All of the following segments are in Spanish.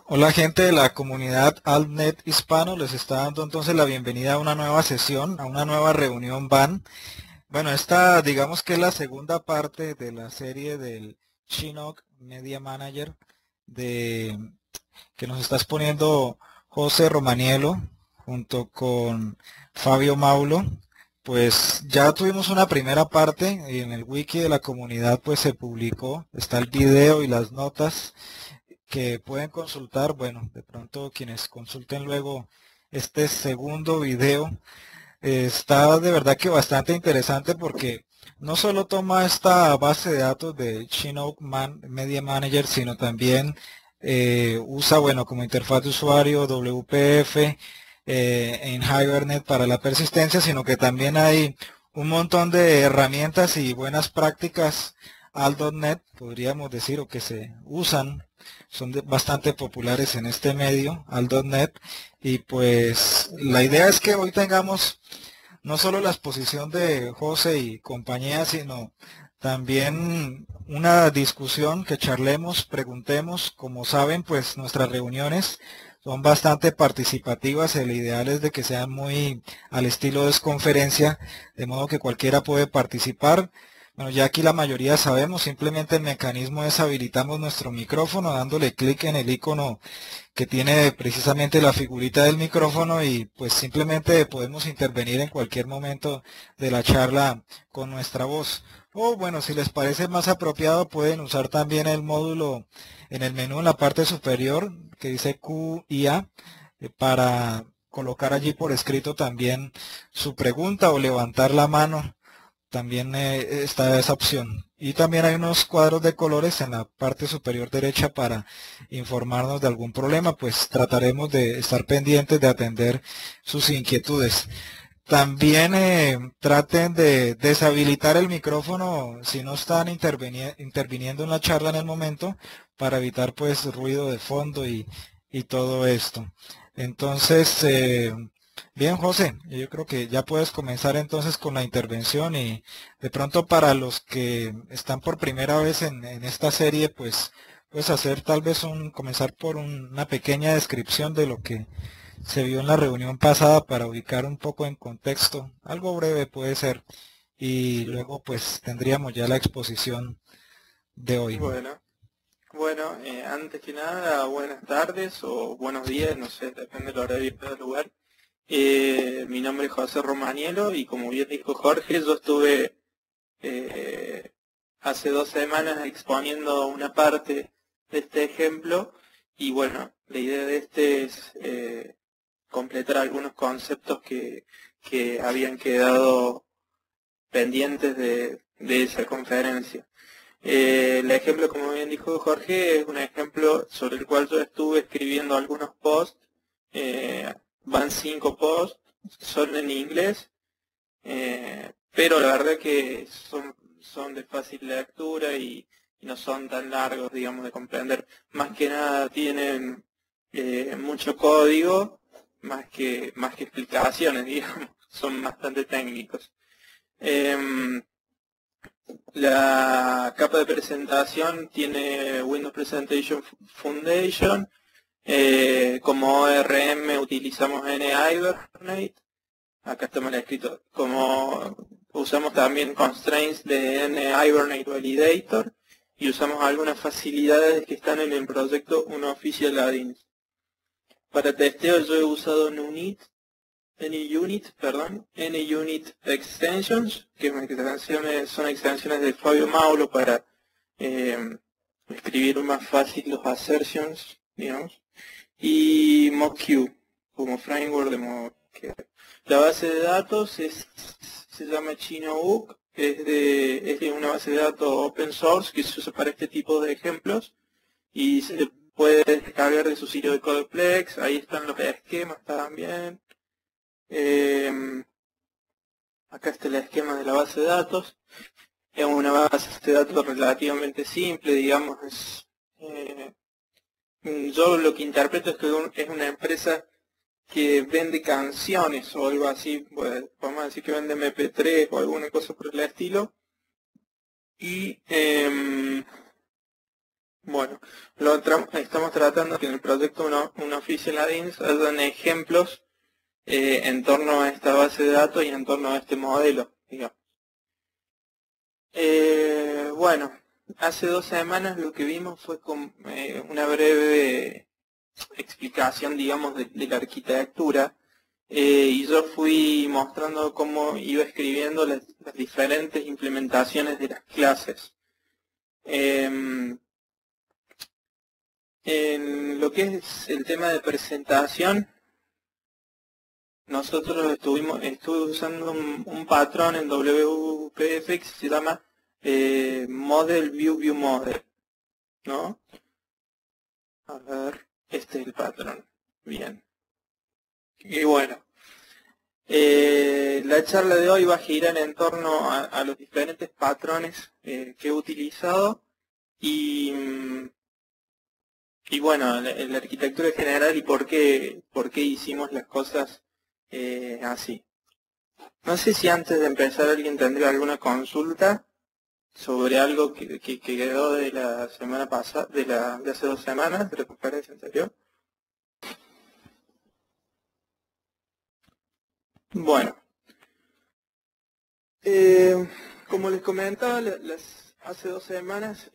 Hola gente de la comunidad AltNet hispano, les está dando entonces la bienvenida a una nueva sesión, a una nueva reunión VAN. Bueno, esta digamos que es la segunda parte de la serie del Chinook Media Manager de, que nos está exponiendo José Romaniello junto con Fabio Maulo. Pues ya tuvimos una primera parte y en el wiki de la comunidad pues se publicó, está el video y las notas que pueden consultar. Bueno, de pronto quienes consulten luego este segundo video, está de verdad que bastante interesante porque no solo toma esta base de datos de Chinook Media Manager, sino también usa, bueno, como interfaz de usuario WPF en Hibernate para la persistencia, sino que también hay un montón de herramientas y buenas prácticas al .NET, podríamos decir, o que se usan, son bastante populares en este medio, al .NET, y pues la idea es que hoy tengamos no solo la exposición de José y compañía, sino también una discusión, que charlemos, preguntemos. Como saben, pues nuestras reuniones son bastante participativas. El ideal es de que sean muy al estilo de conferencia, de modo que cualquiera puede participar. Bueno, ya aquí la mayoría sabemos, simplemente el mecanismo es habilitamos nuestro micrófono dándole clic en el icono que tiene precisamente la figurita del micrófono y pues simplemente podemos intervenir en cualquier momento de la charla con nuestra voz. O bueno, si les parece más apropiado, pueden usar también el módulo en el menú en la parte superior que dice QIA para colocar allí por escrito también su pregunta o levantar la mano. También está esa opción. Y también hay unos cuadros de colores en la parte superior derecha para informarnos de algún problema, pues trataremos de estar pendientes de atender sus inquietudes. También traten de deshabilitar el micrófono si no están interviniendo en la charla en el momento para evitar pues ruido de fondo y todo esto. Entonces, bien, José, yo creo que ya puedes comenzar entonces con la intervención y de pronto para los que están por primera vez en esta serie, pues puedes hacer tal vez comenzar por una pequeña descripción de lo que se vio en la reunión pasada para ubicar un poco en contexto, algo breve puede ser, y luego pues tendríamos ya la exposición de hoy. Bueno, antes que nada, buenas tardes o buenos días, no sé, depende del horario y del lugar. Mi nombre es José Romaniello y como bien dijo Jorge, yo estuve hace 2 semanas exponiendo una parte de este ejemplo y bueno, la idea de este es completar algunos conceptos que habían quedado pendientes de esa conferencia. El ejemplo, como bien dijo Jorge, es un ejemplo sobre el cual yo estuve escribiendo algunos posts. Van 5 posts, son en inglés, pero la verdad que son de fácil lectura y no son tan largos, digamos, de comprender. Más que nada tienen mucho código, más que explicaciones, digamos, son bastante técnicos. La capa de presentación tiene Windows Presentation Foundation. Como ORM utilizamos NHibernate. Acá está mal escrito. Como usamos también constraints de NHibernate Validator. Y usamos algunas facilidades que están en el proyecto Unofficial Add-ins. Para testeo yo he usado NUnit Extensions, que son extensiones de Fabio Maulo para escribir más fácil los assertions, digamos, y MockQ como framework de MockQ. La base de datos se llama ChinoOOC, es de una base de datos open source que se usa para este tipo de ejemplos y se puede descargar de su sitio de Codeplex. Ahí están los esquemas también. Acá está el esquema de la base de datos. Es una base de datos relativamente simple, digamos. Yo lo que interpreto es que es una empresa que vende canciones o algo así, pues, vamos a decir que vende MP3 o alguna cosa por el estilo. Y Bueno, estamos tratando que en el proyecto un Official Add-ins hayan ejemplos en torno a esta base de datos y en torno a este modelo, digamos. Bueno, hace 2 semanas lo que vimos fue una breve explicación, digamos, de la arquitectura, y yo fui mostrando cómo iba escribiendo las diferentes implementaciones de las clases. En lo que es el tema de presentación, nosotros estuve usando un patrón en WPF que se llama Model View Model, ¿no? A ver, este es el patrón. Bien. Y bueno, la charla de hoy va a girar en torno a los diferentes patrones que he utilizado y bueno, la arquitectura general y por qué hicimos las cosas así. No sé si antes de empezar alguien tendría alguna consulta sobre algo que quedó de la semana pasada, de hace 2 semanas, de la conferencia anterior. Bueno, como les comentaba, hace 2 semanas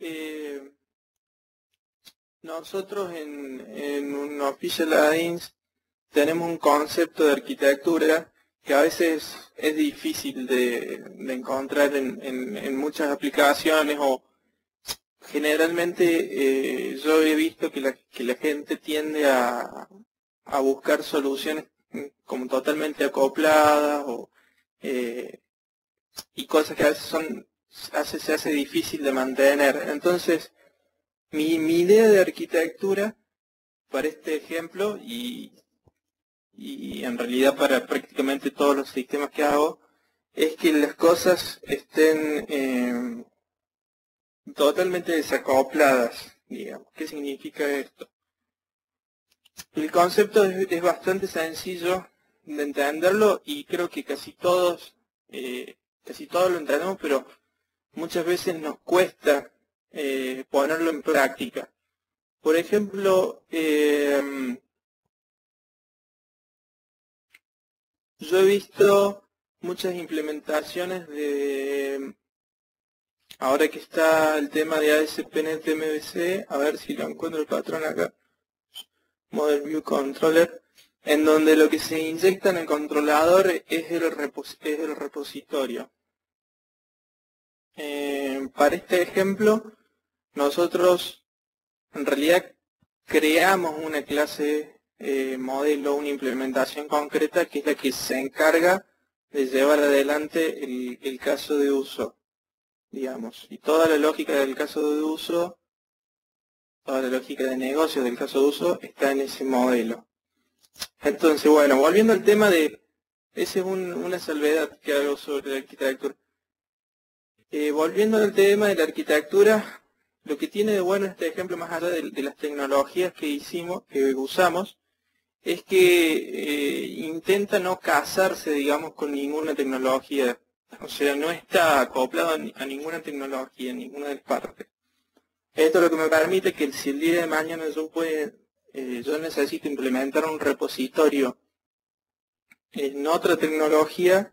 nosotros en un Official Add-ins tenemos un concepto de arquitectura que a veces es difícil de encontrar en muchas aplicaciones, o generalmente yo he visto que la gente tiende a buscar soluciones como totalmente acopladas y cosas que a veces se hace difícil de mantener. Entonces, mi idea de arquitectura para este ejemplo y en realidad para prácticamente todos los sistemas que hago es que las cosas estén totalmente desacopladas, digamos. ¿Qué significa esto? El concepto es bastante sencillo de entenderlo y creo que casi todos lo entendemos, pero muchas veces nos cuesta ponerlo en práctica. Por ejemplo, yo he visto muchas implementaciones ahora que está el tema de ASP.NET MVC, a ver si lo encuentro el patrón acá, Model View Controller, en donde lo que se inyecta en el controlador es el repositorio. Para este ejemplo, nosotros en realidad creamos una clase modelo, una implementación concreta que es la que se encarga de llevar adelante el caso de uso, digamos. Y toda la lógica del caso de uso, toda la lógica de negocio del caso de uso está en ese modelo. Entonces, bueno, volviendo al tema esa es una salvedad que hago sobre la arquitectura. Volviendo al tema de la arquitectura, lo que tiene de bueno este ejemplo, más allá de las tecnologías que usamos, es que intenta no casarse, digamos, con ninguna tecnología. O sea, no está acoplado a ninguna tecnología, en ninguna de las partes. Esto es lo que me permite que si el día de mañana yo necesito implementar un repositorio en otra tecnología,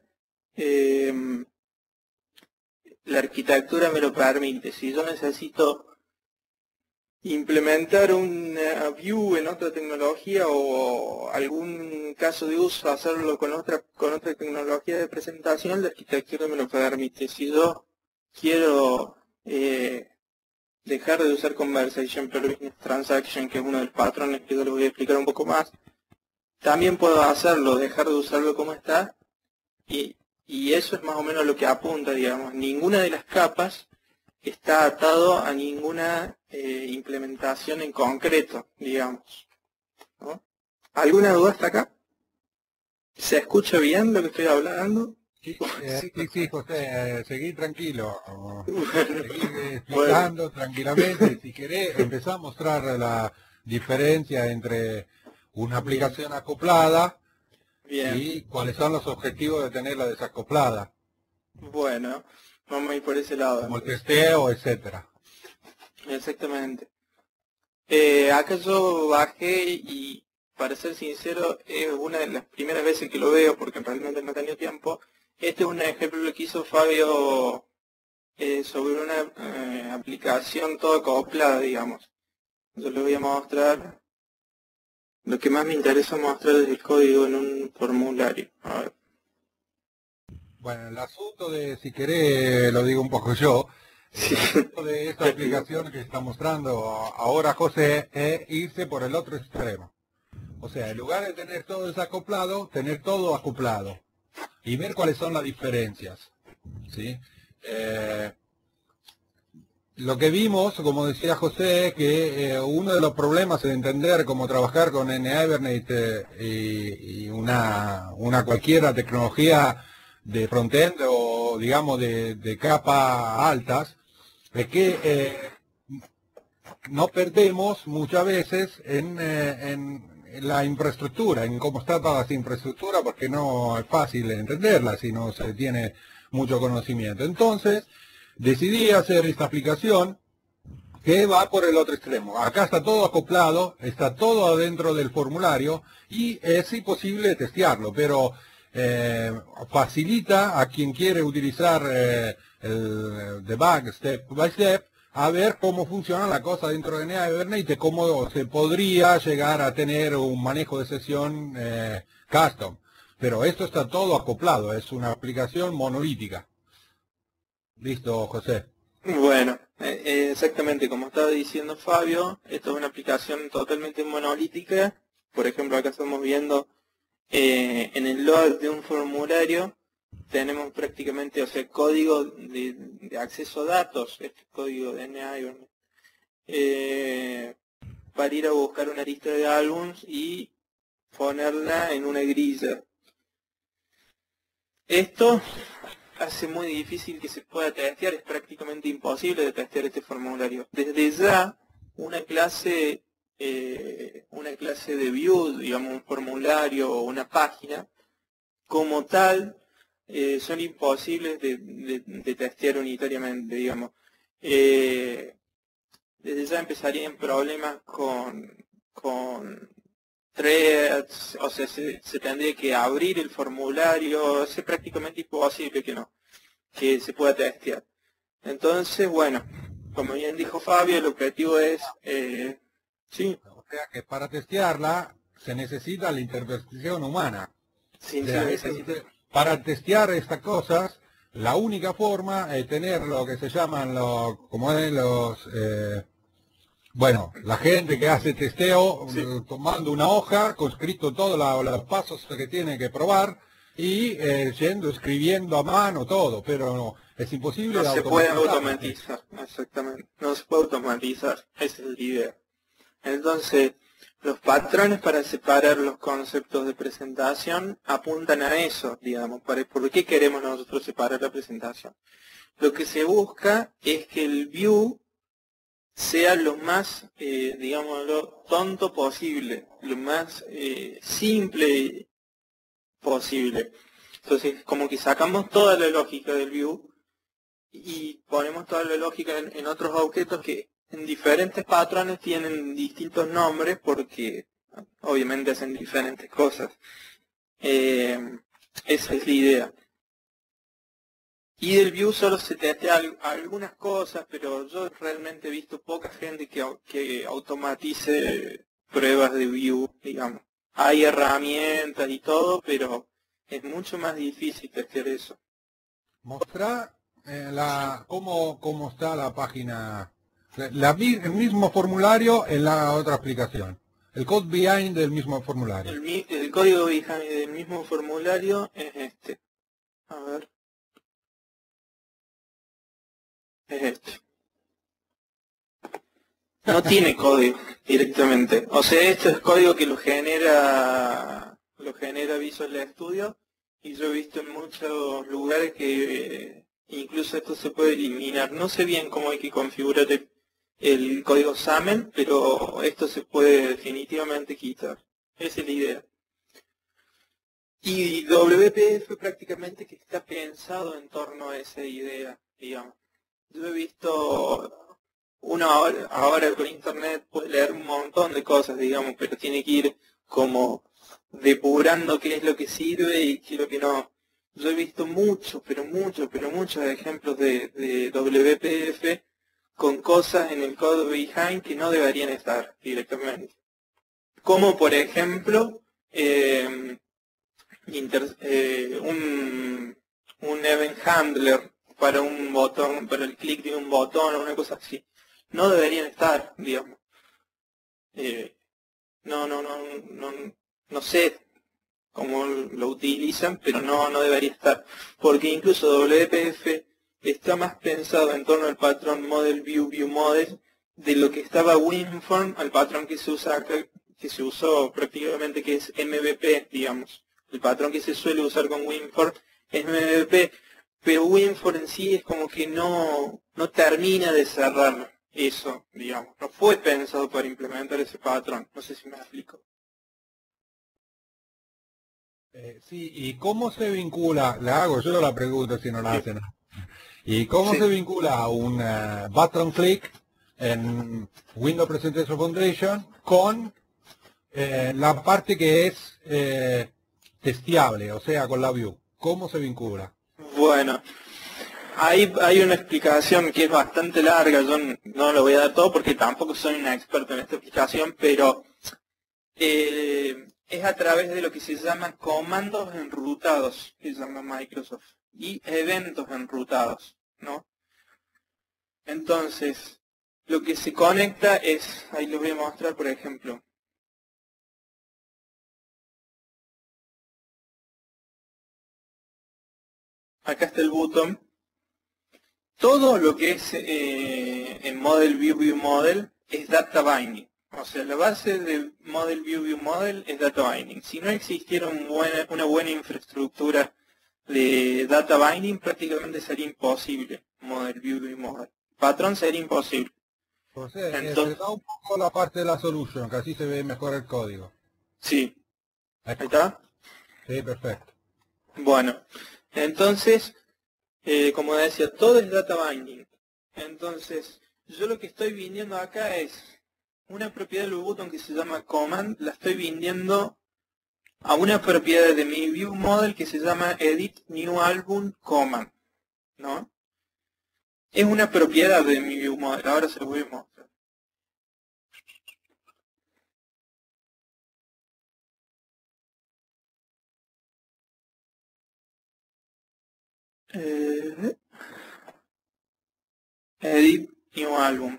la arquitectura me lo permite. Si yo necesito implementar una view en otra tecnología o algún caso de uso, hacerlo con otra tecnología de presentación, la arquitectura me lo permite. Si yo quiero dejar de usar Conversation per Business Transaction, que es uno de los patrones que yo les voy a explicar un poco más, también puedo hacerlo, dejar de usarlo como está, y eso es más o menos lo que apunta, digamos. Ninguna de las capas está atado a ninguna implementación en concreto, digamos, ¿no? ¿Alguna duda hasta acá? ¿Se escucha bien lo que estoy hablando? Sí, José, seguí tranquilo, seguí explicando tranquilamente. Si querés, empezá a mostrar la diferencia entre una aplicación acoplada y cuáles son los objetivos de tenerla desacoplada. Bueno, vamos a ir por ese lado. Como el testeo, etcétera. Exactamente. Acá yo bajé y, para ser sincero, es una de las primeras veces que lo veo porque realmente no he tenido tiempo. Este es un ejemplo de lo que hizo Fabio sobre una aplicación toda acoplada, digamos. Yo le voy a mostrar. Lo que más me interesa mostrar es el código en un formulario. A ver. Bueno, el asunto de, si querés, lo digo un poco yo, el asunto de esta aplicación que está mostrando ahora José es irse por el otro extremo. O sea, en lugar de tener todo desacoplado, tener todo acoplado y ver cuáles son las diferencias. ¿Sí? Lo que vimos, como decía José, que uno de los problemas de entender cómo trabajar con NHibernate y una cualquiera tecnología de frontend o digamos de capa altas, es que no perdemos muchas veces en la infraestructura, en cómo está toda esa infraestructura, porque no es fácil entenderla si no se tiene mucho conocimiento. Entonces, decidí hacer esta aplicación que va por el otro extremo. Acá está todo acoplado, está todo adentro del formulario y es imposible testearlo, pero facilita a quien quiere utilizar el debug step by step a ver cómo funciona la cosa dentro de NHibernate, cómo se podría llegar a tener un manejo de sesión custom. Pero esto está todo acoplado, es una aplicación monolítica. Listo, José. Bueno, exactamente como estaba diciendo Fabio, esto es una aplicación totalmente monolítica. Por ejemplo, acá estamos viendo en el log de un formulario, tenemos prácticamente, o sea, código de acceso a datos, este código de NHibernate, para ir a buscar una lista de álbums y ponerla en una grilla. Esto hace muy difícil que se pueda testear, es prácticamente imposible de testear este formulario. Desde ya, una clase de view, digamos un formulario o una página, como tal, son imposibles de testear unitariamente, digamos. Desde ya empezarían problemas con threads, o sea, se tendría que abrir el formulario, es prácticamente imposible que se pueda testear. Entonces, bueno, como bien dijo Fabio, el objetivo es, sí. O sea que para testearla se necesita la intervención humana. Sí, O sea, para testear estas cosas, la única forma es tener lo que se llaman bueno, la gente que hace testeo, sí, tomando una hoja, con escrito todos los pasos que tiene que probar y escribiendo a mano todo, pero no, es imposible no se puede automatizar. automatizar, exactamente, no se puede automatizar, esa es la idea. Entonces, los patrones para separar los conceptos de presentación apuntan a eso, digamos, ¿por qué queremos nosotros separar la presentación? Lo que se busca es que el view sea lo más, digámoslo, tonto posible, lo más simple posible. Entonces, como que sacamos toda la lógica del view y ponemos toda la lógica en otros objetos que en diferentes patrones tienen distintos nombres porque obviamente hacen diferentes cosas. Esa es la idea. Y del view solo se testea algunas cosas, pero yo realmente he visto poca gente que automatice pruebas de view, digamos. Hay herramientas y todo, pero es mucho más difícil testear eso. Mostrar cómo está la página, el mismo formulario en la otra aplicación. El code behind del mismo formulario. El código behind del mismo formulario es este. A ver. Es este. No tiene código directamente. O sea, esto es código que lo genera Visual Studio, y yo he visto en muchos lugares que incluso esto se puede eliminar. No sé bien cómo hay que configurar el código XAML, pero esto se puede definitivamente quitar. Esa es la idea. Y WPF prácticamente que está pensado en torno a esa idea, digamos. Yo he visto uno ahora con internet puede leer un montón de cosas, digamos, pero tiene que ir como depurando qué es lo que sirve y qué es lo que no. Yo he visto muchos, pero muchos ejemplos de WPF con cosas en el code behind que no deberían estar directamente. Como por ejemplo, un event handler para un botón, para el clic de un botón o una cosa así. No deberían estar, digamos. No sé cómo lo utilizan, pero no debería estar. Porque incluso WPF está más pensado en torno al patrón Model View View Model de lo que estaba WinForm al patrón que se usa acá, que se usó prácticamente, que es MVP, digamos. El patrón que se suele usar con WinForm es MVP, pero WinForm en sí es como que no termina de cerrar eso, digamos. No fue pensado para implementar ese patrón. No sé si me explico. Sí, ¿y cómo se vincula? Le hago yo la pregunta si no la hacen. ¿Y cómo Sí. se vincula a un button click en Windows Presentation Foundation con la parte que es testeable, o sea, con la view? ¿Cómo se vincula? Bueno, hay una explicación que es bastante larga, yo no lo voy a dar todo porque tampoco soy un experto en esta explicación, pero es a través de lo que se llama comandos enrutados, que llama Microsoft, y eventos enrutados, ¿no? Entonces, lo que se conecta es, ahí lo voy a mostrar por ejemplo. Acá está el botón. Todo lo que es en Model View View Model es Data Binding. O sea, la base de Model View View Model es Data Binding. Si no existiera una buena infraestructura de Data Binding, prácticamente sería imposible Model View View Model. Patrón sería imposible. Entonces, Entonces, se da un poco la parte de la solution, que así se ve mejor el código. sí. Ahí Ecco. está. Sí, perfecto. Bueno, entonces, como decía, todo es Data Binding. Entonces, yo lo que estoy viniendo acá es una propiedad del botón que se llama command, la estoy vendiendo a una propiedad de mi view model que se llama edit new album command, ¿no? Es una propiedad de mi view model, ahora se lo voy a mostrar. Edit new album.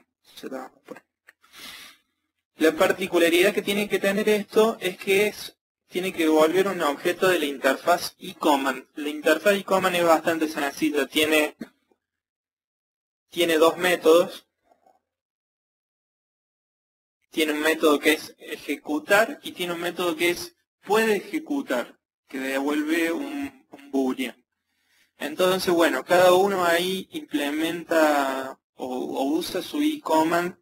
La particularidad que tiene que tener esto es que tiene que devolver un objeto de la interfaz iCommand. La interfaz iCommand es bastante sencilla, tiene dos métodos. Tiene un método que es ejecutar y tiene un método que es puede ejecutar, que devuelve un boolean. Entonces, bueno, cada uno ahí implementa o usa su iCommand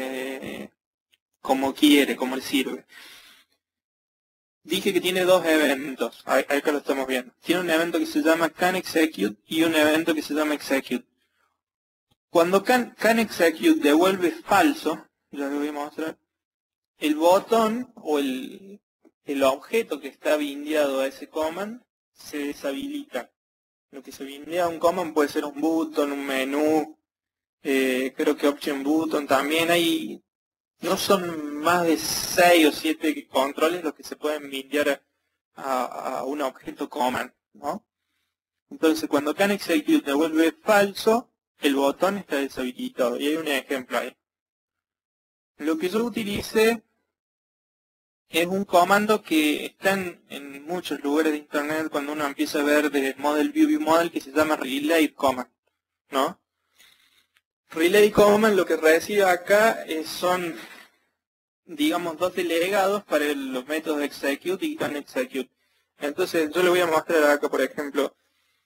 como quiere, como le sirve. Dije que tiene dos eventos, acá lo estamos viendo. Tiene un evento que se llama canExecute y un evento que se llama execute. Cuando canExecute devuelve falso, ya lo voy a mostrar, el botón o el objeto que está bindeado a ese command se deshabilita. Lo que se bindea a un command puede ser un button, un menú, creo que option button también hay. No son más de 6 o 7 controles los que se pueden bindear a un objeto command, ¿no? Entonces, cuando canExecute devuelve falso, el botón está deshabilitado. Y hay un ejemplo ahí. Lo que yo utilicé es un comando que está en muchos lugares de internet cuando uno empieza a ver de Model View View Model, que se llama Relay Command, ¿no? Relay Command lo que recibe acá son, digamos, dos delegados para los métodos execute y canExecute. Entonces yo le voy a mostrar acá, por ejemplo,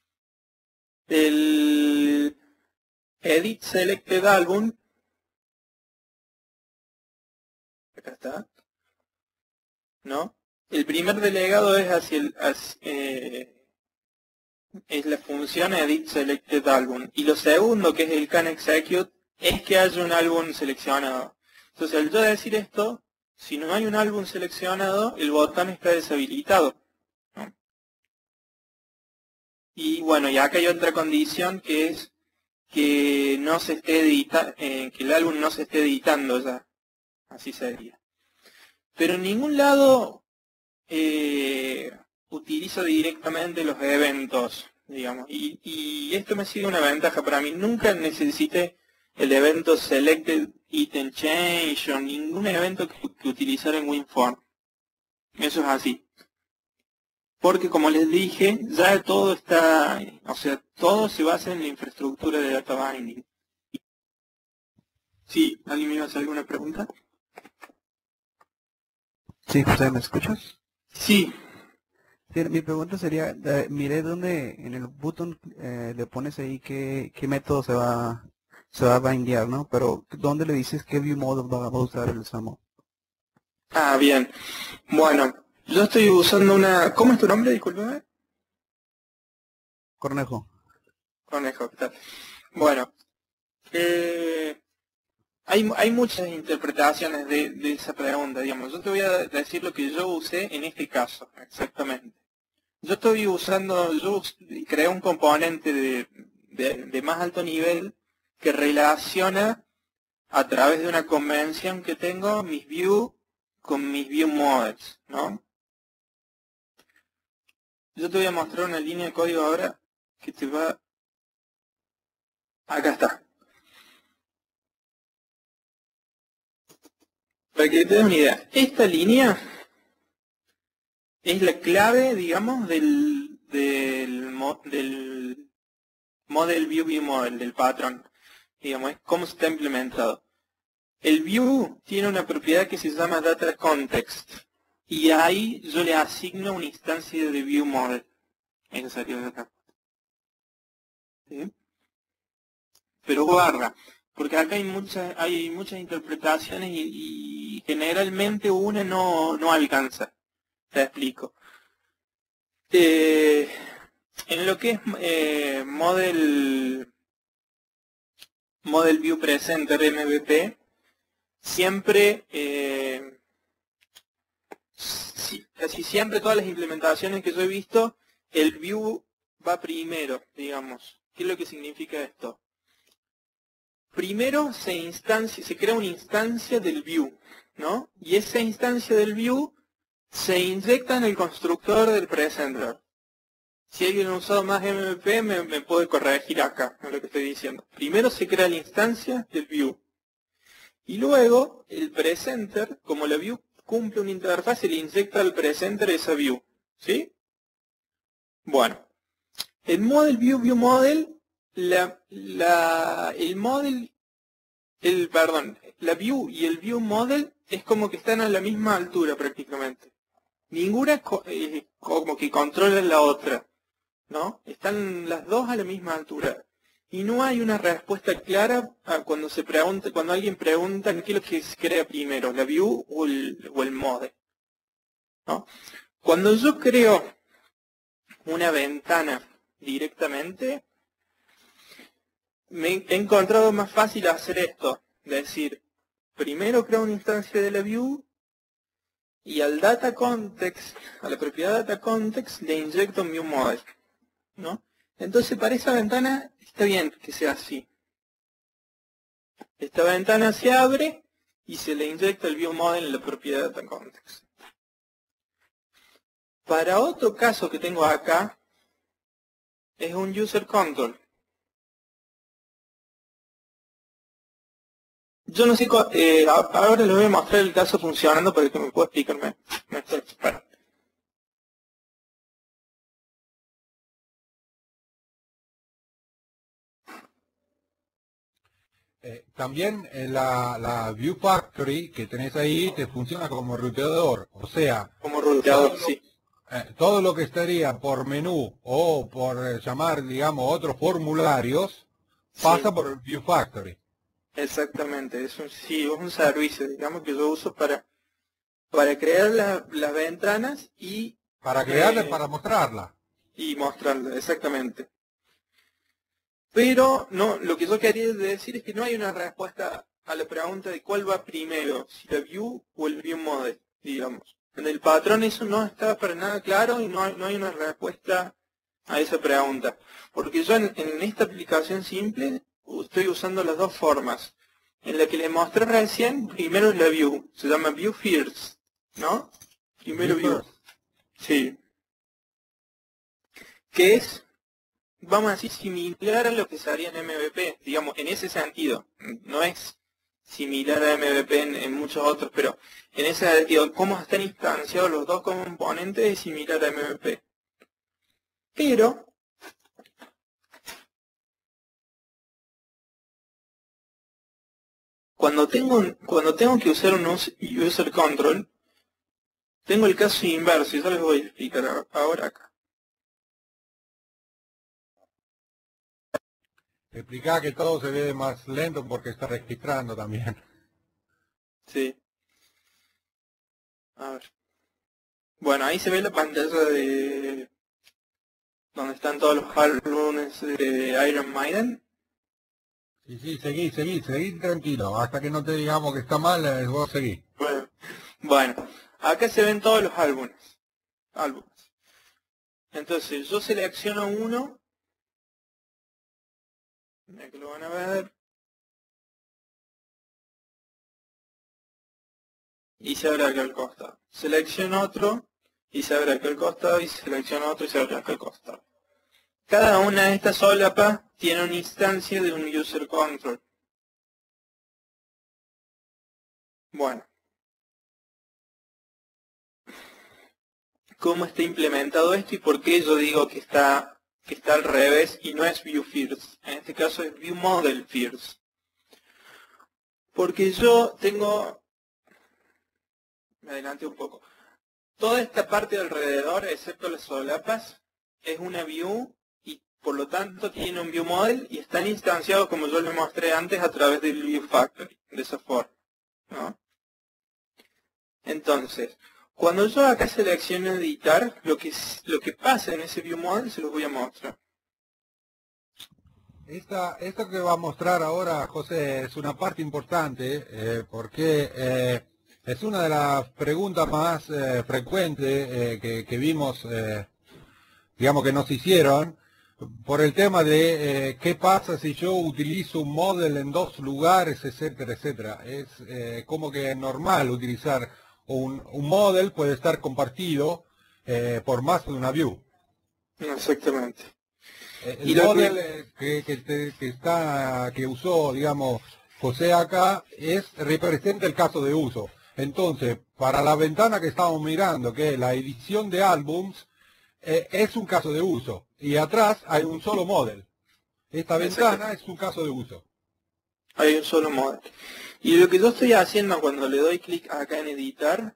el edit selected album. Acá está, ¿no? El primer delegado es es la función edit selected album. Y lo segundo, que es el canExecute, es que haya un álbum seleccionado. Entonces, al yo decir esto, si no hay un álbum seleccionado, el botón está deshabilitado, ¿no? Y bueno, y acá hay otra condición que es que no se esté que el álbum no se esté editando ya. Así sería. Pero en ningún lado utilizo directamente los eventos, digamos. Y esto me sigue una ventaja para mí. Nunca necesité el evento Selected Item Change o ningún evento que utilizar en WinForm. Eso es así. Porque como les dije, ya todo está, o sea, todo se basa en la infraestructura de data binding. Sí, ¿alguien me iba a hacer alguna pregunta? Sí, José, ¿me escuchas? Sí. Sí, mi pregunta sería, miré dónde en el botón le pones ahí qué método se va a bindear, ¿no? Pero ¿dónde le dices qué view mode va a usar el SAML? Ah, bien. Bueno, yo estoy usando una... ¿Cómo es tu nombre? Discúlpeme. Cornejo. Conejo, ¿qué tal? Bueno, hay muchas interpretaciones de esa pregunta, digamos. Yo te voy a decir lo que yo usé en este caso, exactamente. Yo estoy usando, creé un componente de más alto nivel que relaciona a través de una convención que tengo mis views con mis view models, ¿no? Yo te voy a mostrar una línea de código ahora que te va... Acá está. Para que te des una idea, esta línea es la clave, digamos, del model view model, del patrón. Digamos, es cómo se está implementado. El view tiene una propiedad que se llama data context. Y ahí yo le asigno una instancia de view model. Eso salió de acá. ¿Sí? Pero guarda, porque acá hay muchas interpretaciones y generalmente una no alcanza. Te explico. En lo que es Model View Presenter MVP, siempre, casi siempre todas las implementaciones que yo he visto, el view va primero, digamos. ¿Qué es lo que significa esto? Primero se crea una instancia del view, ¿no? Y esa instancia del view se inyecta en el constructor del presenter. Si alguien ha usado más MVP, me puede corregir acá, en lo que estoy diciendo. Primero se crea la instancia del view. Y luego, el presenter, como la view cumple una interfaz, se le inyecta al presenter esa view. ¿Sí? Bueno, el model view model, la view y el view model es como que están a la misma altura prácticamente. Ninguna como que controla la otra, ¿no? Están las dos a la misma altura. Y no hay una respuesta clara cuando alguien pregunta qué es lo que se crea primero, la view o el model, ¿no? Cuando yo creo una ventana directamente, me he encontrado más fácil hacer esto, es decir, primero creo una instancia de la view y al data context, a la propiedad data context, le inyecto un view model, ¿no? Entonces para esa ventana está bien que sea así. Esta ventana se abre y se le inyecta el view model en la propiedad data context. Para otro caso que tengo acá, es un user control. Yo no sé, ahora les voy a mostrar el caso funcionando para que me pueda explicarme. Bueno. También la View Factory que tenés ahí te funciona como ruteador, o sea, Como ruteador, sí. Todo lo que estaría por menú o por llamar, digamos, otros formularios, pasa por el View Factory. Exactamente, es un servicio, digamos, que yo uso para crear las ventanas y... Para crearla y para mostrarla. Y mostrarla, exactamente. Pero no, lo que yo quería decir es que no hay una respuesta a la pregunta de cuál va primero, si la view o el view model, digamos. En el patrón eso no está para nada claro y no hay una respuesta a esa pregunta. Porque yo en esta aplicación simple estoy usando las dos formas. En la que le mostré recién, primero es la view, se llama view first, ¿no? Primero view. Sí. Que es, vamos a decir, similar a lo que se haría en MVP, digamos, en ese sentido. No es similar a MVP en muchos otros, pero en ese sentido, cómo están instanciados los dos componentes es similar a MVP. Pero, cuando tengo que usar un user control, tengo el caso inverso, y yo les voy a explicar ahora acá. Explica que todo se ve más lento porque está registrando también. Sí. A ver. Bueno, ahí se ve la pantalla de donde están todos los álbumes de Iron Maiden. Sí, seguí tranquilo. Hasta que no te digamos que está mal, vos seguí. Bueno, acá se ven todos los álbumes. Entonces, yo selecciono uno. Mira que lo van a ver. Y se abre acá al costado. Selecciono otro y se abre acá al costado y selecciono otro y se abre acá al costado. Cada una de estas solapas tiene una instancia de un user control. Bueno. ¿Cómo está implementado esto y por qué yo digo que está al revés y no es view first? En este caso es view model first. Porque yo tengo, me adelanté un poco, toda esta parte de alrededor, excepto las solapas, es una view y por lo tanto tiene un view model y están instanciados como yo les mostré antes a través del view factory, de esa forma, ¿no? Entonces, cuando yo acá selecciono editar, lo que pasa en ese view model se los voy a mostrar. Esto que va a mostrar ahora, José, es una parte importante porque es una de las preguntas más frecuentes que vimos, digamos que nos hicieron, por el tema de qué pasa si yo utilizo un model en dos lugares, etcétera, etcétera. Es como que es normal utilizar un model, puede estar compartido por más de una view. Exactamente. El model que usó, digamos, José acá, representa el caso de uso. Entonces, para la ventana que estamos mirando, que es la edición de álbums, es un caso de uso. Y atrás hay un solo model. Esta ventana es un caso de uso. Hay un solo model. Y lo que yo estoy haciendo cuando le doy clic acá en editar,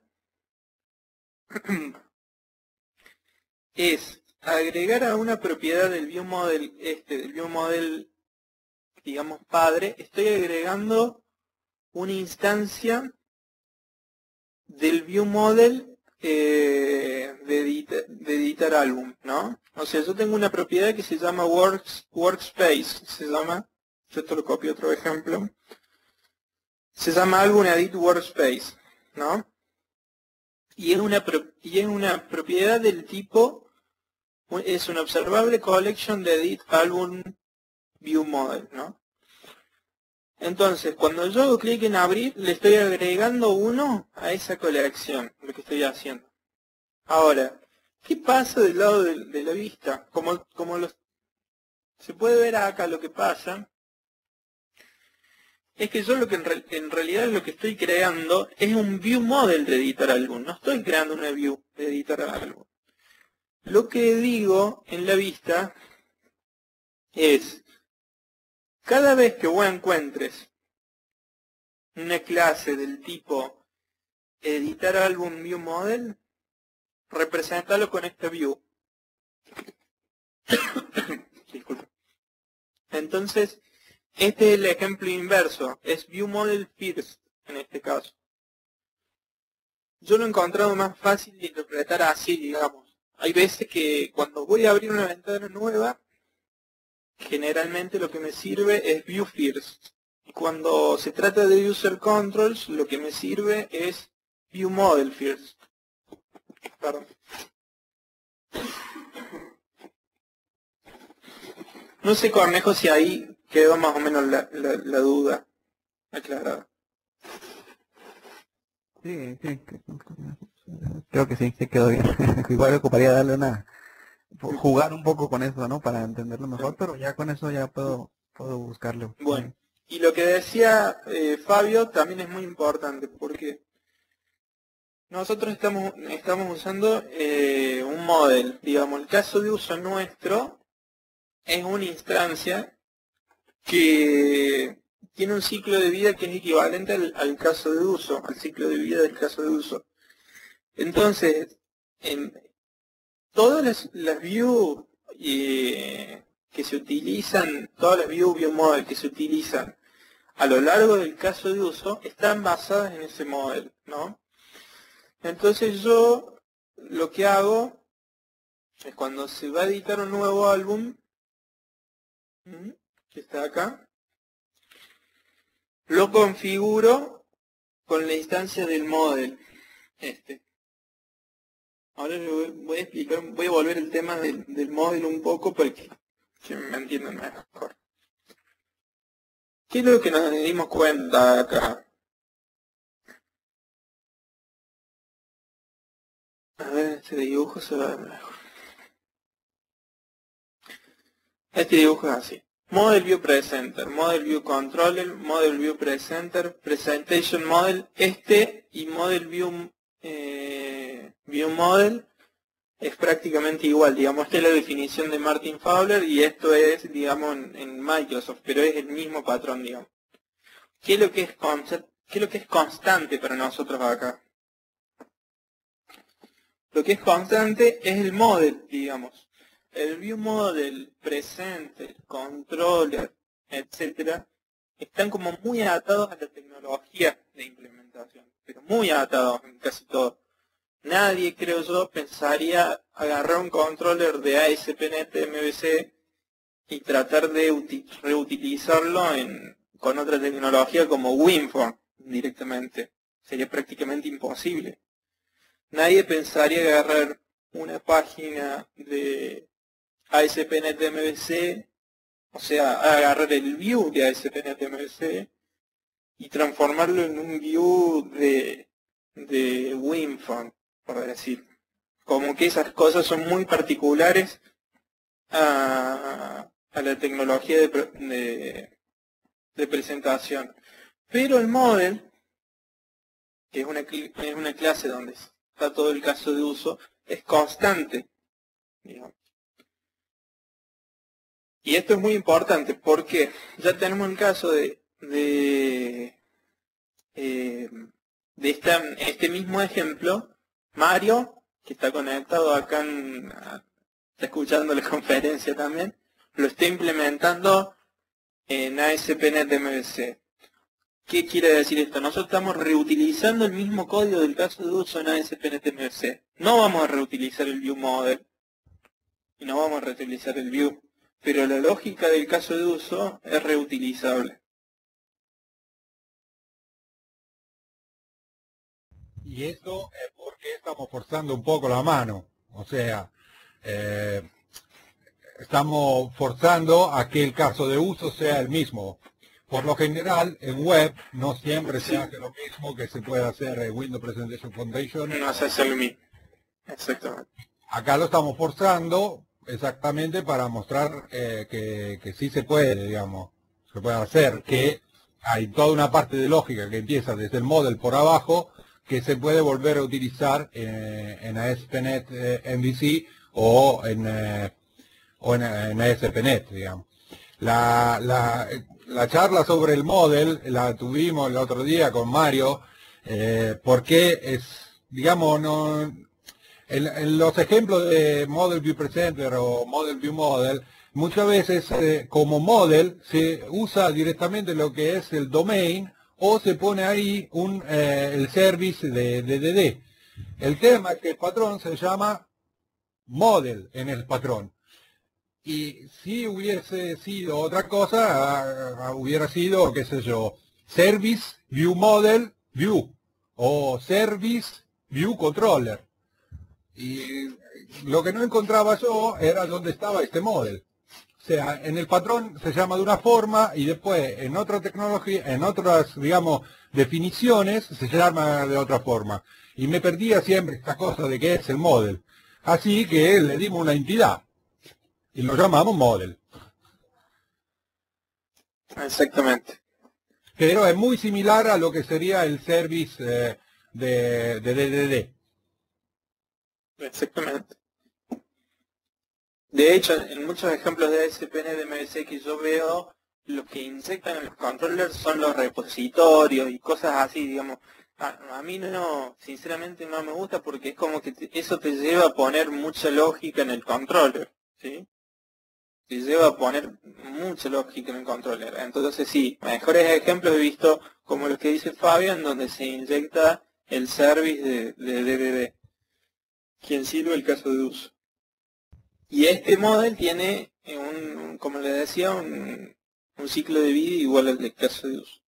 es agregar a una propiedad del view model, del view model, digamos, padre, estoy agregando una instancia del view model de editar álbum, ¿no? O sea, yo tengo una propiedad que se llama workspace, yo esto lo copio otro ejemplo, se llama álbum edit workspace, ¿no? Y es una propiedad del tipo, es una observable collection de edit album view model, ¿no? Entonces, cuando yo hago clic en abrir, le estoy agregando uno a esa colección, lo que estoy haciendo. Ahora, ¿qué pasa del lado de la vista? Se puede ver acá lo que pasa, es que yo en realidad lo que estoy creando es un view model de editar álbum, no estoy creando una view de editar álbum. Lo que digo en la vista es, cada vez que vos encuentres una clase del tipo editar álbum view model, representalo con esta view. Disculpe. Entonces, este es el ejemplo inverso, es view model first en este caso. Yo lo he encontrado más fácil de interpretar así, digamos. Hay veces que cuando voy a abrir una ventana nueva, generalmente lo que me sirve es View First. Y cuando se trata de User Controls, lo que me sirve es View Model First. Perdón. No sé, Cornejo, si ahí quedó más o menos la duda aclarada. Sí, sí, creo que sí, se quedó bien. Igual ocuparía darle jugar un poco con eso, ¿no? Para entenderlo mejor, pero ya con eso ya puedo buscarlo. Bueno, y lo que decía Fabio también es muy importante, porque nosotros estamos usando un model, digamos, el caso de uso nuestro es una instancia que tiene un ciclo de vida que es equivalente al caso de uso, al ciclo de vida del caso de uso. Entonces, en todas las views que se utilizan, todas las view model que se utilizan a lo largo del caso de uso, están basadas en ese model, ¿no? Entonces yo lo que hago es cuando se va a editar un nuevo álbum, que está acá, lo configuro con la instancia del model. Ahora les voy a explicar, voy a volver el tema del model un poco para que me entiendan mejor. ¿Qué es lo que nos dimos cuenta acá? A ver, este dibujo se va a ver mejor. Este dibujo es así. Model View Presenter, Model View Controller, Model View Presenter, Presentation Model, y Model View, View Model es prácticamente igual. Digamos, esta es la definición de Martin Fowler y esto es, digamos, en Microsoft, pero es el mismo patrón, digamos. ¿Qué es lo que es constante para nosotros acá? Lo que es constante es el model, digamos. El view model, presenter, controller, etcétera, están como muy atados a la tecnología de implementación, pero muy atados en casi todo. Nadie, creo yo, pensaría agarrar un controller de ASP.NET MVC y tratar de reutilizarlo con otra tecnología como WinForm directamente. Sería prácticamente imposible. Nadie pensaría agarrar una página de ASP.NET MVC, o sea, agarrar el view de ASP.NET MVC y transformarlo en un view de WinForm, por decir. Como que esas cosas son muy particulares a la tecnología de presentación. Pero el model, que es una clase donde está todo el caso de uso, es constante, digamos. Y esto es muy importante porque ya tenemos el caso de este mismo ejemplo. Mario, que está conectado acá, está escuchando la conferencia también, lo está implementando en ASP.NET MVC. ¿Qué quiere decir esto? Nosotros estamos reutilizando el mismo código del caso de uso en ASP.NET MVC. No vamos a reutilizar el view model y no vamos a reutilizar el view, pero la lógica del caso de uso es reutilizable. Y esto es porque estamos forzando un poco la mano, o sea, estamos forzando a que el caso de uso sea el mismo. Por lo general, en web no siempre se hace lo mismo que se puede hacer en Windows Presentation Foundation. No se hace lo mismo, exactamente. Acá lo estamos forzando exactamente para mostrar que sí se puede, digamos, se puede hacer, que hay toda una parte de lógica que empieza desde el model por abajo, que se puede volver a utilizar en ASP.NET MVC o en ASP.NET, digamos. La charla sobre el model la tuvimos el otro día con Mario, porque es, digamos, en los ejemplos de Model View Presenter o Model View Model, muchas veces como model se usa directamente lo que es el domain o se pone ahí el service de DDD. El tema es que el patrón se llama model en el patrón. Y si hubiese sido otra cosa, hubiera sido, qué sé yo, Service View Model View o Service View Controller. Y lo que no encontraba yo era dónde estaba este model. O sea, en el patrón se llama de una forma y después en otra tecnología, en otras, digamos, definiciones se llama de otra forma. Y me perdía siempre esta cosa de qué es el model. Así que le dimos una entidad y lo llamamos model. Exactamente. Pero es muy similar a lo que sería el service de DDD. Exactamente. De hecho, en muchos ejemplos de SPN de MVC que yo veo, lo que inyectan en los controllers son los repositorios y cosas así, digamos. A mí no, sinceramente no me gusta porque es como que eso te lleva a poner mucha lógica en el controller, ¿sí? Te lleva a poner mucha lógica en el controller. Entonces sí, mejores ejemplos he visto como los que dice Fabián, donde se inyecta el service de DDD, quien sirve el caso de uso. Y este model tiene, como les decía, un ciclo de vida igual al del caso de uso.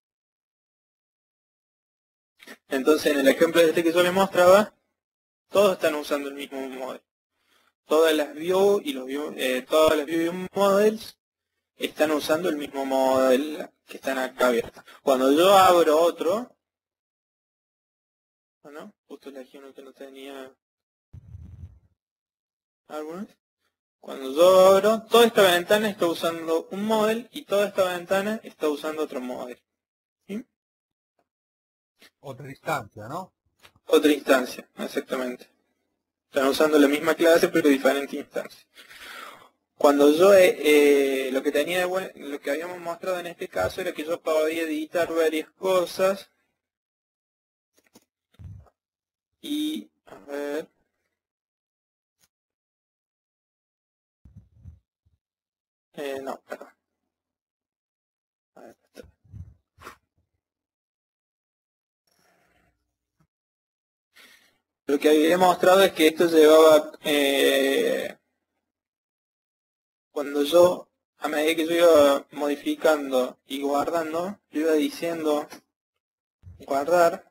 Entonces, en el ejemplo este que yo les mostraba, todos están usando el mismo model. Todas las view y todas las view models están usando el mismo model que están acá abiertas. Cuando yo abro otro, bueno, justo elegí uno que no tenía árboles. Cuando yo abro, toda esta ventana está usando un model y toda esta ventana está usando otro model. ¿Sí? Otra instancia, ¿no? Otra instancia, exactamente. Están usando la misma clase pero diferente instancia. Cuando yo lo que tenía de bueno, lo que habíamos mostrado en este caso era que yo podía editar varias cosas y a ver. No, perdón. A ver, lo que había mostrado es que esto llevaba, cuando yo, a medida que yo iba modificando y guardando, yo iba diciendo guardar,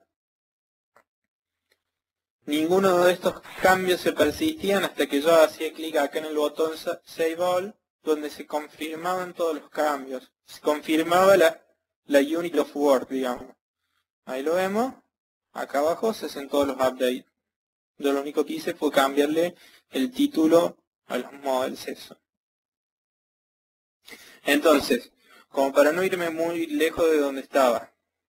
ninguno de estos cambios se persistían hasta que yo hacía clic acá en el botón Save All, donde se confirmaban todos los cambios. Se confirmaba la Unit of Word, digamos. Ahí lo vemos. Acá abajo se hacen todos los updates. Yo lo único que hice fue cambiarle el título a los models eso. Entonces, como para no irme muy lejos de donde estaba,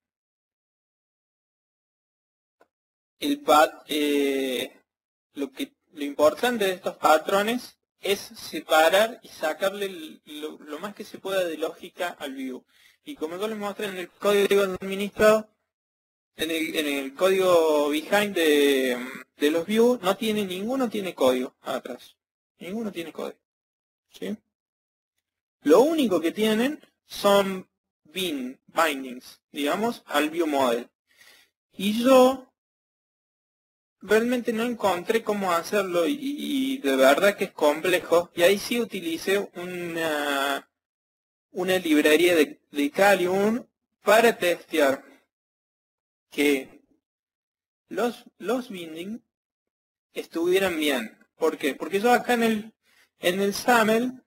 lo importante de estos patrones es separar y sacarle lo más que se pueda de lógica al view. Y como yo les mostré en el código administrado, en el código behind de los views, ninguno tiene código atrás. Ninguno tiene código. ¿Sí? Lo único que tienen son bindings, digamos, al view model. Y yo realmente no encontré cómo hacerlo y de verdad que es complejo. Y ahí sí utilicé una librería de Calium para testear que los bindings estuvieran bien. ¿Por qué? Porque yo acá en el SAML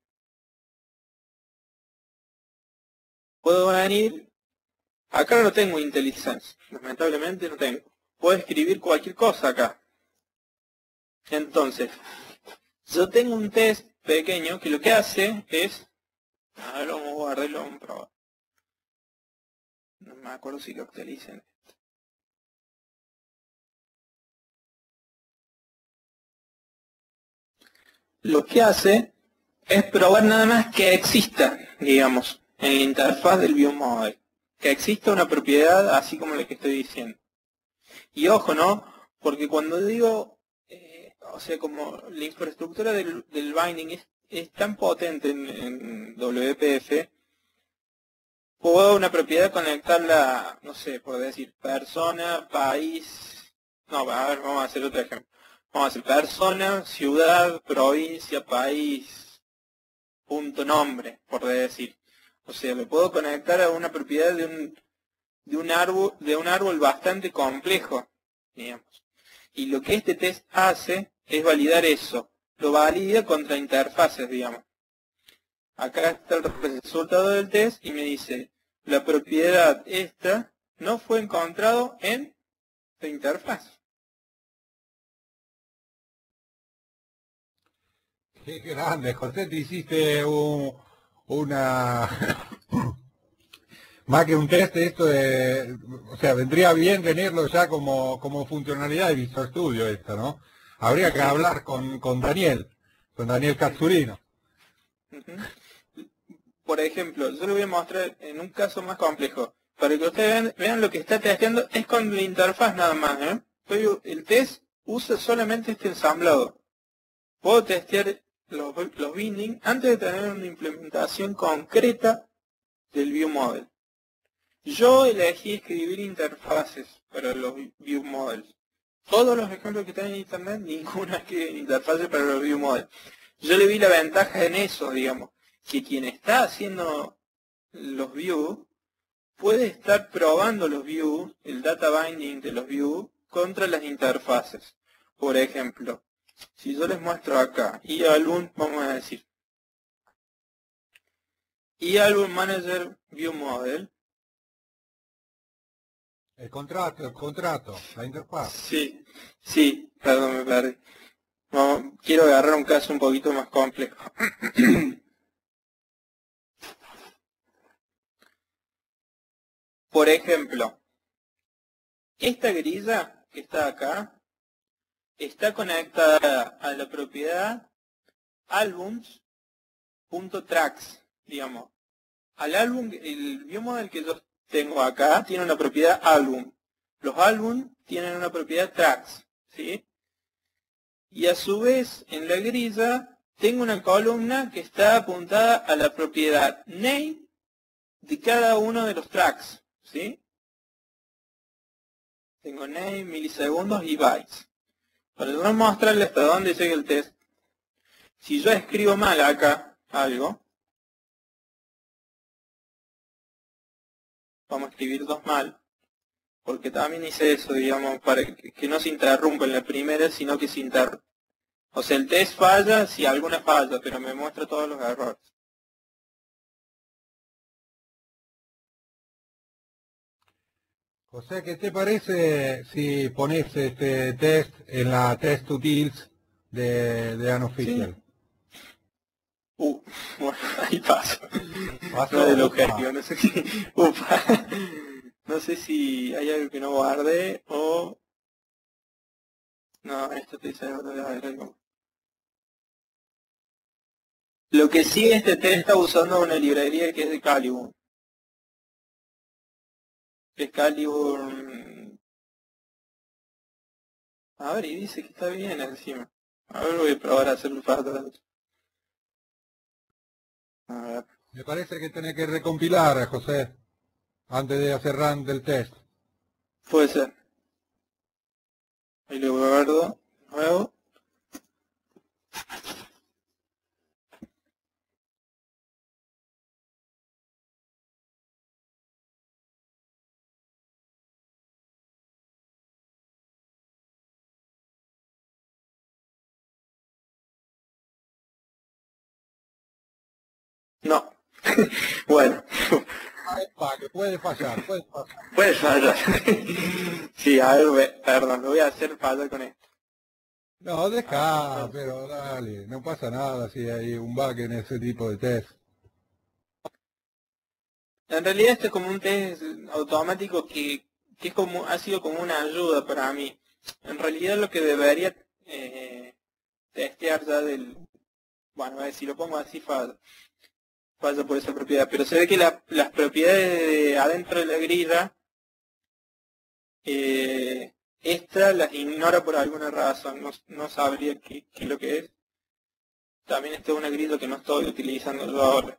puedo venir, acá no tengo IntelliSense, lamentablemente no tengo. Puedo escribir cualquier cosa acá. Entonces, yo tengo un test pequeño que lo que hace es, a ver, vamos a guardarlo, vamos a probar. No me acuerdo si lo actualicen. Lo que hace es probar nada más que exista, digamos, en la interfaz del viewModel. Que exista una propiedad así como la que estoy diciendo. Y ojo, ¿no? Porque cuando digo, o sea, como la infraestructura del binding es tan potente en WPF, puedo una propiedad conectarla, no sé, por decir, persona, país, no, a ver, vamos a hacer otro ejemplo. Vamos a hacer persona, ciudad, provincia, país, punto nombre, por decir. O sea, lo puedo conectar a una propiedad de un árbol bastante complejo, digamos. Y lo que este test hace es validar eso. Lo valida contra interfaces, digamos. Acá está el resultado del test y me dice, la propiedad esta no fue encontrado en la interfaz. Qué grande, José, te hiciste una... Más que un test, esto de... O sea, vendría bien tenerlo ya como funcionalidad de Visual Studio esta, ¿no? Habría que hablar con Daniel Cazzurino. Por ejemplo, yo le voy a mostrar en un caso más complejo. Para que ustedes vean lo que está testeando es con la interfaz nada más, ¿eh? El test usa solamente este ensamblado. Puedo testear los binding antes de tener una implementación concreta del ViewModel. Yo elegí escribir interfaces para los ViewModels. Todos los ejemplos que están en internet, ninguna escribe interfaces para los ViewModels. Yo le vi la ventaja en eso, digamos, que quien está haciendo los views puede estar probando los views, el data binding de los views, contra las interfaces. Por ejemplo, si yo les muestro acá, eAlbum, vamos a decir, eAlbum Manager ViewModel. El contrato, la interfaz. Sí, perdón, me perdí. No, quiero agarrar un caso un poquito más complejo. Por ejemplo, esta grilla que está acá está conectada a la propiedad albums.tracks, digamos. Al álbum, el ViewModel que yo tengo acá tiene una propiedad album. Los álbum tienen una propiedad tracks, ¿sí? Y a su vez, en la grilla, tengo una columna que está apuntada a la propiedad name de cada uno de los tracks, ¿sí? Tengo name, milisegundos y bytes. Para no mostrarles hasta dónde llega el test, si yo escribo mal acá algo, vamos a escribir dos mal, porque también hice eso, digamos, para que no se interrumpa en la primera, sino que se interrumpa. O sea, el test falla si alguna falla, pero me muestra todos los errores. José, ¿qué te parece si pones este test en la test utils de Unofficial? Sí. Bueno, ahí paso. ¿Paso? No del objetivo, no sé qué. No sé si hay algo que no guarde o... No, esto te dice algo. Lo que sí, este test está usando una librería que es de Calibur. Excalibur... A ver, y dice que está bien encima. A ver, voy a probar a hacerlo para atrás. A ver. Me parece que tenés que recompilar, José, antes de hacer run del test. Puede ser. Ahí lo guardo. Nuevo. No. Bueno. Puede fallar. Puede fallar. Sí, a ver, perdón, lo voy a hacer fallar con esto. No, deja, pero dale, no pasa nada si hay un bug en ese tipo de test. En realidad este es como un test automático que es como, ha sido como una ayuda para mí. En realidad lo que debería testear ya del... Bueno, a ver, si lo pongo así falla por esa propiedad. Pero se ve que las propiedades de adentro de la grilla, esta las ignora por alguna razón. No sabría qué es lo que es. También esta es una grilla que no estoy utilizando yo ahora.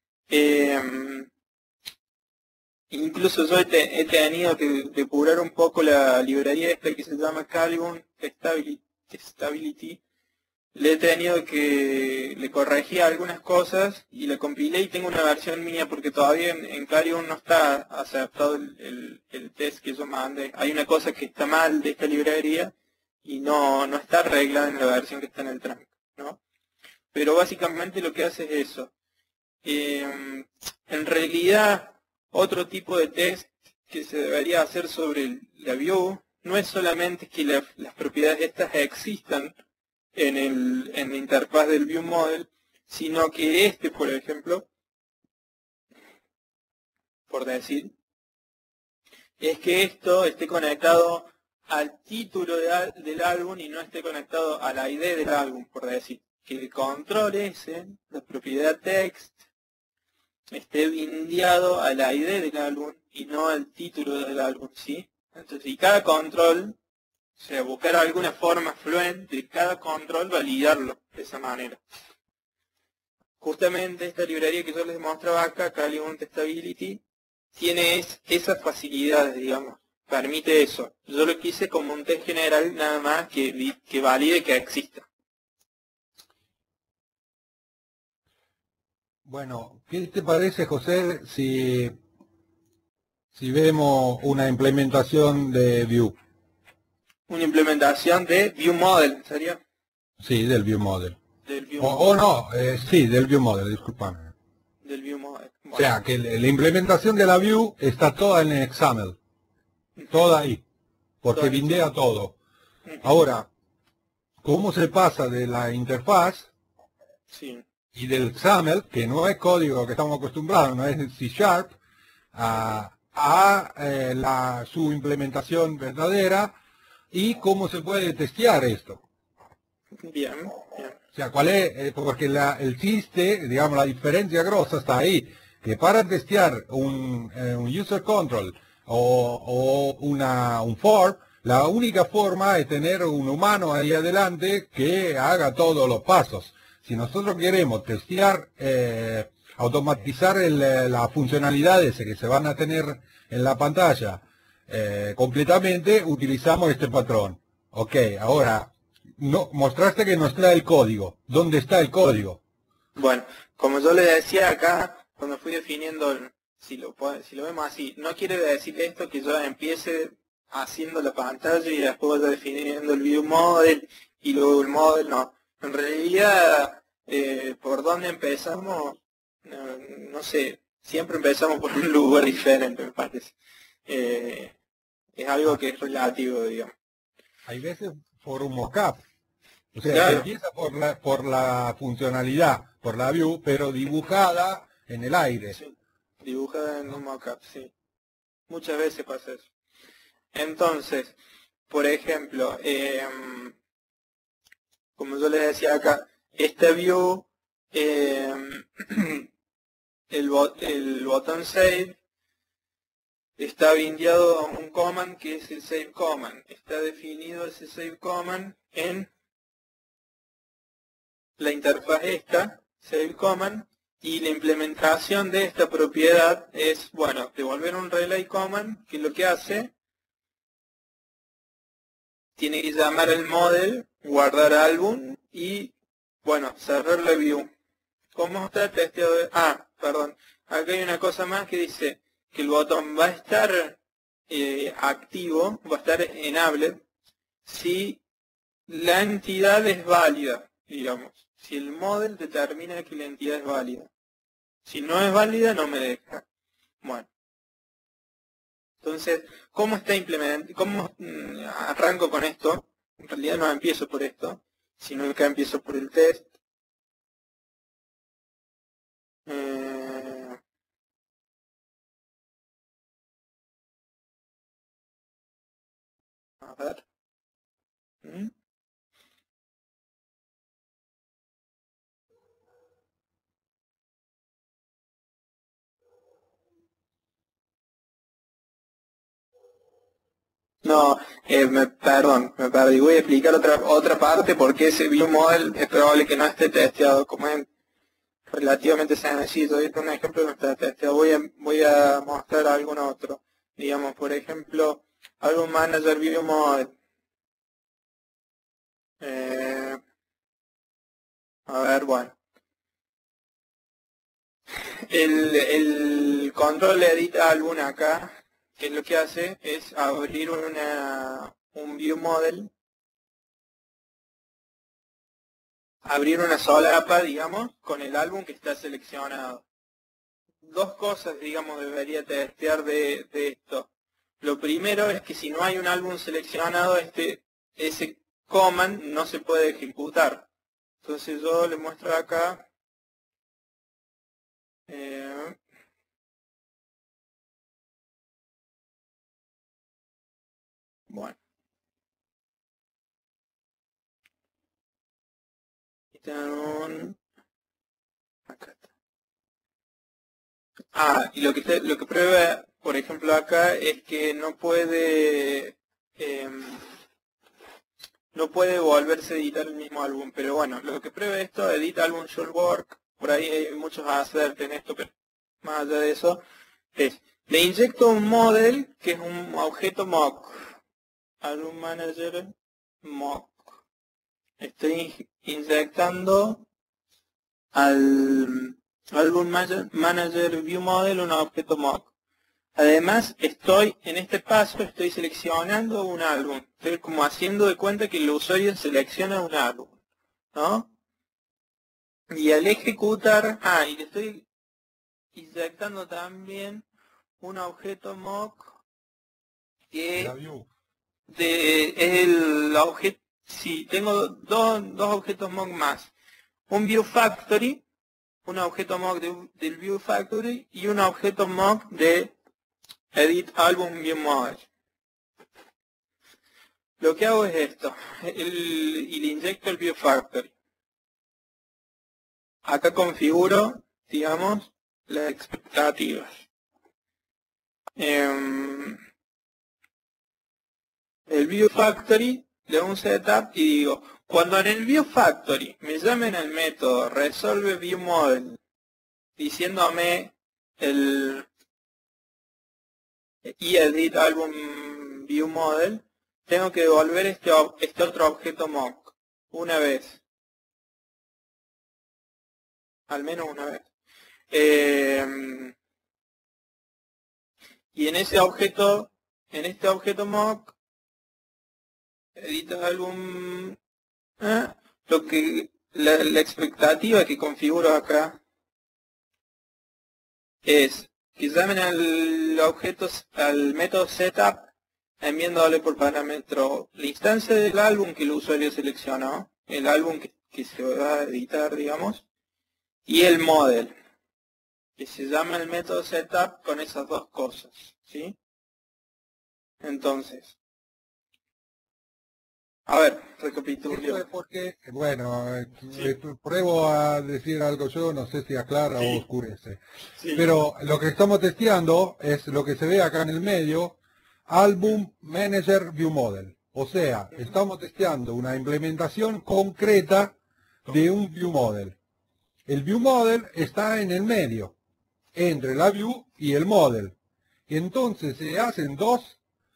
Incluso yo he tenido que depurar un poco la librería esta que se llama Calibur Stability, le corregí algunas cosas y le compilé y tengo una versión mía porque todavía en Clary aún no está aceptado el test que yo mandé. Hay una cosa que está mal de esta librería y no está arreglada en la versión que está en el trunk, ¿no? Pero básicamente lo que hace es eso. En realidad, otro tipo de test que se debería hacer sobre la view no es solamente que las propiedades estas existan en la interfaz del ViewModel, sino que por ejemplo, por decir, es que esto esté conectado al título del álbum y no esté conectado a la ID del álbum, por decir. Que el control ese, la propiedad text, esté bindeado a la ID del álbum y no al título del álbum, ¿sí? Entonces, si cada control, o sea, buscar alguna forma fluente de cada control, validarlo de esa manera. Justamente esta librería que yo les mostraba acá, Kali-Unt Stability, tiene esas facilidades, digamos, permite eso. Yo lo quise como un test general nada más que valide que exista. Bueno, ¿qué te parece, José, si vemos una implementación de Vue? Una implementación de ViewModel, ¿sería? Sí, del ViewModel. Del Sí, del ViewModel, disculpame. Del ViewModel. Bueno. O sea, que la implementación de la Vue está toda en el XAML. Toda ahí. Porque bindea todo. Ahora, ¿cómo se pasa de la interfaz y del XAML, que no es código que estamos acostumbrados, no es C#, a su implementación verdadera, y cómo se puede testear esto? Bien. O sea, ¿cuál es? Porque el chiste, digamos, la diferencia grosa está ahí, que para testear un user control o un for, la única forma es tener un humano ahí adelante que haga todos los pasos. Si nosotros queremos testear, automatizar las funcionalidades que se van a tener en la pantalla completamente, utilizamos este patrón. Ok, ahora, mostraste que no está el código. ¿Dónde está el código? Bueno, como yo le decía acá, cuando fui definiendo, si lo vemos así, no quiere decir esto que yo empiece haciendo la pantalla y después vaya definiendo el ViewModel y luego el model, no. En realidad, ¿por dónde empezamos? No sé, siempre empezamos por un lugar diferente, me parece. Es algo que es relativo, digamos. Hay veces por un mockup. O sea, Claro. empieza por la funcionalidad, por la view, pero dibujada en el aire. Sí, dibujada en un mockup, sí. Muchas veces pasa eso. Entonces, por ejemplo, como yo les decía acá, esta view, el botón Save está bindeado a un command que es el Save Command. Está definido ese Save Command en la interfaz esta, Save Command, y la implementación de esta propiedad es, bueno, devolver un relay command, que lo que hace, tiene que llamar al model, guardar álbum y, bueno, cerrar la view. ¿Cómo está testeado? Perdón, acá hay una cosa más que dice que el botón va a estar activo, va a estar enable, si la entidad es válida, digamos. Si el model determina que la entidad es válida. Si no es válida, no me deja. Bueno. Entonces, ¿cómo está implementado? ¿Cómo arranco con esto? En realidad no empiezo por esto, sino que empiezo por el test. A ver. No, perdón, me perdí. Voy a explicar otra parte porque ese ViewModel es probable que no esté testeado. Como es relativamente sencillo, este es un ejemplo que no está testeado. Voy a mostrar algún otro. Digamos, por ejemplo, algún Manager ViewModel. A ver, bueno. El control edit álbum acá, que lo que hace es abrir un view model, abrir una solapa, digamos, con el álbum que está seleccionado. Dos cosas, digamos, debería testear de esto. Lo primero es que si no hay un álbum seleccionado, ese command no se puede ejecutar. Entonces yo le muestro acá. Bueno. Acá está. Y lo que prueba, por ejemplo, acá es que no puede volverse a editar el mismo álbum. Pero bueno, lo que prueba esto, edit album should work. Por ahí hay muchos acertes en esto, pero más allá de eso, le inyecto un model que es un objeto mock. Album manager mock. Estoy inyectando al Album Manager View Model un objeto mock. Además, en este paso estoy seleccionando un álbum. Estoy como haciendo de cuenta que el usuario selecciona un álbum, ¿no? Y al ejecutar, y le estoy inyectando también un objeto mock que es el objeto. Sí, tengo dos objetos mock más. Un View Factory, un objeto mock del View Factory y un objeto mock de Edit Album View Model. Lo que hago es esto, y le inyecto el View Factory. Acá configuro, digamos, las expectativas. El View Factory le doy un setup y digo, cuando en el View Factory me llamen al método resolve View Model diciéndome y edit album View Model, tengo que devolver este otro objeto mock una vez, al menos una vez. Y en este objeto mock edit album, la expectativa que configuro acá es que llamen al método setup enviándole por parámetro la instancia del álbum que el usuario seleccionó, el álbum que se va a editar, digamos, y el model, que se llama el método setup con esas dos cosas, ¿sí? Entonces, a ver, recapitulo. Esto es porque, bueno, pruebo a decir algo yo, no sé si aclara o oscurece. Sí. Pero lo que estamos testeando es lo que se ve acá en el medio, Album Manager View Model. O sea, estamos testeando una implementación concreta de un View Model. El View Model está en el medio, entre la View y el Model. Entonces se hacen dos...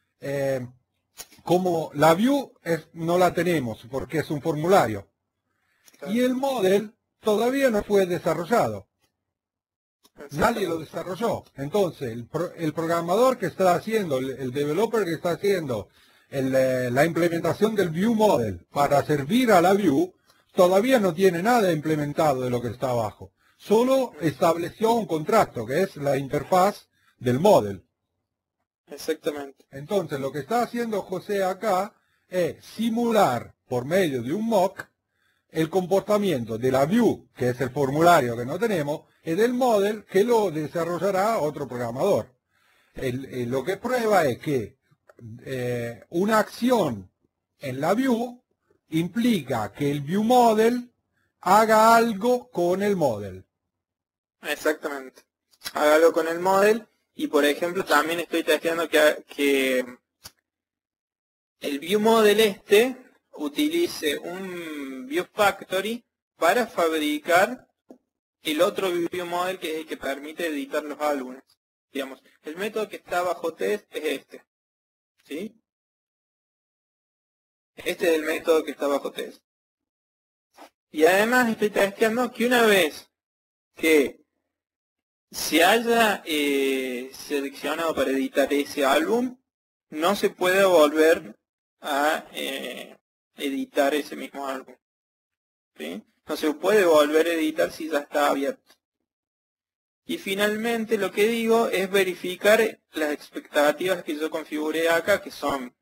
como la view no la tenemos porque es un formulario y el model todavía no fue desarrollado, nadie lo desarrolló. Entonces el programador que está haciendo, el developer que está haciendo la implementación del view model para servir a la view todavía no tiene nada implementado de lo que está abajo, solo estableció un contrato que es la interfaz del model. Exactamente. Entonces lo que está haciendo José acá es simular por medio de un mock el comportamiento de la view, que es el formulario que no tenemos, y del model que lo desarrollará otro programador. Lo que prueba es que una acción en la view implica que el view model haga algo con el model. Exactamente. Hágalo con el model. Y por ejemplo también estoy testeando que el View Model utilice un View Factory para fabricar el otro View Model que es el que permite editar los álbumes. Digamos, el método que está bajo test es este. ¿Sí? Este es el método que está bajo test. Y además estoy testeando que una vez que se haya seleccionado para editar ese álbum, no se puede volver a editar ese mismo álbum. ¿Sí? No se puede volver a editar si ya está abierto. Y finalmente lo que digo es verificar las expectativas que yo configuré acá, que son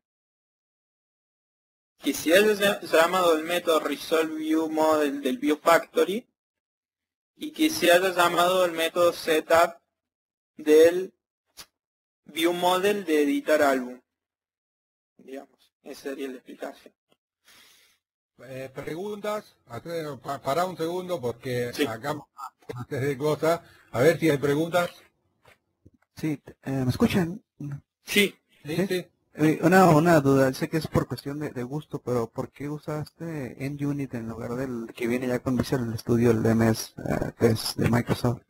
que si haya llamado el método resolveViewModel del ViewFactory y que se haya llamado el método setup del ViewModel de editar álbum. Digamos, esa sería la explicación. Preguntas, para un segundo porque Sí. acá antes de cosas, a ver si hay preguntas. Sí, ¿me escuchan? Sí, Sí, ¿Sí? sí. Una duda, sé que es por cuestión de gusto, pero ¿por qué usaste NUnit en lugar del que viene ya con Visual Studio, el MS Test de Microsoft?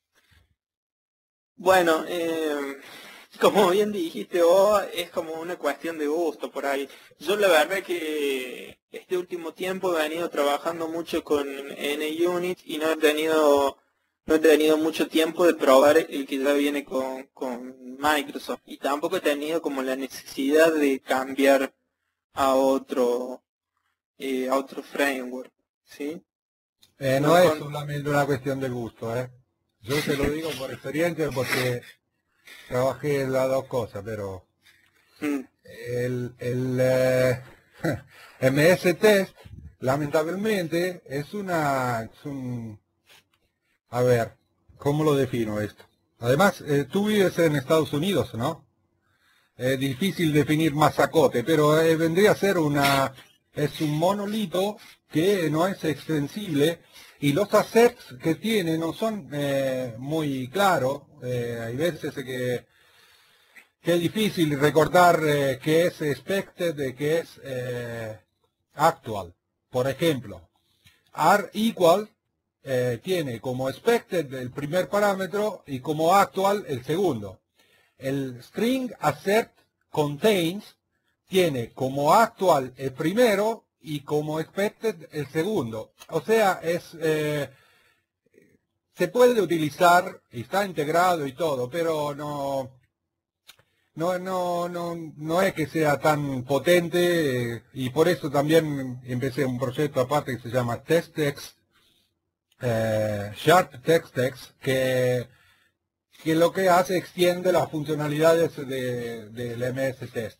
bueno, como bien dijiste vos, es como una cuestión de gusto por ahí. Yo la verdad que este último tiempo he venido trabajando mucho con NUnit y no he tenido mucho tiempo de probar el que ya viene con Microsoft. Y tampoco he tenido como la necesidad de cambiar a otro framework, ¿sí? No es Con- solamente una cuestión de gusto, ¿eh? Yo te lo digo por experiencia porque trabajé en las dos cosas, pero mm, el MS Test, lamentablemente, es un... A ver, ¿cómo lo defino esto? Además, tú vives en Estados Unidos, ¿no? Es difícil definir masacote, pero vendría a ser es un monolito que no es extensible y los assets que tiene no son muy claros. Hay veces que es difícil recordar qué es expected de qué es actual. Por ejemplo, R equal tiene como expected el primer parámetro y como actual el segundo. El string assert contains tiene como actual el primero y como expected el segundo. O sea, se puede utilizar, está integrado y todo, pero no es que sea tan potente y por eso también empecé un proyecto aparte que se llama TestText, Sharp TestText, que lo que hace extiende las funcionalidades del MS Test.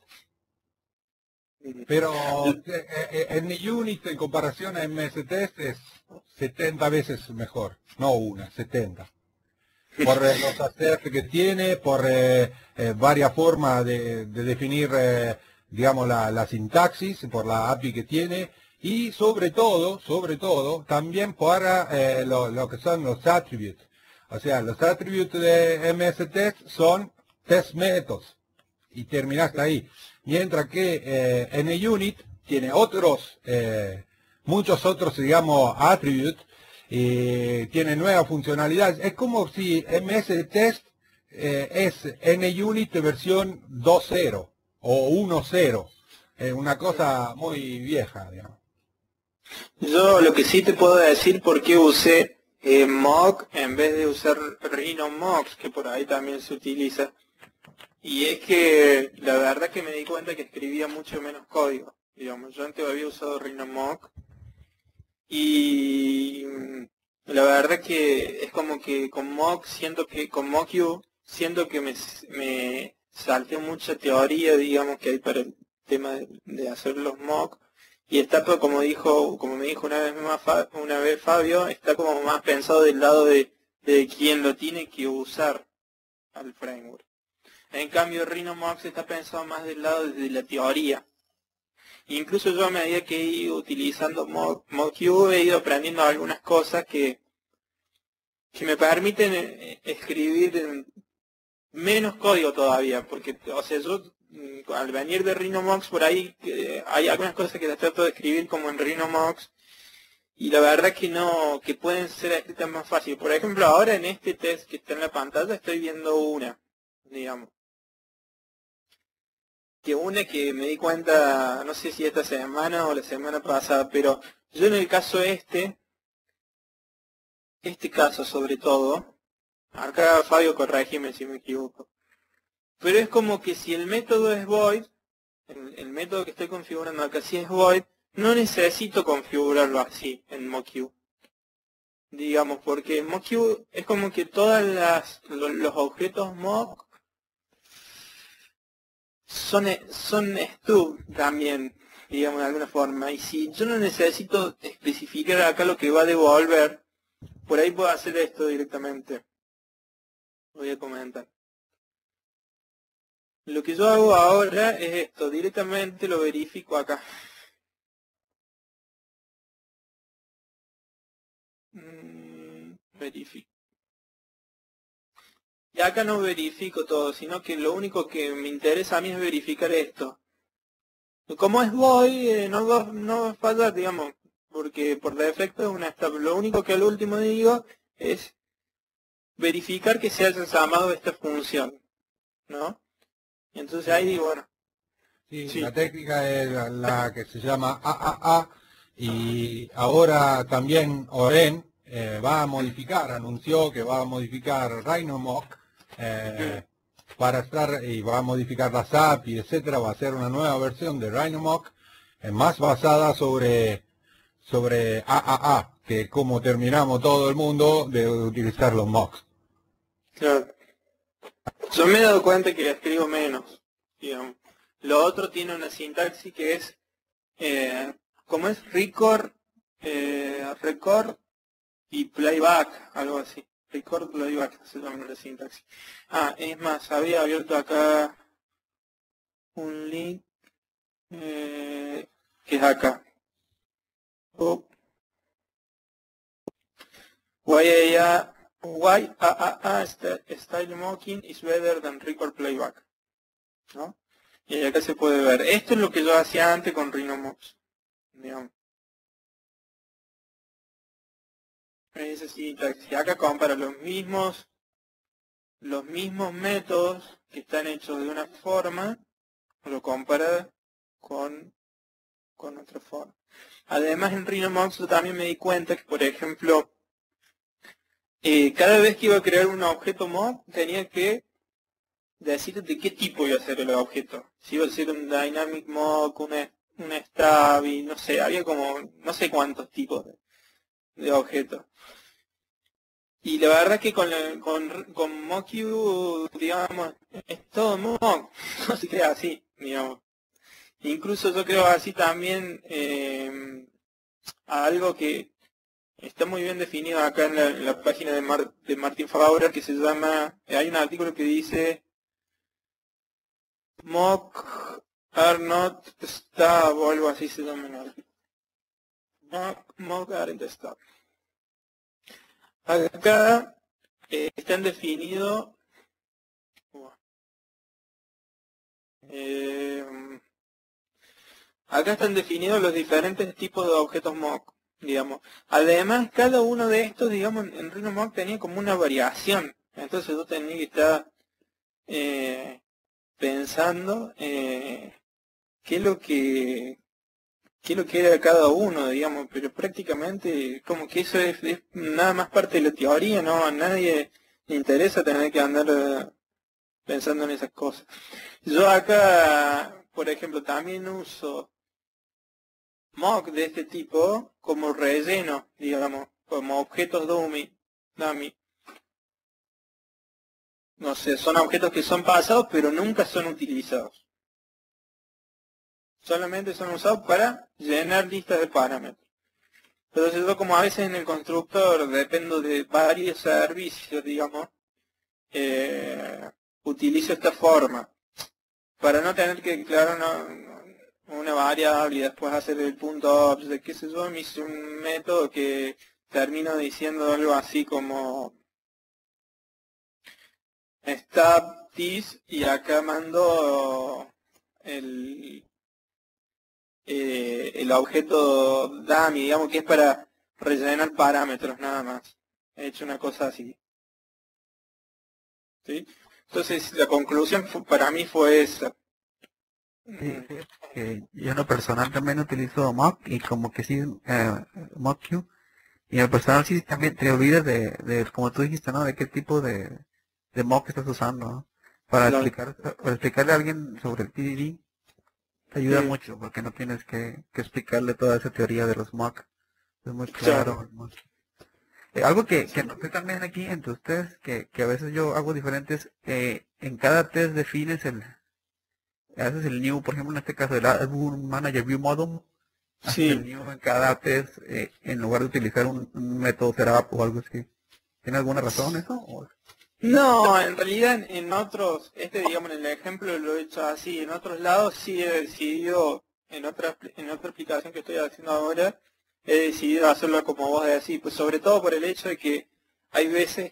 Pero en Unit en comparación a MS Test es 70 veces mejor, no una, 70. Por los assets que tiene, por varias formas de definir, digamos, la sintaxis, por la API que tiene, y sobre todo, también para lo que son los attributes. O sea, los attributes de MS Test son test methods, y terminaste ahí. Mientras que NUnit tiene muchos otros, digamos, attributes, tiene nuevas funcionalidades. Es como si MS Test es NUnit versión 2.0 o 1.0. Una cosa muy vieja, digamos. Yo lo que sí te puedo decir por qué usé mock en vez de usar RhinoMox, que por ahí también se utiliza. Y es que la verdad que me di cuenta que escribía mucho menos código. Digamos, yo antes había usado RhinoMock y la verdad que es como que con mock con MockU siento que me salté mucha teoría, digamos, que hay para el tema de hacer los mock. Y está como me dijo una vez Fabio, está como más pensado del lado de quien lo tiene que usar al framework. En cambio RhinoMox está pensado más del lado de la teoría. Incluso yo a medida que he ido utilizando MockU he ido aprendiendo algunas cosas que me permiten escribir menos código todavía, porque, o sea, yo al venir de RhinoMox por ahí hay algunas cosas que las trato de escribir como en RhinoMox y la verdad que pueden ser escritas más fácil. Por ejemplo, ahora en este test que está en la pantalla estoy viendo una, digamos. que una que me di cuenta, no sé si esta semana o la semana pasada, pero yo en el caso este caso sobre todo, acá Fabio corregime si me equivoco, pero es como que si el método es void, el método que estoy configurando acá si es void, no necesito configurarlo así en MockQ. Digamos, porque en MockQ es como que los objetos mock son stub también, digamos de alguna forma. Y si yo no necesito especificar acá lo que va a devolver, por ahí puedo hacer esto directamente. Voy a comentar. Lo que yo hago ahora es esto, directamente lo verifico acá. Verifico. Y acá no verifico todo, sino que lo único que me interesa a mí es verificar esto. Como es void, no va a fallar, digamos, porque por defecto es una stub. Lo único que al último digo es verificar que se haya llamado esta función, ¿no? Y entonces ahí digo, bueno. Sí, Sí. la técnica es la que se llama AAA y ahora también Oren va a modificar, anunció que va a modificar RhinoMock para estar y va a modificar las API, etcétera, va a hacer una nueva versión de RhinoMock más basada sobre AAA, que como terminamos todo el mundo de utilizar los mocks. Claro. Yo me he dado cuenta que escribo menos, digamos. Lo otro tiene una sintaxis que es, como es record y playback, algo así. Record, playback, se llama la sintaxis. Ah, es más, había abierto acá un link que es acá. Why style mocking is better than record playback, ¿no? Y acá se puede ver. Esto es lo que yo hacía antes con RhinoMox, digamos. Esa sintaxis. Acá compara los mismos métodos que están hechos de una forma, lo compara con otra forma. Además en RhinoMox yo también me di cuenta que, por ejemplo, cada vez que iba a crear un objeto mock tenía que decir de qué tipo iba a ser el objeto. Si iba a ser un dynamic mock, un stabby, no sé, había como no sé cuántos tipos de objetos. Y la verdad que con MockQ, digamos, es todo mock, no se crea así, digamos. Incluso yo creo así también a algo que está muy bien definido acá en la página de Martin Fowler, que se llama, hay un artículo que dice mock are not stub o algo así se llama el artículo. Mock aren't stub. Acá están definidos los diferentes tipos de objetos mock, digamos. Además, cada uno de estos, digamos, en RhinoMock tenía como una variación. Entonces yo tenía que estar pensando qué es lo que era cada uno, digamos, pero prácticamente como que eso es nada más parte de la teoría, ¿no? A nadie le interesa tener que andar pensando en esas cosas. Yo acá, por ejemplo, también uso mock de este tipo como relleno, digamos, como objetos dummy. No sé, son objetos que son pasados pero nunca son utilizados. Solamente son usados para llenar listas de parámetros. Entonces yo como a veces en el constructor dependo de varios servicios, digamos, utilizo esta forma para no tener que declarar una variable y después hacer el punto object, qué sé yo, me hice un método que termino diciendo algo así como stub this y acá mando el objeto dummy, digamos que es para rellenar parámetros nada más. He hecho una cosa así. ¿Sí? Entonces la conclusión para mí fue esa. Sí, yo en lo personal también utilizo Mock y como que sí, MockQ. Y en lo personal sí también te olvidas como tú dijiste, ¿no? De qué tipo de mock estás usando, ¿no? Claro. Para explicarle a alguien sobre el TDD te ayuda Sí, mucho porque no tienes que explicarle toda esa teoría de los mock. Es muy claro. claro el mock. Algo Sí. que noté también aquí entre ustedes, que a veces yo hago diferentes, en cada test defines haces el new, por ejemplo en este caso del Album Manager View Model, haces el Sí. new en cada test en lugar de utilizar un método setup o algo así. ¿Tiene alguna razón eso? No, en realidad en otros, digamos en el ejemplo lo he hecho así, en otros lados sí he decidido, en otra aplicación que estoy haciendo ahora, he decidido hacerlo como vos decís, pues sobre todo por el hecho de que hay veces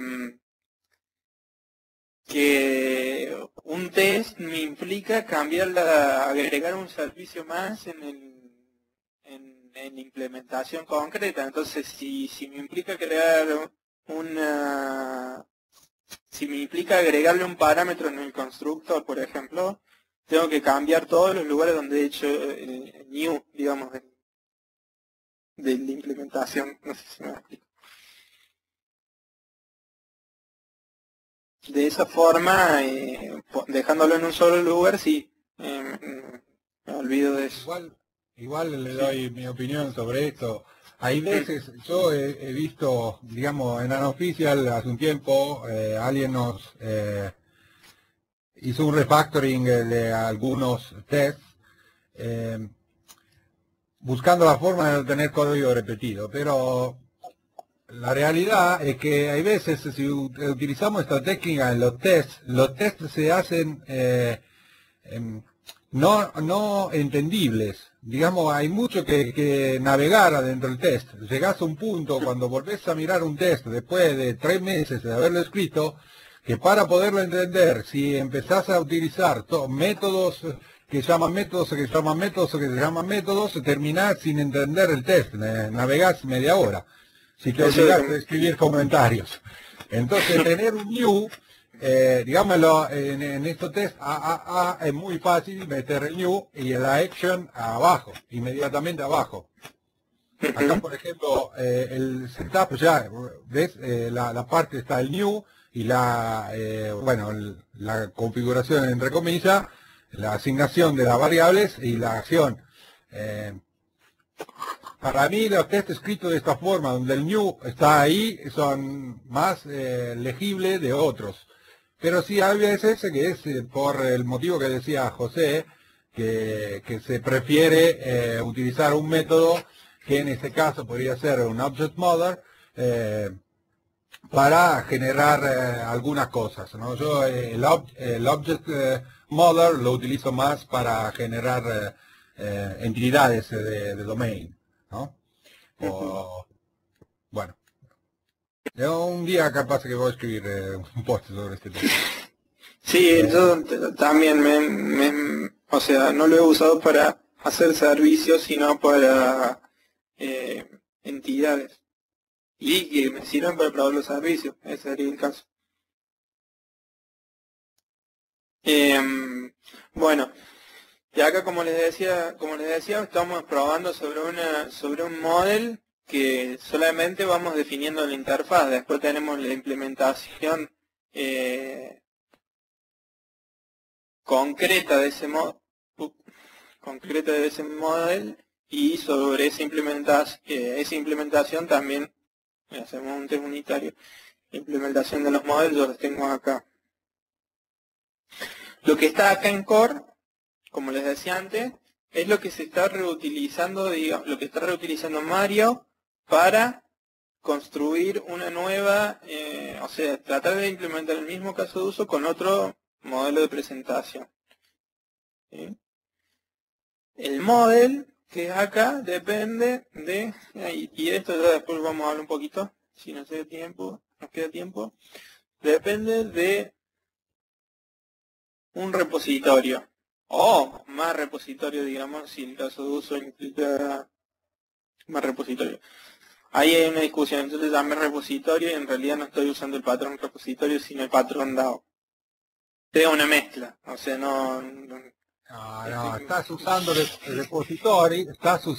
que un test me implica agregar un servicio más en la implementación concreta. Entonces, si me implica crear si me implica agregarle un parámetro en el constructor, por ejemplo, tengo que cambiar todos los lugares donde he hecho el new, digamos, de la implementación. No sé si me explico. De esa forma, dejándolo en un solo lugar, sí, me olvido de eso. Igual le doy mi opinión sobre esto. Hay veces, yo he visto, digamos, en Unofficial hace un tiempo, alguien nos hizo un refactoring de algunos tests, eh, buscando la forma de no tener código repetido, pero la realidad es que hay veces, si utilizamos esta técnica en los tests se hacen no entendibles. Digamos, hay mucho que navegar adentro del test. Llegás a un punto, cuando volvés a mirar un test después de 3 meses de haberlo escrito, que para poderlo entender, si empezás a utilizar métodos que llaman métodos, que llaman métodos, que se llaman métodos, terminás sin entender el test, navegás media hora. Si te olvidás de escribir comentarios. Entonces, tener un new, digámoslo, en estos test AAA es muy fácil meter el new y la action abajo, inmediatamente abajo. Acá, por ejemplo, el setup ya, ¿ves? La parte está el new y la configuración entre comillas, la asignación de las variables y la acción. Para mí los test escritos de esta forma, donde el new está ahí, son más legibles de otros. Pero sí hay veces que es por el motivo que decía José, que se prefiere utilizar un método que en este caso podría ser un object model para generar algunas cosas, ¿no? Yo el object model lo utilizo más para generar entidades de domain, ¿no? Bueno, yo un día capaz que voy a escribir un post sobre este tema. Sí, yo también o sea, no lo he usado para hacer servicios, sino para entidades. Y que me sirven para probar los servicios, ese sería el caso. Bueno, y acá como les decía, estamos probando sobre un model que solamente vamos definiendo la interfaz. Después tenemos la implementación concreta de ese model, y sobre esa implementación también hacemos un test unitario. La implementación de los modelos yo los tengo acá. Lo que está acá en core, como les decía antes, es lo que se está reutilizando, digamos, lo que está reutilizando Mario para construir una nueva, o sea, tratar de implementar el mismo caso de uso con otro modelo de presentación. ¿Sí? El model que es acá depende de, y esto ya después vamos a hablar un poquito, si nos queda tiempo, depende de un repositorio, o más repositorio, digamos, si el caso de uso implica más repositorio. Ahí hay una discusión, entonces llamé repositorio y en realidad no estoy usando el patrón repositorio, sino el patrón DAO. Es una mezcla, o sea, No, estás usando repository,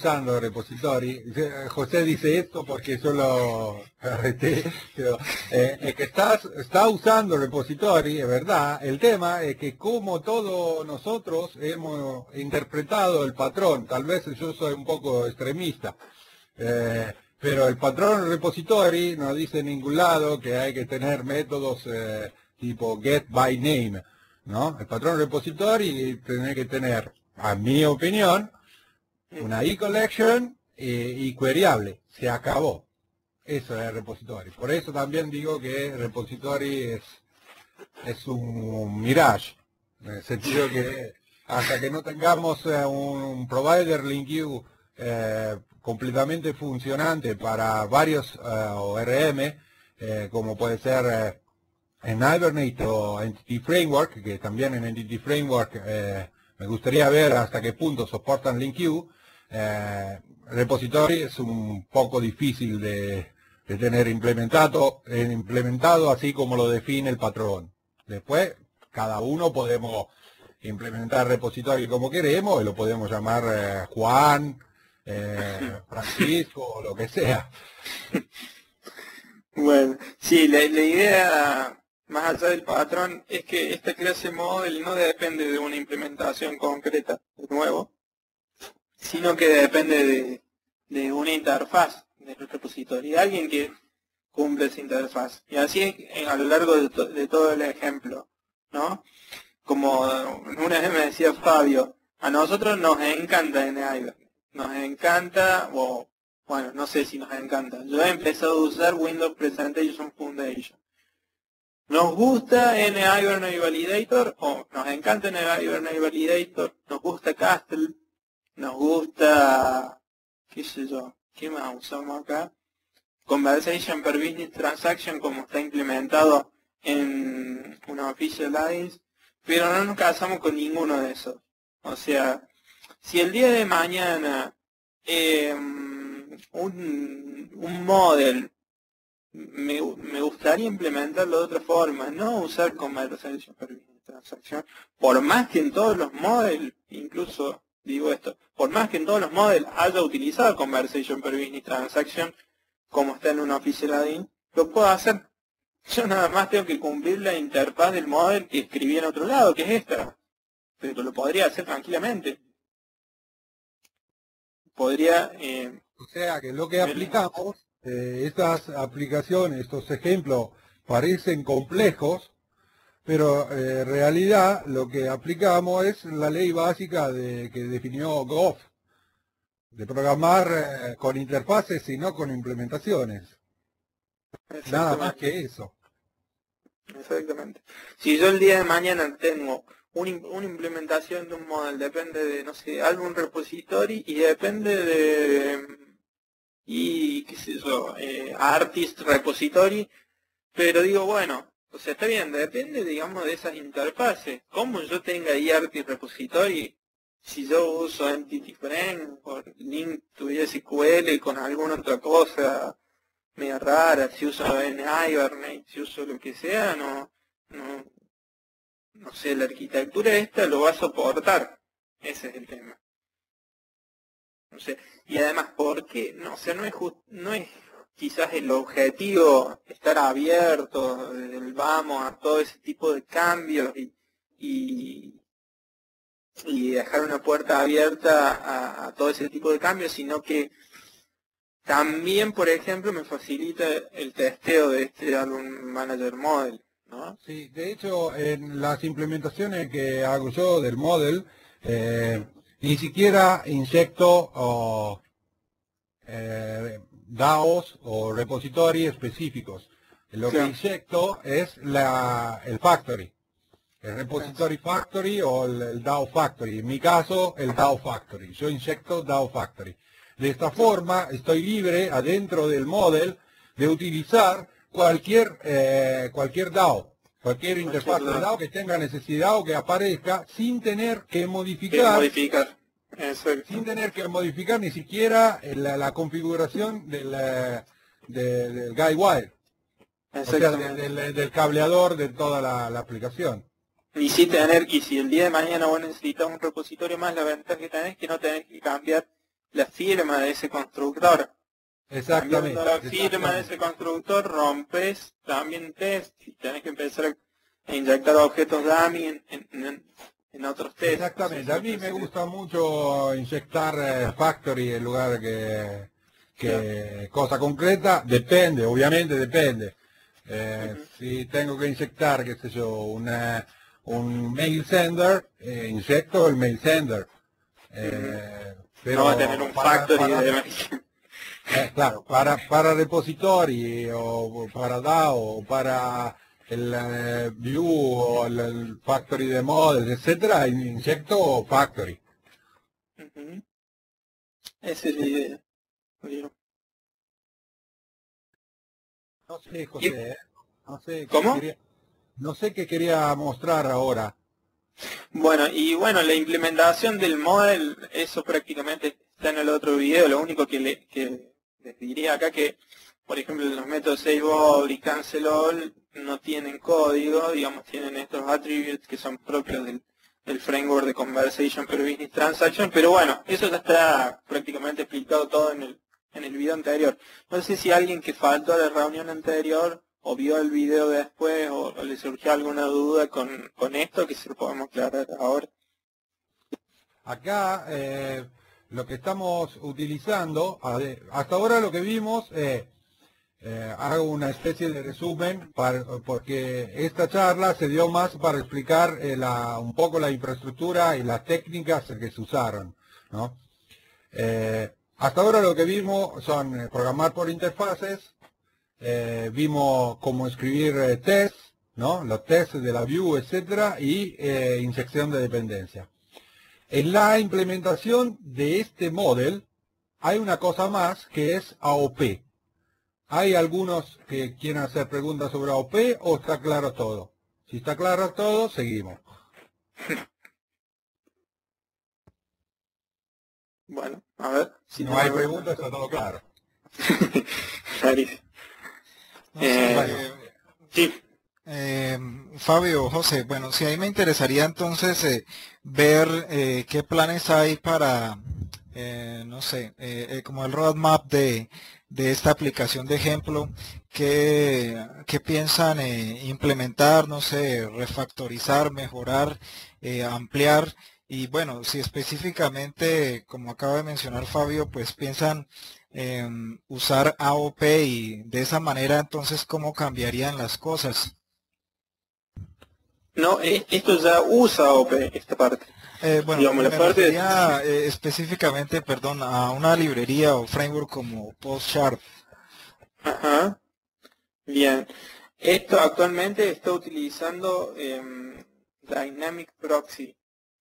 José dice esto porque yo lo arreté, pero es que está usando repository, es verdad. El tema es que como todos nosotros hemos interpretado el patrón, tal vez yo soy un poco extremista, pero el patrón repository no dice en ningún lado que hay que tener métodos tipo get by name, ¿no? El patrón repository tiene que tener, a mi opinión, una e-collection y queryable. Se acabó. Eso es el repository. Por eso también digo que el repository es un mirage. En el sentido que hasta que no tengamos un provider LinkU completamente funcionante para varios ORM, como puede ser en Hibernate o Entity Framework, que también en Entity Framework me gustaría ver hasta qué punto soportan LinkU. Repository es un poco difícil de tener implementado así como lo define el patrón. Después, cada uno podemos implementar repository como queremos y lo podemos llamar Juan, Francisco o lo que sea. Bueno, sí, la idea, más allá del patrón, es que esta clase model no depende de una implementación concreta, de nuevo, sino que depende de una interfaz del repositorio, de alguien que cumple esa interfaz. Y así a lo largo de todo el ejemplo, ¿no? Como una vez me decía Fabio, a nosotros nos encanta NIBer, nos encanta, o bueno, no sé si nos encanta. Yo he empezado a usar Windows Presentation Foundation. Nos gusta NIBer Validator, o nos encanta NIBer Validator, nos gusta Castle, nos gusta, qué sé yo, ¿qué más usamos acá? Conversation per Business Transaction, como está implementado en una Official Lines, pero no nos casamos con ninguno de esos. O sea, si el día de mañana un model me gustaría implementarlo de otra forma, no usar Conversation per Business Transaction, por más que en todos los models, incluso digo esto, por más que en todos los models haya utilizado Conversation per Business Transaction, como está en una Official Add-in, lo puedo hacer. Yo nada más tengo que cumplir la interfaz del model que escribí en otro lado, que es esta. Pero lo podría hacer tranquilamente. Podría... o sea que lo que aplicamos, estas aplicaciones, estos ejemplos parecen complejos, pero en realidad lo que aplicamos es la ley básica que definió Goff, de programar con interfaces y no con implementaciones. Nada más que eso. Exactamente. Si yo el día de mañana tengo una implementación de un model, depende de, no sé, algún repository y depende de, y qué sé yo, artist repository, pero digo, bueno, o sea, está bien, depende, digamos, de esas interfaces. Como yo tenga ahí artist repository, si yo uso Entity Frame o Link to SQL con alguna otra cosa media rara, si uso Hibernate, si uso lo que sea, no sé, la arquitectura esta lo va a soportar. Ese es el tema. No sé. Y además, ¿por qué? No, o sea, no es quizás el objetivo estar abierto desde el vamos a todo ese tipo de cambios y dejar una puerta abierta a todo ese tipo de cambios, sino que también, por ejemplo, me facilita el testeo de este Album Manager Model, ¿no? Sí, de hecho, en las implementaciones que hago yo del model, ni siquiera inyecto DAOs o repository específicos. Lo que inyecto es el factory. El repository factory o el DAO factory. En mi caso, el DAO factory. Yo inyecto DAO factory. De esta forma, estoy libre adentro del model de utilizar cualquier DAO, cualquier interfaz de DAO que tenga necesidad o que aparezca sin tener que modificar, sin tener que modificar ni siquiera la configuración del guidewire, o sea, del cableador de toda la aplicación. Y si el día de mañana vos necesitas un repositorio más, la ventaja que tenés es que no tenés que cambiar la firma de ese constructor. Exactamente. Cambiando la firma de ese constructor, rompes también test y tenés que empezar a inyectar objetos dummy en otros tests. Exactamente. A mí me gusta mucho inyectar factory en lugar que cosa concreta. Depende, obviamente depende. Si tengo que inyectar, qué sé yo, un mail sender, inyecto el mail sender. Pero no va a tener un factory de claro, para repository o para DAO o para el view o el factory de models, etcétera, inyecto factory. Esa es la idea. No sé, José, no sé ¿Cómo? No sé qué quería mostrar ahora. Bueno, la implementación del model, eso prácticamente está en el otro video. Lo único que les diría acá que, por ejemplo, los métodos SaveAll y CancelAll no tienen código, digamos, tienen estos attributes que son propios del framework de Conversation per Business Transaction, pero bueno, eso ya está prácticamente explicado todo en el video anterior. No sé si alguien que faltó a la reunión anterior o vio el video después o le surgió alguna duda con esto, que se lo podemos aclarar ahora. Acá lo que estamos utilizando, hasta ahora lo que vimos, hago una especie de resumen porque esta charla se dio más para explicar un poco la infraestructura y las técnicas que se usaron, ¿no? Hasta ahora lo que vimos son programar por interfaces, vimos cómo escribir tests, ¿no? Los tests de la view, etcétera, y inyección de dependencia. En la implementación de este model hay una cosa más que es AOP. ¿Hay algunos que quieren hacer preguntas sobre AOP o está claro todo? Si está claro todo, seguimos. Bueno, a ver. Si no hay preguntas, está todo claro. Clarísimo. Sí. Fabio, José, bueno, si ahí me interesaría entonces ver qué planes hay para, no sé, como el roadmap de esta aplicación de ejemplo, qué piensan implementar, no sé, refactorizar, mejorar, ampliar, y bueno, si específicamente, como acaba de mencionar Fabio, pues piensan usar AOP y de esa manera entonces cómo cambiarían las cosas. No, esto ya usa AOP, esta parte. Bueno, digamos, me la parte refería específicamente, perdón, a una librería o framework como PostSharp. Ajá. Bien. Esto actualmente está utilizando Dynamic Proxy.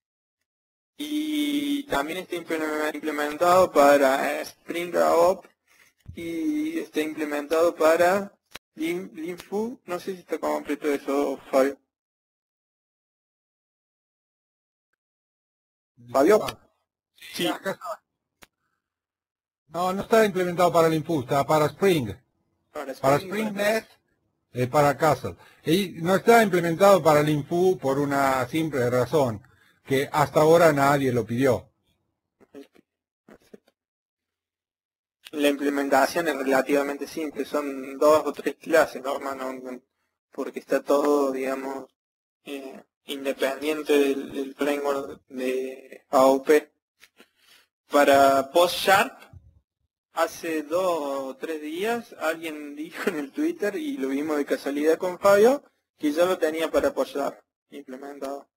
Y también está implementado para Spring AOP y está implementado para Linfu. No sé si está completo eso, Fabio. ¿Fabio? Sí. Acá está. No, no está implementado para Linfu, está para Spring. Para SpringNet, para Castle. Y no está implementado para Linfu por una simple razón, que hasta ahora nadie lo pidió. La implementación es relativamente simple, son 2 o 3 clases, ¿no, hermano? Porque está todo, digamos, independiente del framework de AOP. Para PostSharp, hace 2 o 3 días alguien dijo en el Twitter, y lo vimos de casualidad con Fabio, que ya lo tenía para PostSharp implementado.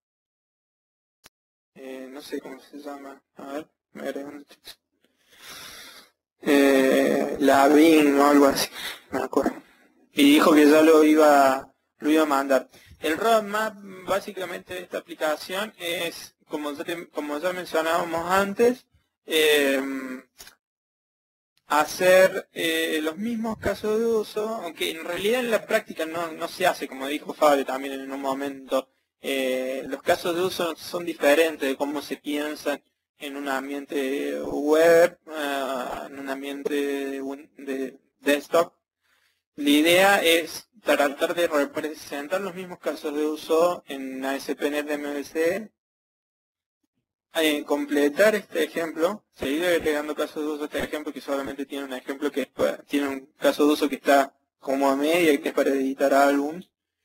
No sé cómo se llama, a ver, me agregó un texto. La BIN o algo así, me acuerdo. Y dijo que ya lo iba a mandar. El roadmap básicamente de esta aplicación es, como ya mencionábamos antes, hacer los mismos casos de uso, aunque en realidad en la práctica no se hace, como dijo Fabio también en un momento. Los casos de uso son diferentes de cómo se piensan en un ambiente web, en un ambiente de desktop. La idea es tratar de representar los mismos casos de uso en ASP.NET de MVC, completar este ejemplo, seguir agregando casos de uso a este ejemplo que solamente tiene un ejemplo que tiene un caso de uso que está como a media y que es para editar álbums.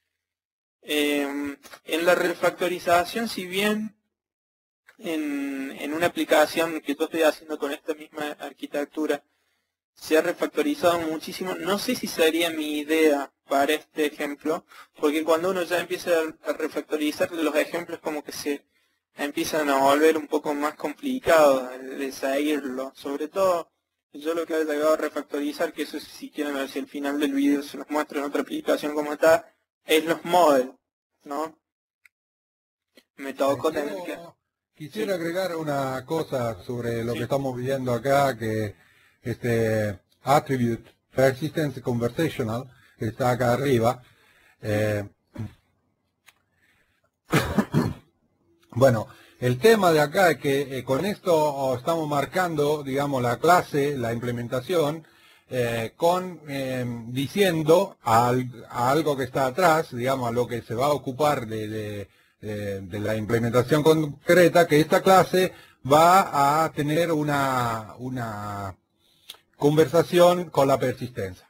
En la refactorización, si bien en una aplicación que yo estoy haciendo con esta misma arquitectura se ha refactorizado muchísimo, no sé si sería mi idea para este ejemplo, porque cuando uno ya empieza a refactorizar los ejemplos como que se empiezan a volver un poco más complicados de seguirlo. Sobre todo, yo lo que he llegado a refactorizar, que eso si quieren ver si al final del video se los muestro en otra aplicación como está, es los models, ¿no? Me tocó tener que... Quisiera agregar una cosa sobre lo que estamos viendo acá, que este attribute persistence conversational, que está acá arriba. Bueno, el tema de acá es que con esto estamos marcando, digamos, la clase, la implementación, diciendo a algo que está atrás, digamos, a lo que se va a ocupar de la implementación concreta, que esta clase va a tener una conversación con la persistencia.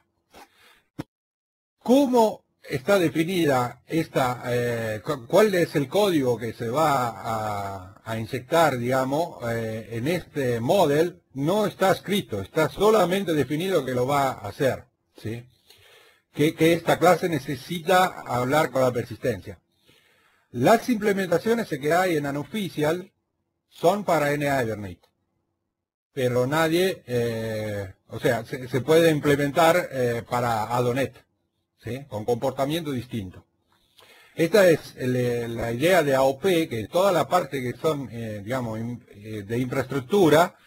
¿Cómo está definida esta, cuál es el código que se va a inyectar, digamos, en este model? No está escrito, está solamente definido que lo va a hacer, ¿sí? Que esta clase necesita hablar con la persistencia. Las implementaciones que hay en Unofficial son para NHibernate, pero nadie, o sea, se puede implementar para Adonet, ¿sí? Con comportamiento distinto. Esta es la idea de AOP, que toda la parte que son, digamos, de infraestructura,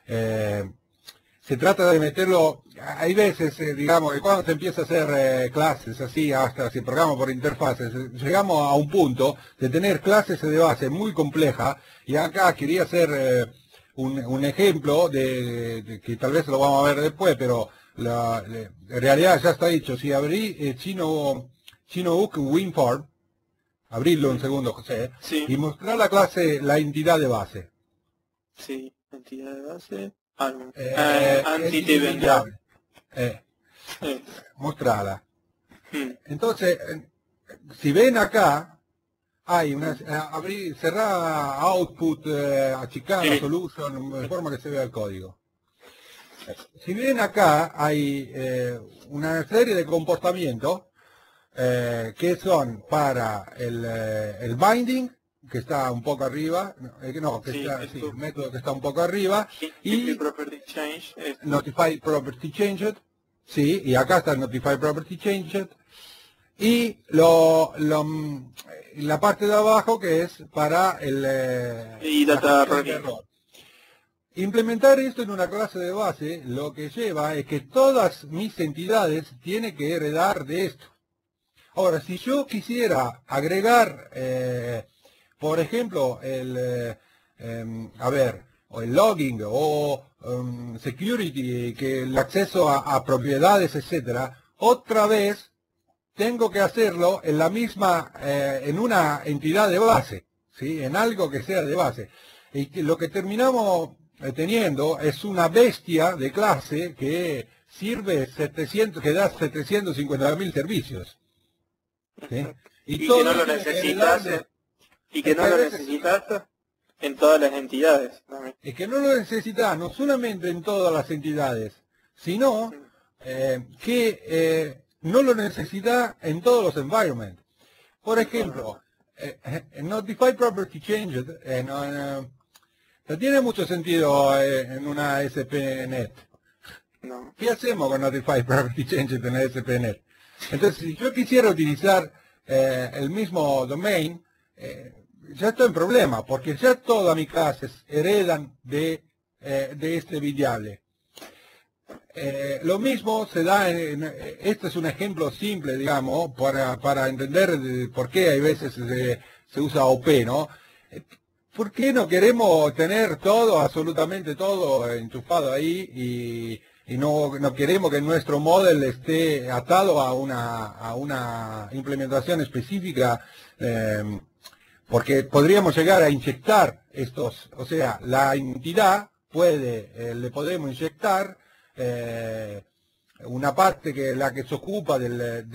se trata de meterlo, hay veces, digamos, que cuando se empieza a hacer clases así, hasta si programa por interfaces, llegamos a un punto de tener clases de base muy compleja, y acá quería hacer un ejemplo de que tal vez lo vamos a ver después, pero en realidad ya está dicho. Si abrí Chinook WinForm, abrirlo un segundo, José, Sí. Y mostrar la clase, la entidad de base. Sí, entidad de base, álbum. Entity Anti-Vendor. Mostrarla. Entonces, si ven acá, hay una, cerrar output, achicar la solution, de forma que se vea el código. Si ven acá, hay una serie de comportamientos que son para el binding, que está un poco arriba, el método que está un poco arriba, y Property Change. Notify Property Changed, sí, y acá está el Notify Property Changed, y la parte de abajo que es para Y data error. Implementar esto en una clase de base lo que lleva es que todas mis entidades tienen que heredar de esto. Ahora, si yo quisiera agregar, por ejemplo, el logging o security, que el acceso a propiedades, etcétera, otra vez tengo que hacerlo en la misma, en una entidad de base, ¿sí? En algo que sea de base. Y lo que terminamos teniendo es una bestia de clase que sirve 700, que da 750.000 servicios. ¿Sí? Y que no lo necesitas, en todas las entidades. Es que no lo necesitas no solamente en todas las entidades, sino que no lo necesita en todos los environments. Por ejemplo, Notify Property Changed no tiene mucho sentido en una ASP.NET. No. ¿Qué hacemos con Notify Property Changed en ASP.NET? Entonces, si yo quisiera utilizar el mismo domain, ya estoy en problema, porque ya todas mis clases heredan de este variable. Lo mismo se da este es un ejemplo simple, digamos, para entender por qué hay veces se usa OP, ¿no? ¿Por qué no queremos tener todo, absolutamente todo, enchufado ahí y no queremos que nuestro model esté atado a una implementación específica, porque podríamos llegar a inyectar estos, o sea, la entidad le podemos inyectar una parte que es la que se ocupa del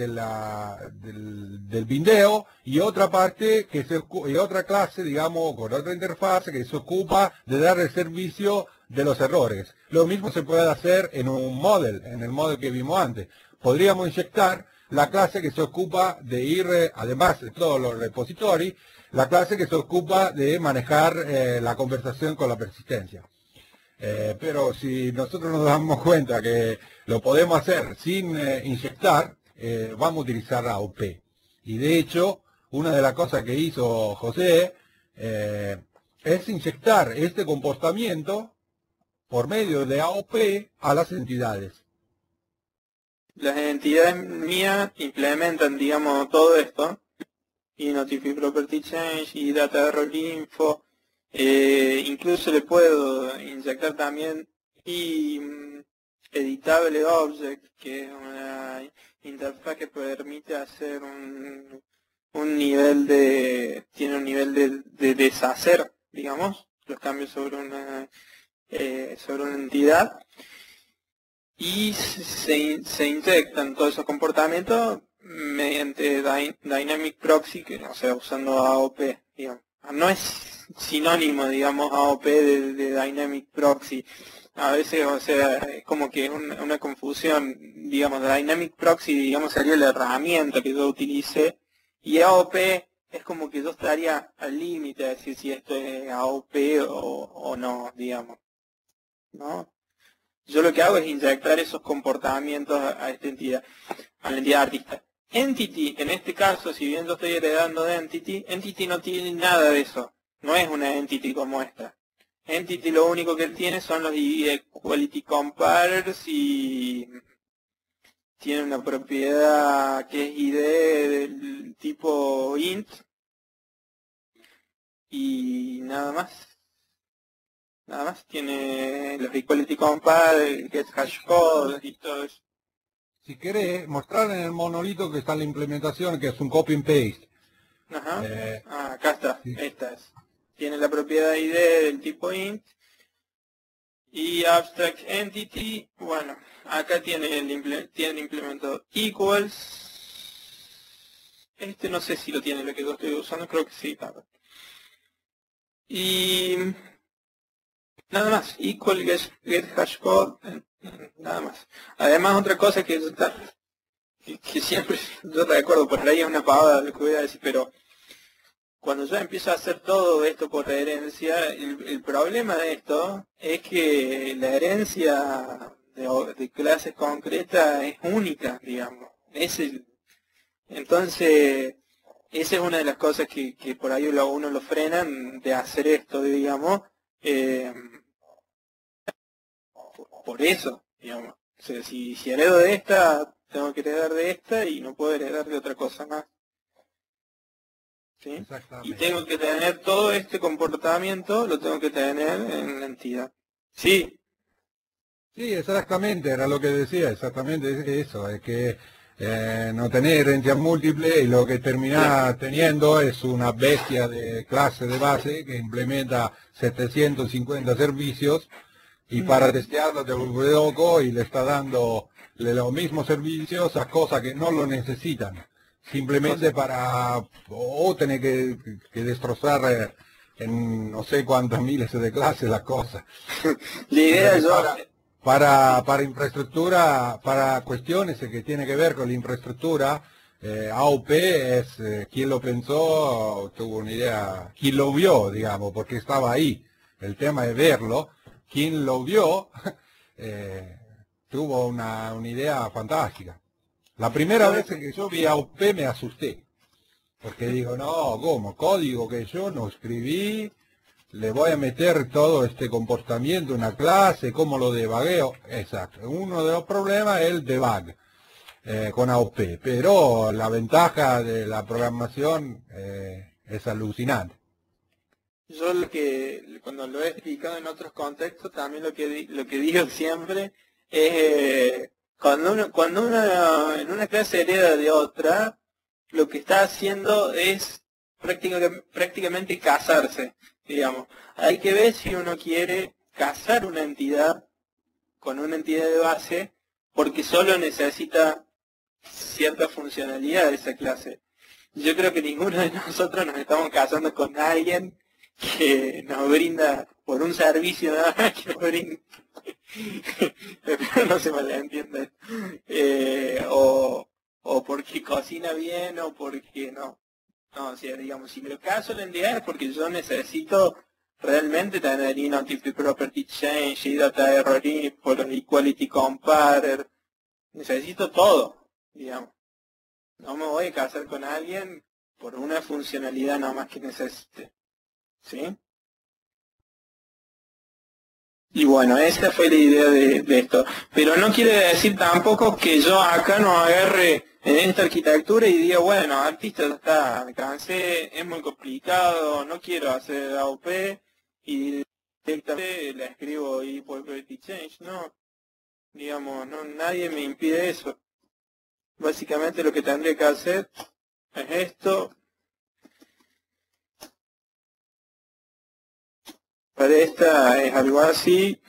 video y otra parte y otra clase, digamos, con otra interfaz que se ocupa de dar el servicio de los errores. Lo mismo se puede hacer en un model, en el model que vimos antes. Podríamos inyectar la clase que se ocupa de ir, además de todos los repositorios, la clase que se ocupa de manejar la conversación con la persistencia. Pero si nosotros nos damos cuenta que lo podemos hacer sin inyectar, vamos a utilizar AOP. Y de hecho, una de las cosas que hizo José es inyectar este comportamiento por medio de AOP a las entidades. Las entidades mías implementan, digamos, todo esto, y Notify Property Change, y Data Error Info, incluso le puedo inyectar también y Editable Object, que es una interfaz que permite hacer tiene un nivel de deshacer, digamos, los cambios sobre una entidad, y se inyectan todos esos comportamientos mediante Dynamic Proxy, o sea, usando AOP, digamos. No es sinónimo, digamos, AOP de Dynamic Proxy. A veces, o sea, es como que una confusión, digamos, Dynamic Proxy, digamos, sería la herramienta que yo utilice, y AOP es como que yo estaría al límite de decir si esto es AOP o no, digamos, ¿no? Yo lo que hago es inyectar esos comportamientos a esta entidad, a la entidad artista. Entity, en este caso, si bien yo estoy heredando de Entity no tiene nada de eso. No es una Entity como esta. Entity lo único que tiene son los Equality Comparers y tiene una propiedad que es ID del tipo int y nada más. Nada más, tiene los Equality Comparers, get hashcode y todo eso. Si querés, mostrar en el monolito que está la implementación, que es un copy and paste. Ajá. Acá está, sí. Esta es. Tiene la propiedad ID del tipo int y abstract entity. Bueno, acá tiene el implemento equals. Este no sé si lo tiene lo que yo estoy usando, creo que sí. Claro. Y nada más, equal get hashcode. Nada más. Además, otra cosa que siempre yo recuerdo, por ahí es una pavada lo que voy a decir, pero cuando yo empiezo a hacer todo esto por herencia, el problema de esto es que la herencia de clases concretas es única, digamos. Entonces, esa es una de las cosas que por ahí uno lo frenan de hacer esto, digamos. Por eso, digamos. O sea, si heredo de esta, tengo que heredar de esta y no puedo heredar de otra cosa más. ¿Sí? Y tengo que tener todo este comportamiento, lo tengo que tener en la entidad. Sí. Sí, exactamente, era lo que decía, exactamente eso, es que no tener herencias múltiples y lo que termina teniendo es una bestia de clase de base que implementa 750 servicios. Y para testearlo te vuelve loco y le está dando los mismos servicios a cosas que no lo necesitan. Simplemente para tener que destrozar en no sé cuántas miles de clases las cosas. La idea es para infraestructura, para cuestiones que tiene que ver con la infraestructura, AOP es quien lo pensó, tuvo una idea, quien lo vio, digamos, porque estaba ahí. El tema es verlo. Quien lo vio tuvo una idea fantástica. La primera vez que yo vi AOP me asusté, porque digo, no, ¿cómo? Código que yo no escribí, le voy a meter todo este comportamiento en una clase, ¿cómo lo debugueo? Exacto, uno de los problemas es el debug con AOP, pero la ventaja de la programación es alucinante. Yo cuando lo he explicado en otros contextos, también lo que digo siempre Cuando uno en una clase hereda de otra, lo que está haciendo es prácticamente casarse, digamos. Hay que ver si uno quiere casar una entidad con una entidad de base, porque solo necesita cierta funcionalidad de esa clase. Yo creo que ninguno de nosotros nos estamos casando con alguien que nos brinda por un servicio nada más que nos brinda. Pero no se malentiende. O porque cocina bien o porque no. No, o sea, digamos, si me lo caso la entidad es porque yo necesito realmente tener Inactive Property Change, Data Error Info, Equality Comparer. Necesito todo, digamos. No me voy a casar con alguien por una funcionalidad nada más que necesite. ¿Sí? Y bueno, esa fue la idea de esto. Pero no quiere decir tampoco que yo acá no agarre en esta arquitectura y diga, bueno, artista ya está, me cansé, es muy complicado, no quiero hacer AOP y directamente le escribo Equal Property Change. No, digamos, no, nadie me impide eso. Básicamente lo que tendría que hacer es esto. Para esta es algo así.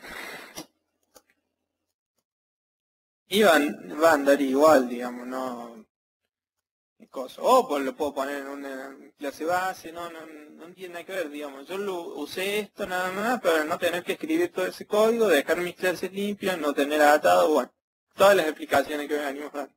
Y va a andar igual, digamos, no. O pues lo puedo poner en una clase base, no tiene nada que ver, digamos. Yo usé esto nada más para no tener que escribir todo ese código, dejar mis clases limpias, no tener atado, bueno, todas las explicaciones que venimos dando.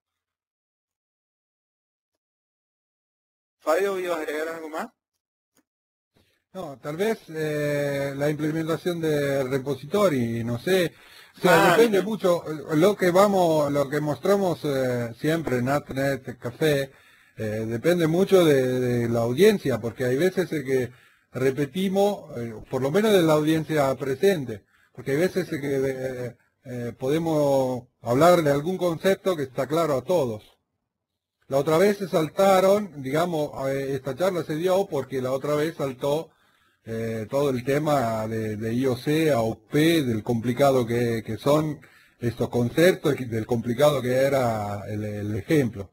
Fabio, ¿ibas a agregar algo más? No, tal vez la implementación de repository, no sé, o sea, depende mucho, lo que mostramos siempre en AtNet Café, depende mucho de la audiencia, porque hay veces que repetimos, por lo menos de la audiencia presente, porque hay veces que podemos hablar de algún concepto que está claro a todos. La otra vez se saltaron, digamos, esta charla se dio porque la otra vez saltó todo el tema de IOC, AOP, del complicado que son estos conceptos, del complicado que era el ejemplo.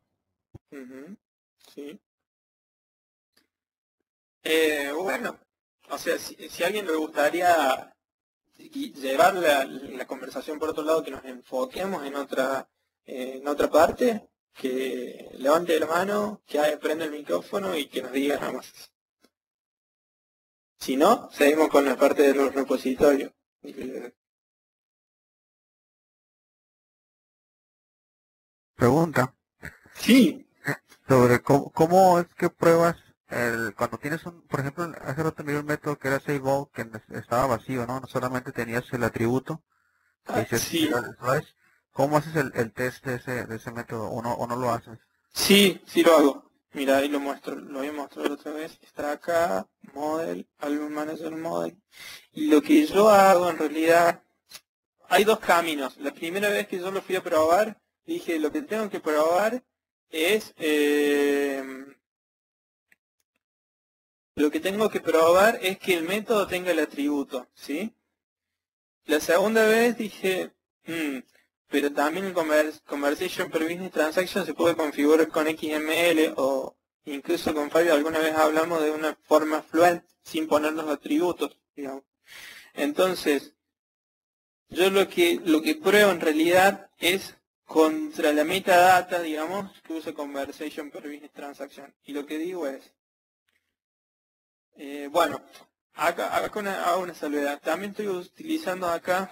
Sí. Bueno, o sea, si a alguien le gustaría llevar la conversación por otro lado, que nos enfoquemos en otra parte, que levante la mano, que prenda el micrófono y que nos diga nada más. Si no, seguimos con la parte de los repositorios. Pregunta. Sí. Sobre cómo es que pruebas cuando tienes por ejemplo, hace rato miré un método que era SaveAll, que estaba vacío, ¿no? No solamente tenías el atributo. Sí. ¿Sabes? ¿Cómo haces el test de ese método o no lo haces? Sí lo hago. Mira, ahí lo muestro, lo voy a mostrar otra vez. Está acá, Model, Album Manager Model. Y lo que yo hago en realidad, hay dos caminos. La primera vez que yo lo fui a probar, dije, lo que tengo que probar es que el método tenga el atributo, ¿sí? La segunda vez dije, pero también el Conversation per Business Transaction se puede configurar con XML o incluso con Fabio alguna vez hablamos de una forma fluent sin poner los atributos, digamos. Entonces, yo lo que pruebo en realidad es contra la metadata, digamos, que usa Conversation per Business Transaction. Y lo que digo es, bueno, acá hago una salvedad. También estoy utilizando acá,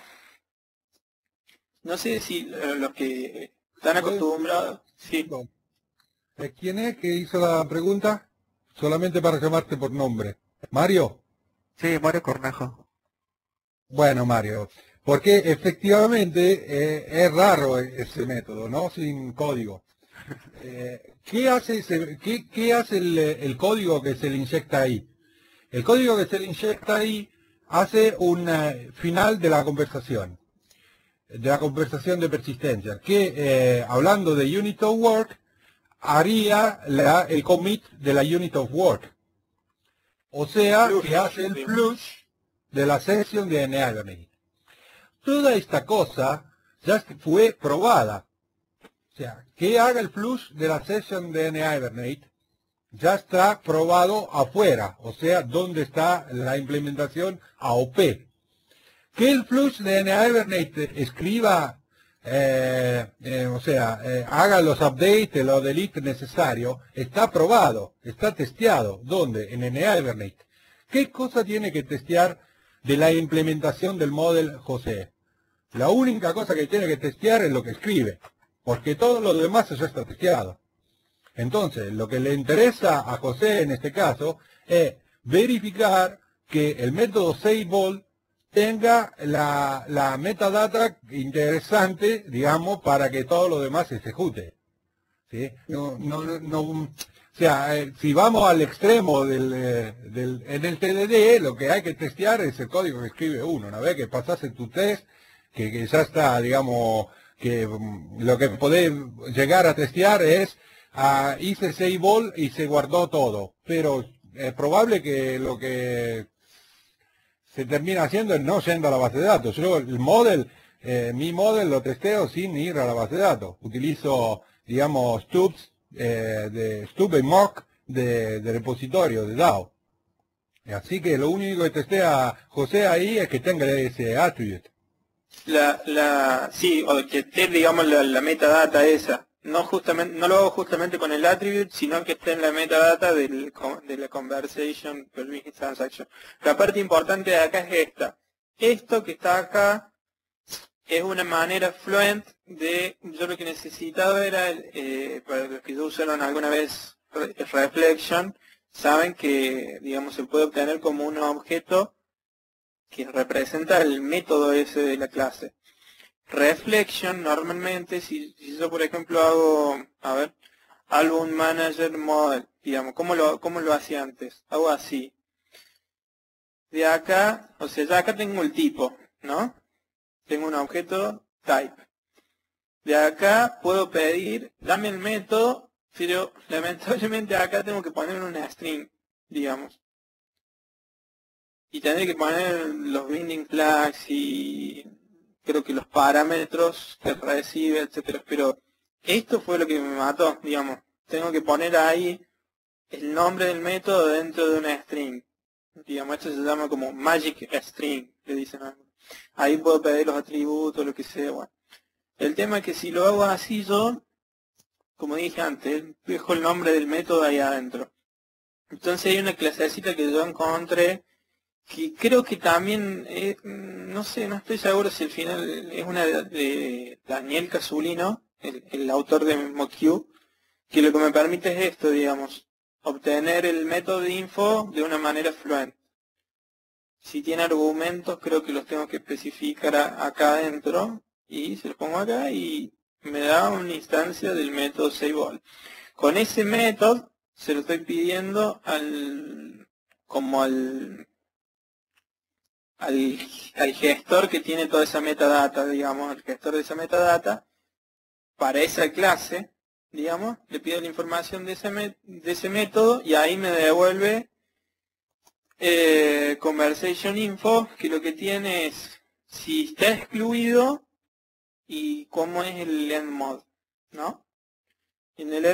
no sé si los que están acostumbrados, sí. ¿Quién es que hizo la pregunta? Solamente para llamarte por nombre. ¿Mario? Sí, Mario Cornejo. Bueno, Mario, porque efectivamente es raro ese método, ¿no? Sin código. ¿Qué hace el código que se le inyecta ahí? El código que se le inyecta ahí hace un final de la conversación de persistencia, que hablando de Unit of Work, haría el commit de la Unit of Work. O sea, que hace el flush de la sesión de Enneagram. Toda esta cosa ya fue probada. O sea, que haga el flush de la session de NHibernate ya está probado afuera, o sea, donde está la implementación AOP. Que el flush de NHibernate escriba, haga los updates, los deletes necesarios, está probado, está testeado. ¿Dónde? En NHibernate. ¿Qué cosa tiene que testear de la implementación del model José? La única cosa que tiene que testear es lo que escribe, porque todo lo demás ya está testeado. Entonces, lo que le interesa a José en este caso es verificar que el método SaveAll tenga la metadata interesante, digamos, para que todo lo demás se ejecute. ¿Sí? O sea, si vamos al extremo en el TDD, lo que hay que testear es el código que escribe uno. Una vez que pasaste tu test, que ya está, digamos, que lo que podés llegar a testear es, hice SaveAll y se guardó todo. Pero es probable que lo que se termina haciendo es no yendo a la base de datos. Yo el model, mi model lo testeo sin ir a la base de datos. Utilizo, digamos, stubs de stub y mock de repositorio de DAO. Así que lo único que testea José ahí es que tenga ese attribute. Sí, o que esté, digamos, la metadata esa. No lo hago justamente con el attribute, sino que esté en la metadata de la conversation per business transaction. La parte importante de acá es esta. Esto que está acá es una manera fluent de, yo lo que necesitaba era, para los que ya usaron alguna vez Reflection, saben que, digamos, se puede obtener como un objeto que representa el método ese de la clase. Reflection, normalmente, si yo por ejemplo hago, Album Manager Model, digamos, ¿cómo lo hacía antes? Hago así. De acá, o sea, ya acá tengo el tipo, ¿no? Tengo un objeto type. De acá puedo pedir, dame el método, pero lamentablemente acá tengo que poner una string, digamos. Y tendré que poner los binding flags y creo que los parámetros que recibe, etcétera. Pero esto fue lo que me mató, digamos. Tengo que poner ahí el nombre del método dentro de una string. Digamos, esto se llama como magic string, le dicen. Ahí puedo pedir los atributos, lo que sea. Bueno. El tema es que si lo hago así yo, como dije antes, dejo el nombre del método ahí adentro. Entonces hay una clasecita que yo encontré que creo que también, no sé, no estoy seguro si al final es una de Daniel Casulino, el autor de MoQ, que lo que me permite es esto, digamos, obtener el método de info de una manera fluent. Si tiene argumentos, creo que los tengo que especificar acá adentro, y se los pongo acá y me da una instancia del método SaveAll. Con ese método se lo estoy pidiendo al gestor que tiene toda esa metadata, digamos, al gestor de esa metadata, para esa clase, digamos, le pido la información de ese método y ahí me devuelve conversation info, que lo que tiene es si está excluido y cómo es el endmode, ¿no? En el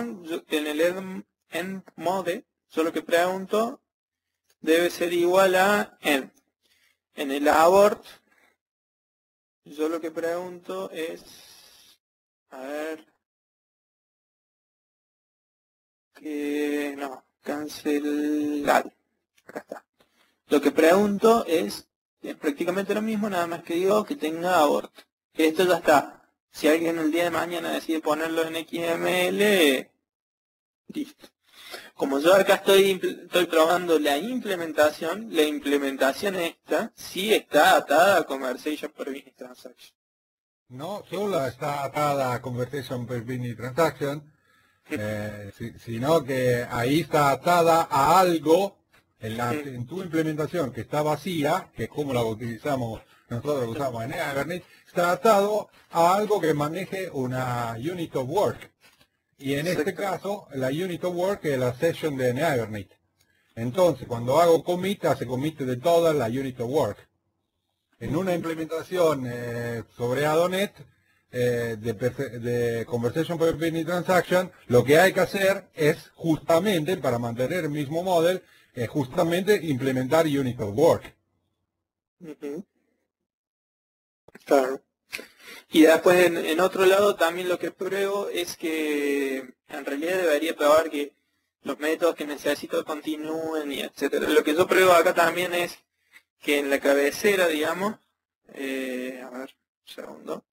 endmode, yo lo que pregunto debe ser igual a end. En el abort, yo lo que pregunto es, cancelar. Acá está. Lo que pregunto es prácticamente lo mismo, nada más que digo que tenga abort. Esto ya está. Si alguien el día de mañana decide ponerlo en XML, listo. Como yo acá estoy probando la implementación esta sí está atada a Conversation per Business Transaction. No solo está atada a Conversation per Business Transaction, sino que ahí está atada a algo en tu implementación que está vacía, que es como la utilizamos nosotros, usamos en NHibernate, está atado a algo que maneje una Unit of Work. Y en este caso, la Unit of Work es la session de NHibernate. Entonces, cuando hago commit, hace commit de toda la Unit of Work. En una implementación sobre ADONet de Conversation per Binary Transaction, lo que hay que hacer es justamente, para mantener el mismo model, justamente implementar Unit of Work. Claro. Y después en otro lado también lo que pruebo es que en realidad debería probar que los métodos que necesito continúen y etcétera. Lo que yo pruebo acá también es que en la cabecera, digamos, a ver, un segundo.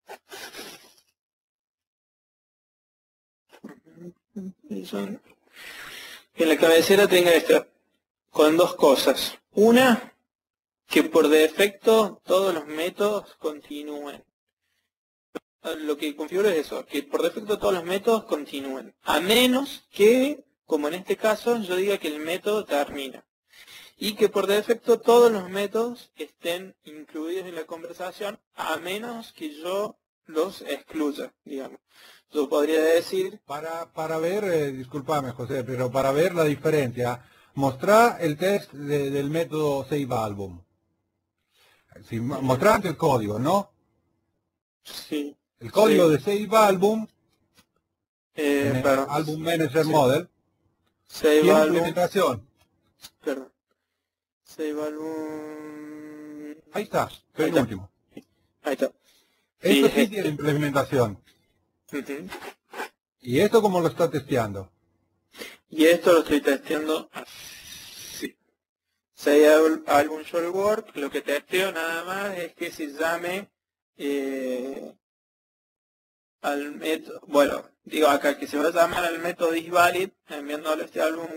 Que en la cabecera tenga esta, con dos cosas. Una, que por defecto todos los métodos continúen. Lo que configuro es eso, que por defecto todos los métodos continúen. A menos que, como en este caso, yo diga que el método termina. Y que por defecto todos los métodos estén incluidos en la conversación, a menos que yo los excluya, digamos. Yo podría decir... Para ver, discúlpame José, pero para ver la diferencia, mostrar el test del método SaveAlbum. Sí, mostrarte el código, ¿no? Sí. El código Sí. de SaveAlbum, en el perdón. Album Manager Sí. Model, Save tiene album, implementación. perdón. Save album... Ahí está, Ahí está. penúltimo. Ahí está. Esto Sí, sí tiene implementación. Ujú. ¿Y esto cómo lo está testeando? Y esto lo estoy testeando así. Save album short work, lo que testeo nada más es que se llame al método, bueno, digo acá que se va a llamar al método isValid, enviándole este álbum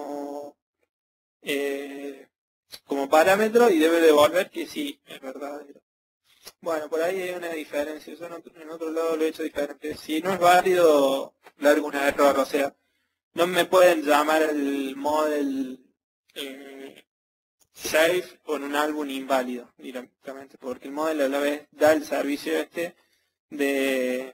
como parámetro y debe devolver que sí, es verdadero. Bueno, por ahí hay una diferencia, yo en otro lado lo he hecho diferente. Si no es válido, largo un error, o sea, no me pueden llamar el model safe con un álbum inválido directamente, porque el model a la vez da el servicio este de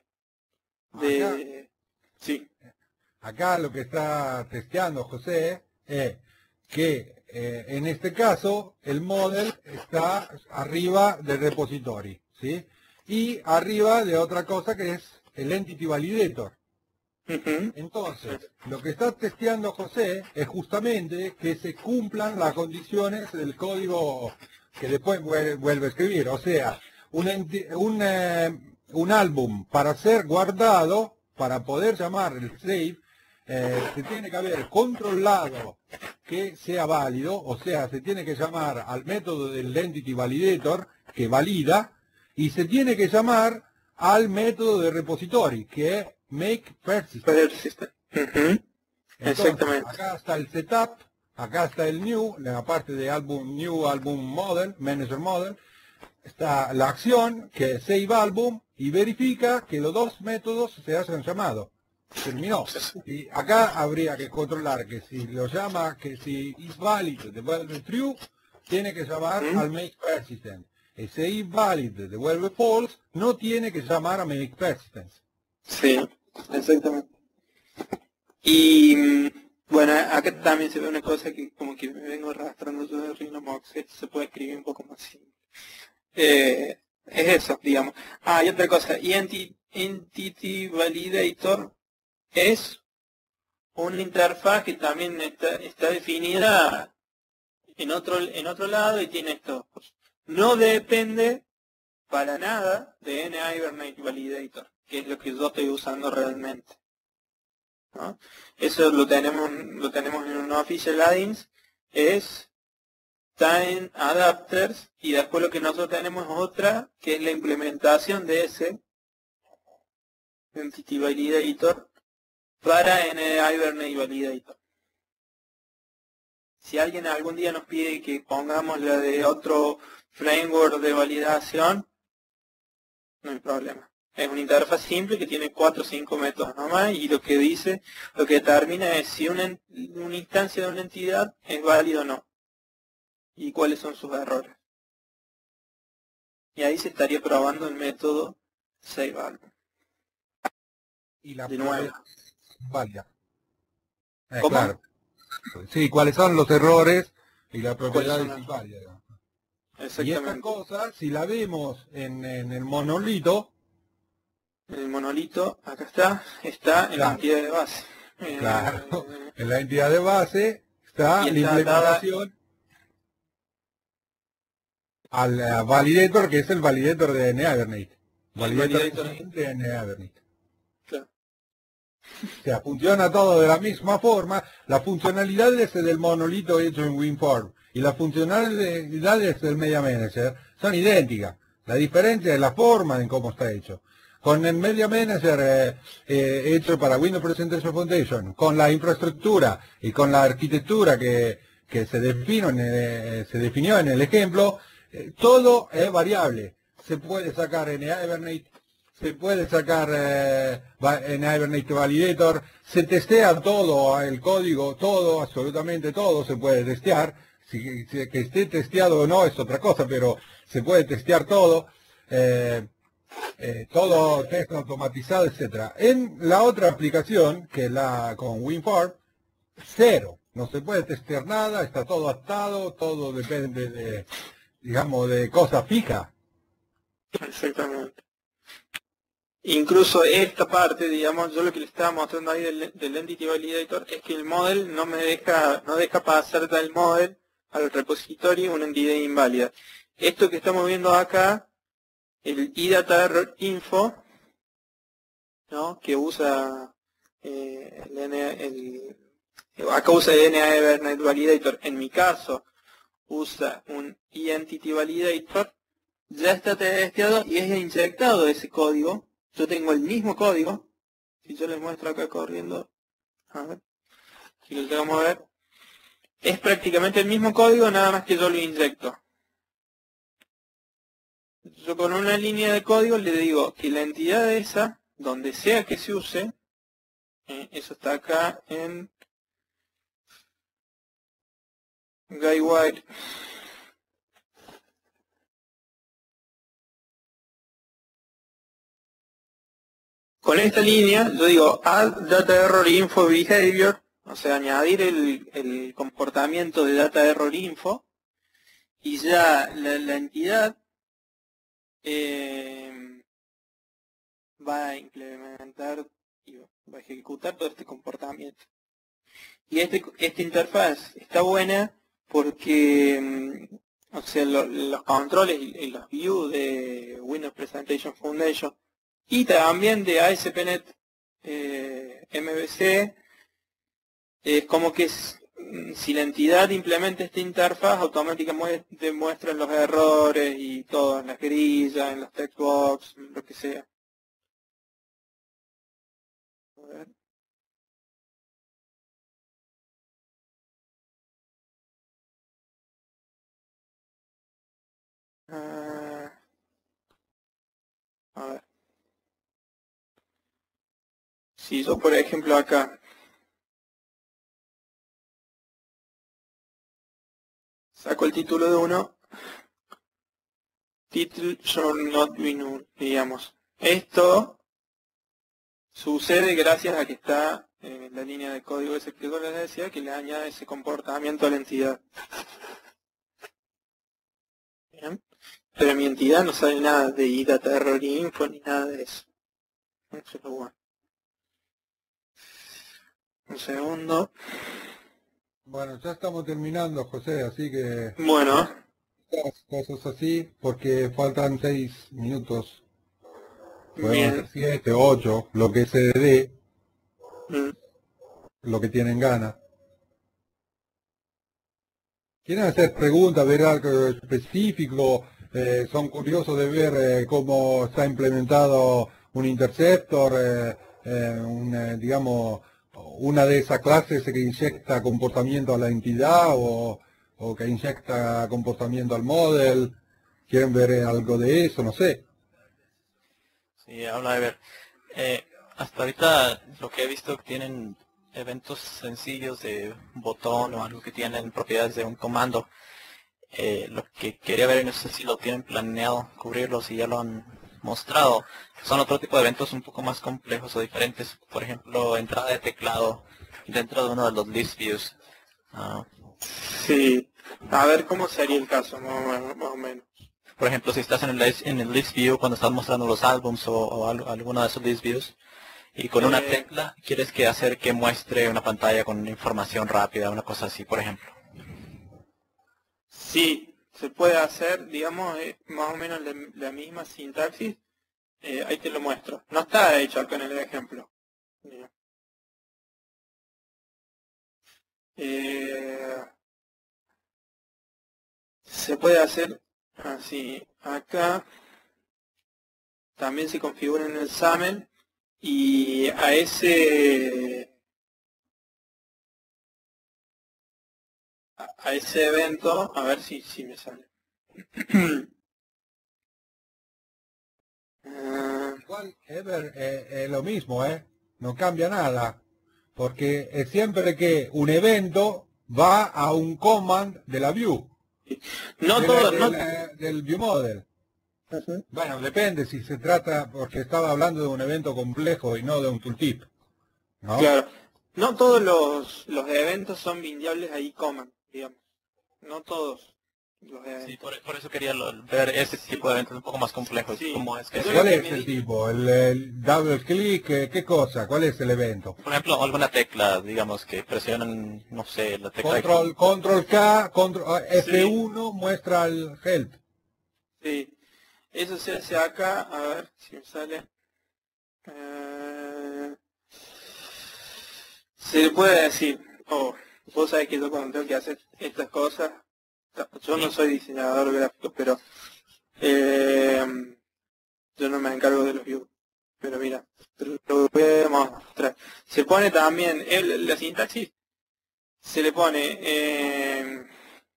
sí. Acá lo que está testeando José es que en este caso el model está arriba del repository, ¿sí? Y arriba de otra cosa que es el Entity Validator. Ujú. Entonces, lo que está testeando José es justamente que se cumplan las condiciones del código que después vuelve a escribir. O sea, un álbum para ser guardado, para poder llamar el save, se tiene que haber controlado que sea válido, o sea, se tiene que llamar al método del Entity Validator que valida, y se tiene que llamar al método de repository que es makePersistent. Persistent. Ujú. Entonces, Exactamente. acá está el setup, acá está el new, la parte de new album model, manager model, está la acción que es save album y verifica que los dos métodos se hayan llamado. Terminó. Y acá habría que controlar que si lo llama, que si is valid devuelve true, tiene que llamar al makePersistent. Y si is valid devuelve false, no tiene que llamar a makePersistent. Sí, exactamente. Y bueno, acá también se ve una cosa que como que me vengo arrastrando yo de Rhinomox, esto se puede escribir un poco más simple. Es eso, digamos. Ah, y otra cosa, y Entity Validator es una interfaz que también está definida en otro lado y tiene esto. No depende para nada de NHibernate Validator, que es lo que yo estoy usando realmente, ¿no? Eso lo tenemos en un official add-ins, es time adapters, y después lo que nosotros tenemos es otra, que es la implementación de ese Entity Validator para NHibernate Validator. Si alguien algún día nos pide que pongamos la de otro framework de validación, no hay problema. Es una interfaz simple que tiene 4 o 5 métodos nomás, y lo que determina es si una instancia de una entidad es válida o no, y cuáles son sus errores. Y ahí se estaría probando el método SaveAlbum. Y la De nuevo. válida. ¿Cómo? Claro. Sí, cuáles son los errores y las ¿Cuáles propiedades son las- inválidas. Y esta exactamente. cosa, si la vemos en el monolito, El monolito, acá está en la claro, entidad de base. claro, en la entidad de base está Y la está atada, implementación al validator, que es el validator de NEverNate. el Validator validator. engine de NEverNate. Claro, O sea, funciona todo de la misma forma. Las funcionalidades del monolito hecho en WinForm y las funcionalidades del Media Manager son idénticas. La diferencia es la forma en cómo está hecho. Con el Media Manager hecho para Windows Presentation Foundation, con la infraestructura y con la arquitectura que se definió en el ejemplo, todo es variable. Se puede sacar en Hibernate, se puede sacar en Hibernate Validator, se testea todo, el código, todo, absolutamente todo se puede testear. Que esté testeado o no es otra cosa, pero se puede testear todo. Todo test automatizado, etcétera. En la otra aplicación, que es la con WinForm, cero. No se puede testear nada, está todo atado, todo depende de, digamos, de cosas fijas. exactamente. Incluso esta parte, digamos, yo lo que le estaba mostrando ahí del Entity Validator es que el model no deja pasar del model al repositorio una entidad inválida. Esto que estamos viendo acá, el iData Error Info, ¿no? Que usa acá usa el NA-Hibernate Validator, en mi caso usa un eEntity Validator, ya está testeado y es inyectado ese código. Yo tengo el mismo código, si yo les muestro acá corriendo, a ver, si lo llegamos a ver, es prácticamente el mismo código, nada más que yo lo inyecto. Yo con una línea de código le digo que la entidad esa, donde sea que se use, eso está acá en GuideWire. Con esta línea yo digo add data error info behavior, o sea, añadir el comportamiento de data error info, y ya la entidad va a implementar y va a ejecutar todo este comportamiento. Y esta interfaz está buena porque o sea, los controles y los views de Windows Presentation Foundation y también de ASP.NET MVC, es como que si la entidad implementa esta interfaz, automáticamente muestra los errores y todo, en las grillas, en los textbox, lo que sea. A ver. A ver. Si yo, por ejemplo, acá saco el título de uno, title should not be null, digamos. Esto sucede gracias a que está la línea de código ese que yo les decía, que le añade ese comportamiento a la entidad. ¿Bien? Pero mi entidad no sabe nada de iData Error Info ni nada de eso. Eso es lo bueno. Un segundo. Bueno, ya estamos terminando, José, así que Bueno, cosas así, porque faltan 6 minutos. Podemos hacer bien. 7, 8, lo que se dé, Mm. lo que tienen ganas. ¿Quieren hacer preguntas, ver algo específico? ¿Son curiosos de ver cómo está implementado un interceptor, digamos, una de esas clases que inyecta comportamiento a la entidad o que inyecta comportamiento al model? ¿Quieren ver algo de eso? No sé. Sí, habla de ver. Hasta ahorita lo que he visto que tienen eventos sencillos de botón o algo que tienen propiedades de un comando. Lo que quería ver, no sé si lo tienen planeado cubrirlo, si ya lo han mostrado. Son otro tipo de eventos un poco más complejos o diferentes. Por ejemplo, entrada de teclado dentro de uno de los list views. Sí. A ver cómo sería el caso, más o menos. Por ejemplo, si estás en el list view cuando estás mostrando los álbums o alguno de esos list views y con una tecla quieres hacer que muestre una pantalla con información rápida, una cosa así, por ejemplo. Sí, se puede hacer, digamos, más o menos la misma sintaxis. Ahí te lo muestro. No está hecho acá en el ejemplo. Mira. Se puede hacer así. Acá también se configura en el XAML y a ese evento, a ver si me sale. Igual, Ever, es lo mismo, no cambia nada, porque es siempre que un evento va a un command de la view, No todo, no, del view model. Bueno, depende si se trata, porque estaba hablando de un evento complejo y no de un tooltip, ¿no? claro, no todos los eventos son bindeables a command, digamos. No todos los eventos. Sí, por eso quería ver ese tipo de eventos un poco más complejos. Sí. Como es que, Eso ¿Cuál lo que es me el di- tipo? ¿El double click? ¿Qué cosa? ¿Cuál es el evento? por ejemplo, alguna tecla, digamos, que presionan, no sé, la tecla Control K, F1 muestra el help. Sí, eso se hace acá, a ver si me sale. Se le puede decir, vos sabés que yo cuando tengo que hacer estas cosas, yo no soy diseñador gráfico, pero yo no me encargo de los views. Pero mira, te lo voy a mostrar. Se pone también, la sintaxis, se le pone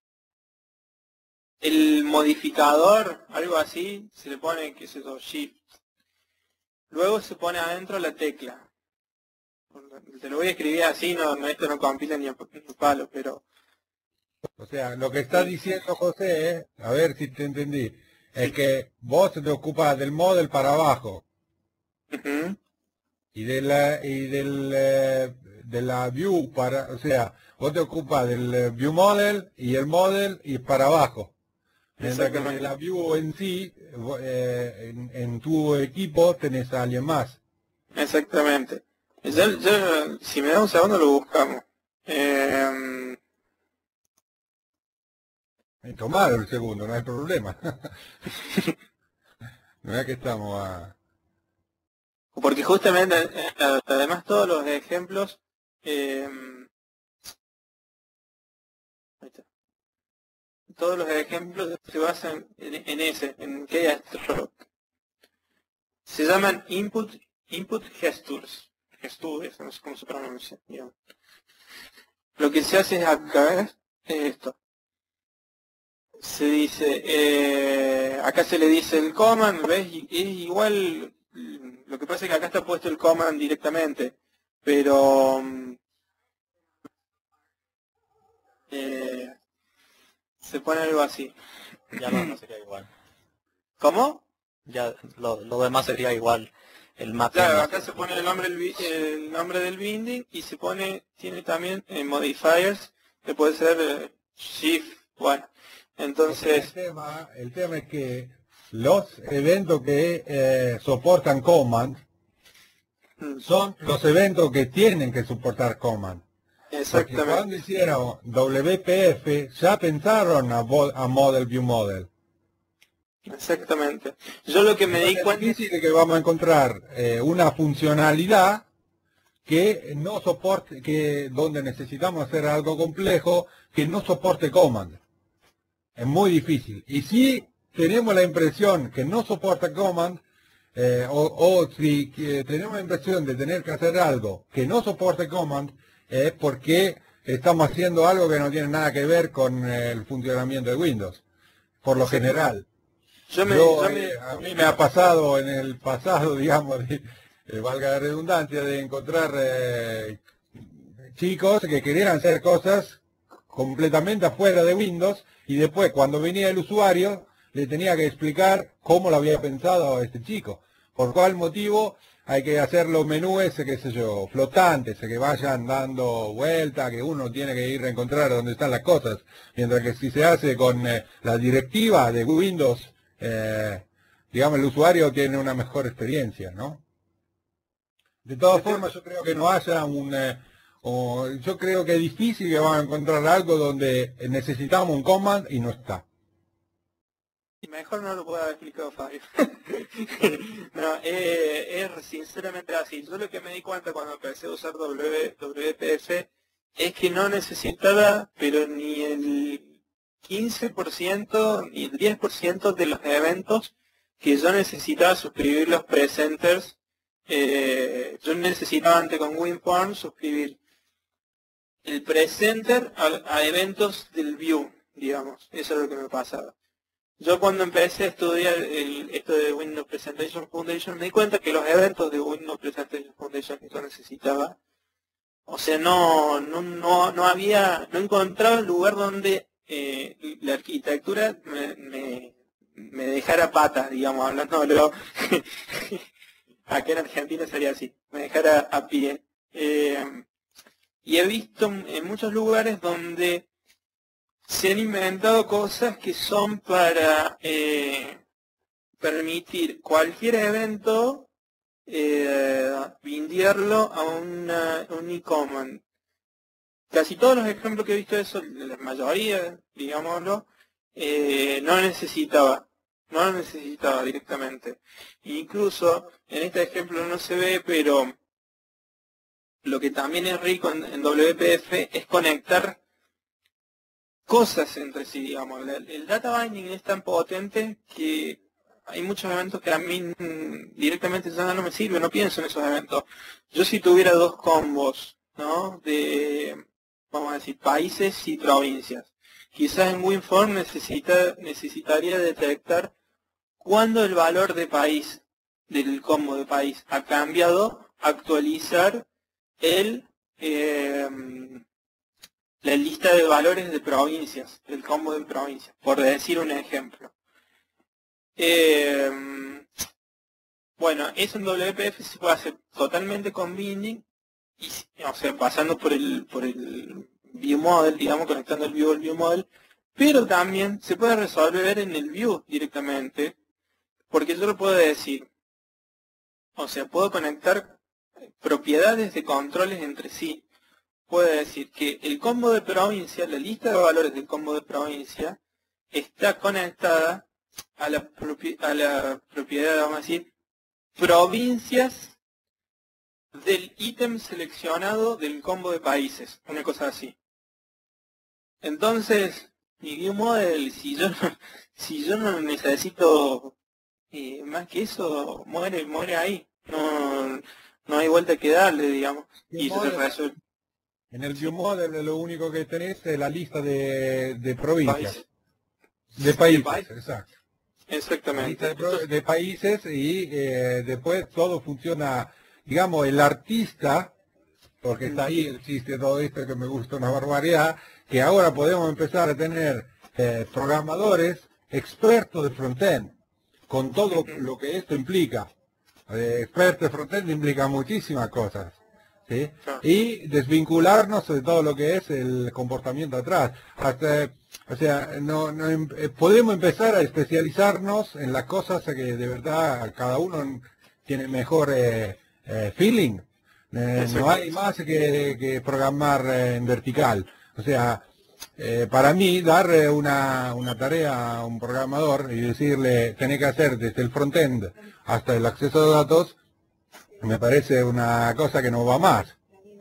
el modificador, algo así, se le pone, qué sé yo, Shift. Luego se pone adentro la tecla. Te lo voy a escribir así, esto no compila ni a palo, pero... O sea, lo que está diciendo José, a ver si te entendí, es que vos te ocupas del model para abajo Ujú, y de la view para, o sea, vos te ocupas del view model y para abajo. Mientras que de la view en sí, en tu equipo tenés a alguien más. exactamente. Si me da un segundo lo buscamos. Tomar el segundo, no hay problema. No es que estamos a... Porque justamente, además todos los ejemplos... ahí está. Todos los ejemplos se basan en Keystroke. Se llaman input gestures. Gestures, no sé cómo se pronuncia. Digamos. Lo que se hace acá es esto. Se dice, acá se le dice el command, ¿ves? Y es igual, lo que pasa es que acá está puesto el command directamente, pero se pone algo así. ya lo demás sería igual. ¿Cómo? Ya lo demás sería igual. El mapping. Claro, acá se pone el nombre del binding y se pone, tiene también modifiers, que puede ser shift, bueno. Entonces, El tema es que los eventos que soportan command son los eventos que tienen que soportar command. Porque exactamente. cuando hicieron WPF ya pensaron a Model View Model. Exactamente. Yo lo que me di Es cuenta... difícil de que vamos a encontrar una funcionalidad que no soporte, donde necesitamos hacer algo complejo, que no soporte command. Es muy difícil. Y si tenemos la impresión que no soporta command, si tenemos la impresión de tener que hacer algo que no soporte command, es porque estamos haciendo algo que no tiene nada que ver con el funcionamiento de Windows, por lo general. A mí me ha pasado en el pasado, digamos, valga la redundancia, de encontrar chicos que querían hacer cosas completamente afuera de Windows y después cuando venía el usuario le tenía que explicar cómo lo había pensado este chico, ¿Por cuál motivo hay que hacer los menús, qué sé yo, flotantes, que vayan dando vuelta, que uno tiene que ir a encontrar dónde están las cosas? Mientras que si se hace con la directiva de Windows, digamos, el usuario tiene una mejor experiencia, ¿no? De todas formas, yo creo que no haya yo creo que es difícil que van a encontrar algo donde necesitamos un command y no está. Y mejor no lo puedo haber explicado Fabio. No, es sinceramente así. Yo lo que me di cuenta cuando empecé a usar WPF es que no necesitaba, pero ni el 15% ni el 10% de los eventos que yo necesitaba suscribir los presenters. Yo necesitaba antes con WinForm suscribir el presenter a eventos del view, digamos. Eso es lo que me pasaba. Yo cuando empecé a estudiar esto de Windows Presentation Foundation me di cuenta que los eventos de Windows Presentation Foundation que yo necesitaba, o sea, no encontraba el lugar donde la arquitectura me dejara patas, digamos, hablándolo. Acá en Argentina sería así, me dejara a pie. Y he visto en muchos lugares donde se han inventado cosas que son para permitir cualquier evento bindearlo a un e-command. Casi todos los ejemplos que he visto de eso, la mayoría, digámoslo, no lo necesitaba directamente. Incluso en este ejemplo no se ve, pero lo que también es rico en WPF es conectar cosas entre sí, digamos. El data binding es tan potente que hay muchos eventos que a mí directamente ya no me sirven, no pienso en esos eventos. Yo si tuviera dos combos, ¿no?, de, vamos a decir, países y provincias, quizás en WinForm necesitaría detectar cuándo el valor de país, del combo de país, ha cambiado, actualizar la lista de valores de provincias, el combo de provincias, por decir un ejemplo. Bueno, eso en WPF se puede hacer totalmente con binding, y, o sea, pasando por el view model, digamos, conectando el view al view model, pero también se puede resolver en el view directamente, porque yo lo puedo decir, o sea, puedo conectar propiedades de controles entre sí. Puede decir que el combo de provincia, la lista de valores del combo de provincia, está conectada a la propiedad, vamos a decir, provincias del ítem seleccionado del combo de países, una cosa así. Entonces, mi view model, si yo no necesito más que eso, muere ahí. No hay vuelta que darle, digamos, y eso se resuelve. En el view model lo único que tenés es la lista de provincias. De países, exacto. Exactamente. La lista de países y después todo funciona, digamos, el artista, porque está ahí el chiste de todo esto que me gusta una barbaridad, que ahora podemos empezar a tener programadores expertos de frontend, con todo lo que esto implica. Experto de frontend implica muchísimas cosas. ¿Sí? Y desvincularnos de todo lo que es el comportamiento atrás. O sea, podemos empezar a especializarnos en las cosas que de verdad cada uno tiene mejor feeling. No hay más que programar en vertical. O sea, para mí dar una tarea a un programador y decirle tenés que hacer desde el frontend hasta el acceso de datos, me parece una cosa que no va más.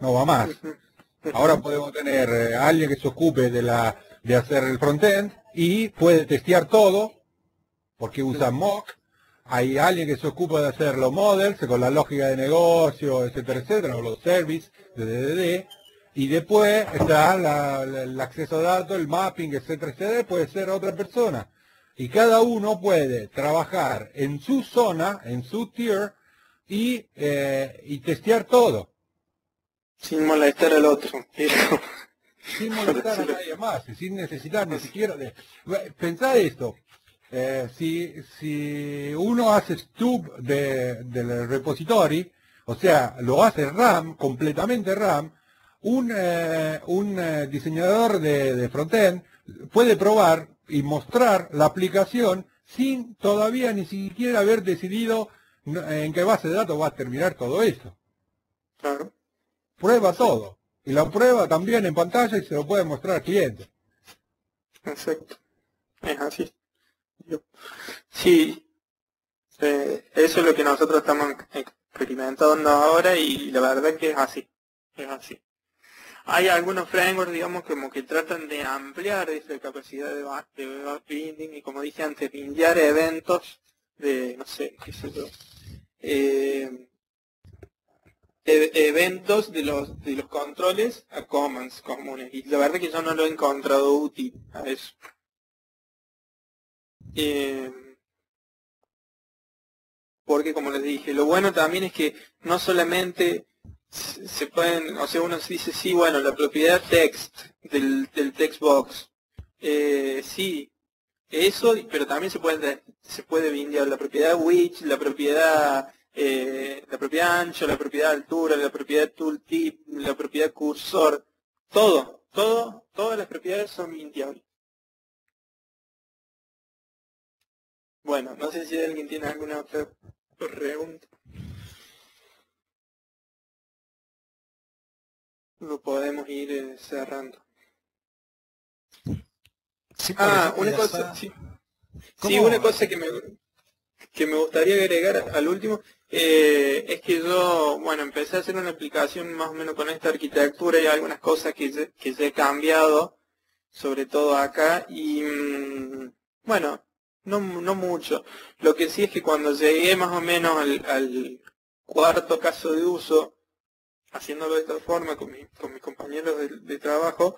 Ahora podemos tener a alguien que se ocupe de hacer el frontend y puede testear todo, porque usa mock. Hay alguien que se ocupa de hacer los models con la lógica de negocio, etcétera, etcétera, o los services de DDD. Y después está el acceso a datos, el mapping, etcétera, etcétera, puede ser otra persona. Y cada uno puede trabajar en su zona, en su tier, y testear todo. Sin molestar al otro. Sin molestar a nadie más, sin necesitar ni siquiera de... Pensá esto, si uno hace stub del repository, o sea, lo hace RAM, completamente RAM, un diseñador de frontend puede probar y mostrar la aplicación sin todavía ni siquiera haber decidido en qué base de datos va a terminar todo eso. Claro. Prueba todo. Y lo prueba también en pantalla y se lo puede mostrar al cliente. Exacto. Es así. Sí. Eso es lo que nosotros estamos experimentando ahora y la verdad es que es así. Es así. Hay algunos frameworks, digamos, como que tratan de ampliar esa capacidad de binding y, como dije antes, bindear eventos de, no sé, qué sé yo, eventos de los controles a commands comunes. Y la verdad que yo no lo he encontrado útil a eso. Porque, como les dije, lo bueno también es que no solamente se pueden, o sea, uno dice, sí, bueno, la propiedad text del text box, sí, eso, pero también se puede bindear la propiedad width, la propiedad ancho, la propiedad altura, la propiedad tooltip, la propiedad cursor, todas las propiedades son bindeables. Bueno, no sé si alguien tiene alguna otra pregunta. Lo podemos ir cerrando. Sí, una cosa, sí. Sí, una cosa que me gustaría agregar al último es que yo, bueno, empecé a hacer una aplicación más o menos con esta arquitectura y algunas cosas que ya he cambiado, sobre todo acá, y bueno, no mucho. Lo que sí es que cuando llegué más o menos al cuarto caso de uso, haciéndolo de esta forma con mis compañeros de trabajo,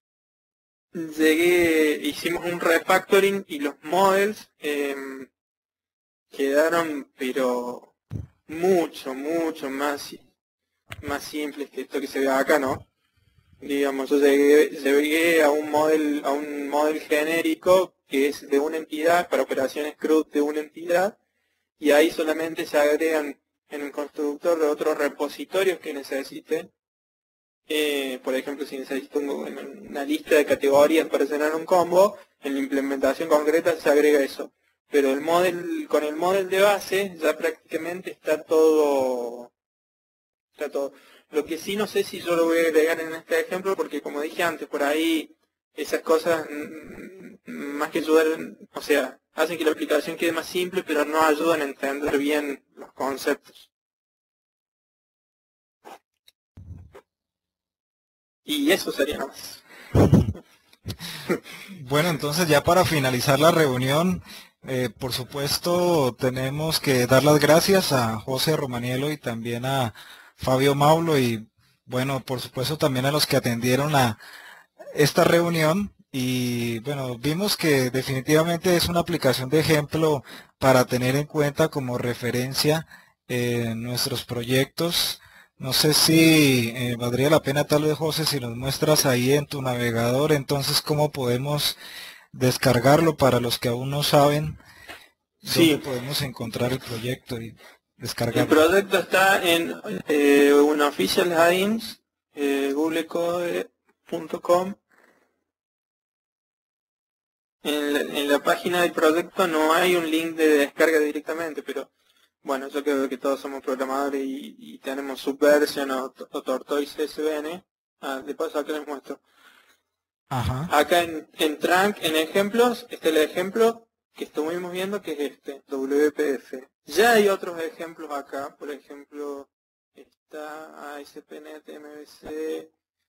hicimos un refactoring y los models quedaron pero mucho más simples que esto que se ve acá, ¿no? Digamos, yo llegué a un model genérico que es de una entidad, para operaciones CRUD de una entidad, y ahí solamente se agregan en el constructor de otros repositorios que necesiten. Por ejemplo, si necesito una lista de categorías para llenar un combo, en la implementación concreta se agrega eso. Pero con el model de base ya prácticamente está todo. Lo que sí no sé si yo lo voy a agregar en este ejemplo, porque como dije antes, por ahí esas cosas, más que ayudar, o sea, hacen que la aplicación quede más simple, pero no ayudan a entender bien los conceptos. Y eso sería nada más. Bueno, entonces ya para finalizar la reunión, por supuesto tenemos que dar las gracias a José Romaniello y también a Fabio Maulo y bueno, por supuesto también a los que atendieron a esta reunión y bueno, vimos que definitivamente es una aplicación de ejemplo para tener en cuenta como referencia en nuestros proyectos. No sé si valdría la pena tal vez, José, si nos muestras ahí en tu navegador, entonces cómo podemos descargarlo para los que aún no saben dónde podemos encontrar el proyecto y descargarlo. El proyecto está en Unofficial Add-ins, googlecode.com. En la página del proyecto no hay un link de descarga directamente, pero bueno, yo creo que todos somos programadores y tenemos Subversion o Tortoise SVN. De paso acá les muestro. Ajá. Acá en Trunk, en ejemplos, está el ejemplo que estuvimos viendo, que es este, WPF. Ya hay otros ejemplos acá, por ejemplo, está ASP.NET, MVC,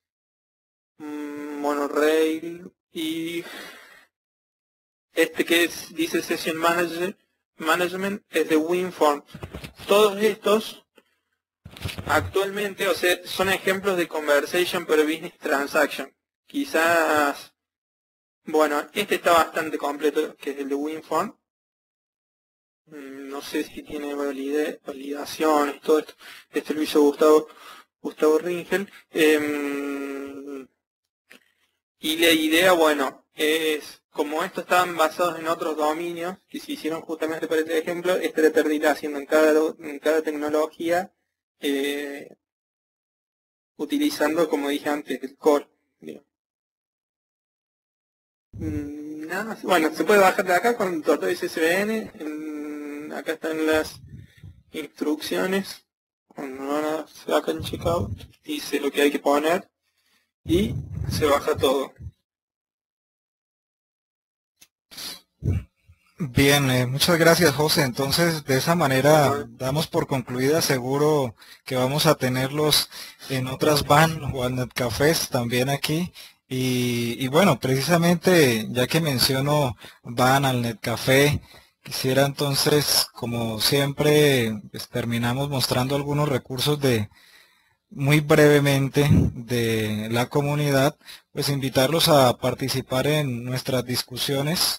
Monorail y este que dice Session Management es de WinForm. Todos estos actualmente, o sea, son ejemplos de Conversation per Business Transaction. Quizás, bueno, este está bastante completo, que es el de WinForm. No sé si tiene validaciones, todo esto. Este lo hizo Gustavo Ringel. Y la idea, bueno, es como estos estaban basados en otros dominios que se hicieron justamente para este ejemplo, este terminará haciendo en cada tecnología, utilizando, como dije antes, el core. Nada más. Bueno, se puede bajar de acá con Tortoise SVN. Acá están las instrucciones. Cuando van acá en checkout, dice lo que hay que poner y se baja todo. Bien, muchas gracias, José. Entonces, de esa manera damos por concluida, seguro que vamos a tenerlos en otras van o al Netcafés también aquí. Y bueno, precisamente ya que menciono van al Netcafé, quisiera entonces, como siempre, pues, terminamos mostrando algunos recursos muy brevemente de la comunidad, pues invitarlos a participar en nuestras discusiones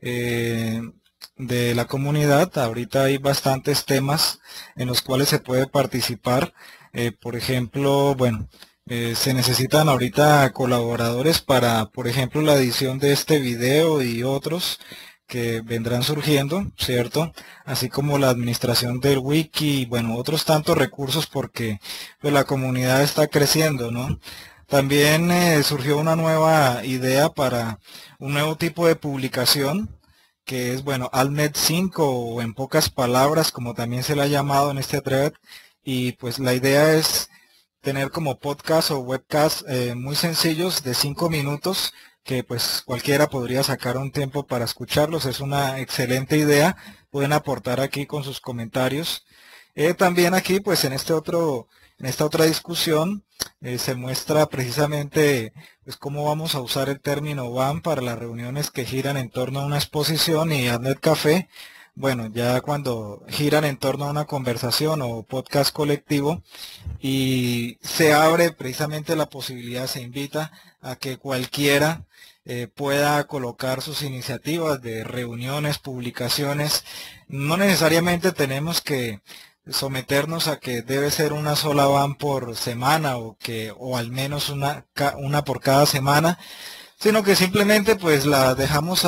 de la comunidad. Ahorita hay bastantes temas en los cuales se puede participar. Por ejemplo, bueno, se necesitan ahorita colaboradores para, por ejemplo, la edición de este video y otros que vendrán surgiendo, ¿cierto? Así como la administración del wiki y, bueno, otros tantos recursos porque pues, la comunidad está creciendo, ¿no? También surgió una nueva idea para un nuevo tipo de publicación que es, bueno, Altnet 5 o en pocas palabras, como también se le ha llamado en este thread, y pues la idea es tener como podcast o webcast muy sencillos de 5 minutos que pues cualquiera podría sacar un tiempo para escucharlos. Es una excelente idea, pueden aportar aquí con sus comentarios. También aquí pues en esta otra discusión se muestra precisamente pues cómo vamos a usar el término van para las reuniones que giran en torno a una exposición y Altnet Café. Bueno, ya cuando giran en torno a una conversación o podcast colectivo y se abre precisamente la posibilidad, se invita a que cualquiera pueda colocar sus iniciativas de reuniones, publicaciones. No necesariamente tenemos que someternos a que debe ser una sola van por semana o al menos una por cada semana, sino que simplemente pues la dejamos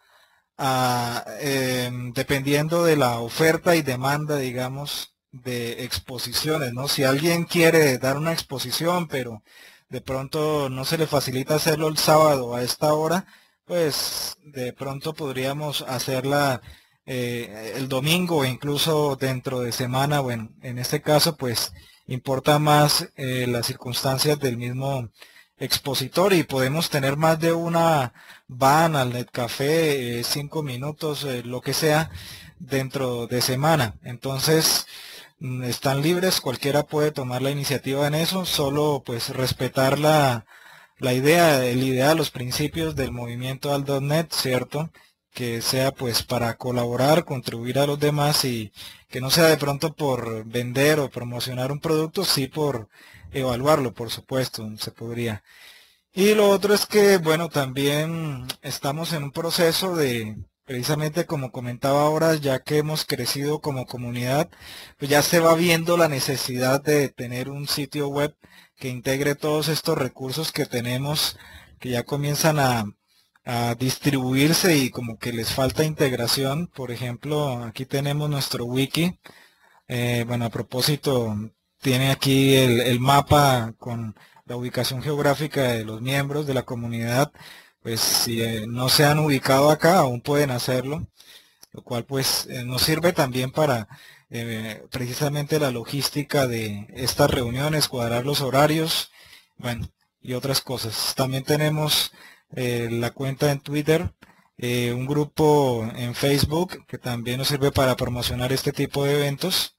dependiendo de la oferta y demanda, digamos, de exposiciones, ¿no? Si alguien quiere dar una exposición, pero de pronto no se le facilita hacerlo el sábado a esta hora, pues de pronto podríamos hacerla el domingo o incluso dentro de semana. Bueno, en este caso pues importa más las circunstancias del mismo expositor y podemos tener más de una van al Netcafé, 5 minutos, lo que sea, dentro de semana. Entonces están libres, cualquiera puede tomar la iniciativa en eso, solo pues respetar la idea, el ideal, los principios del movimiento Alt.net, ¿cierto? Que sea pues para colaborar, contribuir a los demás y que no sea de pronto por vender o promocionar un producto, sí por evaluarlo, por supuesto, se podría. Y lo otro es que, bueno, también estamos en un proceso de, precisamente como comentaba ahora, ya que hemos crecido como comunidad, pues ya se va viendo la necesidad de tener un sitio web que integre todos estos recursos que tenemos, que ya comienzan a distribuirse y como que les falta integración. Por ejemplo, aquí tenemos nuestro wiki. Bueno, a propósito, tiene aquí el mapa con la ubicación geográfica de los miembros de la comunidad. Pues si no se han ubicado acá, aún pueden hacerlo, lo cual pues nos sirve también para precisamente la logística de estas reuniones, cuadrar los horarios, bueno, y otras cosas. También tenemos la cuenta en Twitter, un grupo en Facebook que también nos sirve para promocionar este tipo de eventos,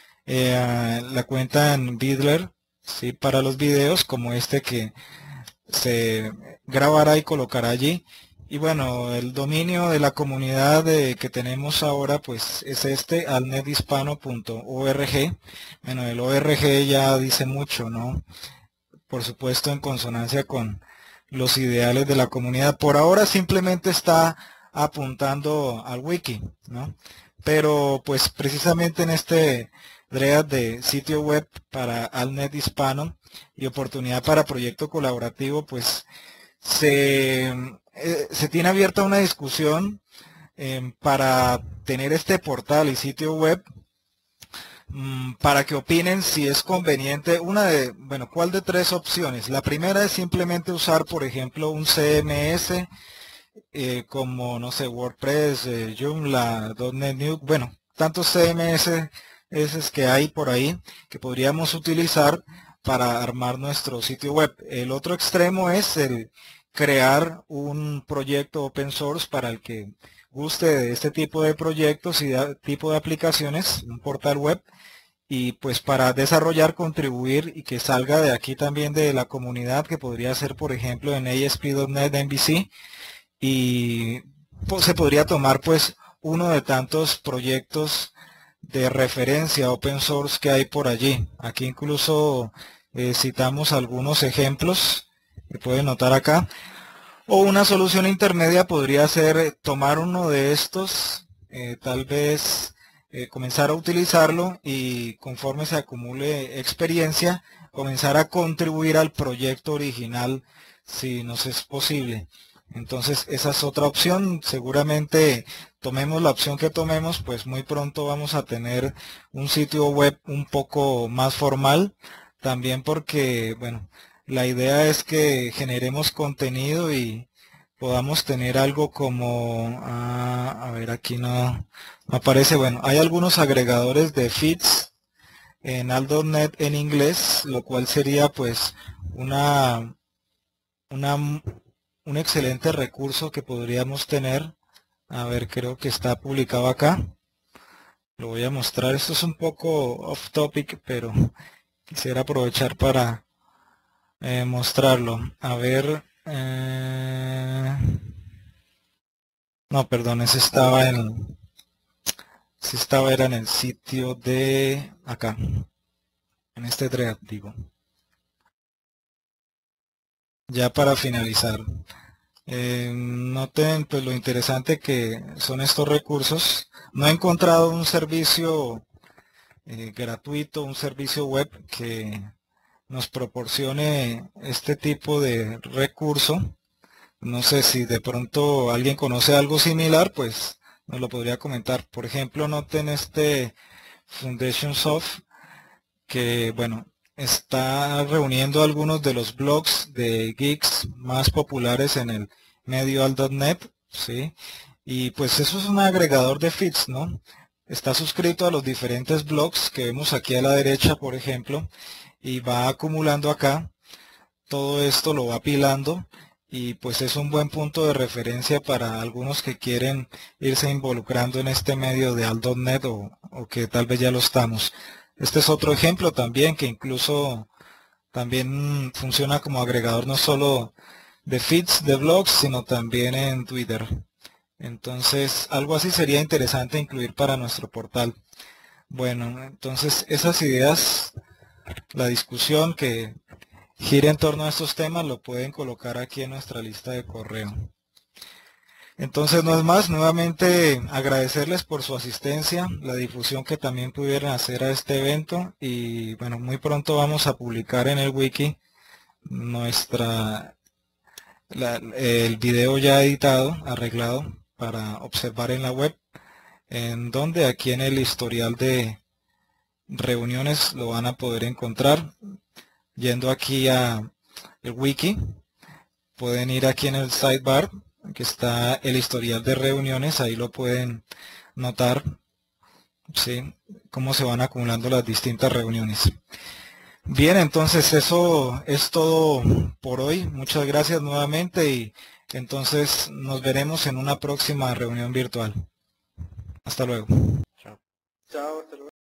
la cuenta en Vidler, sí, para los videos como este que se grabará y colocará allí. Y bueno, el dominio de la comunidad que tenemos ahora pues es este, altnethispano.org. Bueno, el org ya dice mucho, ¿no? Por supuesto en consonancia con los ideales de la comunidad. Por ahora simplemente está apuntando al wiki, ¿no? Pero pues precisamente en este thread de sitio web para Altnet Hispano y oportunidad para proyecto colaborativo, pues se se tiene abierta una discusión para tener este portal y sitio web, para que opinen si es conveniente bueno, ¿cuál de tres opciones? La primera es simplemente usar, por ejemplo, un CMS como, no sé, WordPress, Joomla, .NET New, bueno, tantos CMS que hay por ahí que podríamos utilizar para armar nuestro sitio web. El otro extremo es el crear un proyecto open source para el que guste de este tipo de proyectos y tipo de aplicaciones, un portal web, y pues para desarrollar, contribuir y que salga de aquí también de la comunidad, que podría ser por ejemplo en ASP.NET MVC, y pues, se podría tomar pues uno de tantos proyectos de referencia open source que hay por allí. Aquí incluso citamos algunos ejemplos que pueden notar acá. O una solución intermedia podría ser tomar uno de estos, tal vez comenzar a utilizarlo y conforme se acumule experiencia, comenzar a contribuir al proyecto original si nos es posible. Entonces esa es otra opción. Seguramente tomemos la opción que tomemos, pues muy pronto vamos a tener un sitio web un poco más formal, también porque, bueno, la idea es que generemos contenido y podamos tener algo como, a ver, aquí no aparece, bueno, hay algunos agregadores de feeds en AL.NET en inglés, lo cual sería pues un excelente recurso que podríamos tener. A ver, creo que está publicado acá. Lo voy a mostrar. Esto es un poco off topic, pero quisiera aprovechar para mostrarlo. A ver. No, perdón, ese estaba era en el sitio de acá. En este thread, digo. Ya para finalizar. Noten pues lo interesante que son estos recursos. No he encontrado un servicio gratuito, un servicio web que nos proporcione este tipo de recurso. No sé si de pronto alguien conoce algo similar, pues nos lo podría comentar. Por ejemplo, noten este Foundationsoft, que bueno, está reuniendo algunos de los blogs de geeks más populares en el medio AL.NET, ¿sí? Y pues eso es un agregador de feeds, ¿no? Está suscrito a los diferentes blogs que vemos aquí a la derecha, por ejemplo, y va acumulando acá. Todo esto lo va apilando y pues es un buen punto de referencia para algunos que quieren irse involucrando en este medio de AL.NET o que tal vez ya lo estamos. Este es otro ejemplo también que incluso también funciona como agregador no solo de feeds de blogs, sino también en Twitter. Entonces, algo así sería interesante incluir para nuestro portal. Bueno, entonces esas ideas, la discusión que gira en torno a estos temas, lo pueden colocar aquí en nuestra lista de correo. Entonces no es más, nuevamente agradecerles por su asistencia, la difusión que también pudieron hacer a este evento y bueno, muy pronto vamos a publicar en el wiki el video ya editado, arreglado para observar en la web, en donde aquí en el historial de reuniones lo van a poder encontrar. Yendo aquí a el wiki, pueden ir aquí en el sidebar, que está el historial de reuniones, ahí lo pueden notar, ¿sí?, cómo se van acumulando las distintas reuniones. Bien, entonces eso es todo por hoy. Muchas gracias nuevamente y entonces nos veremos en una próxima reunión virtual. Hasta luego. Chao, hasta luego.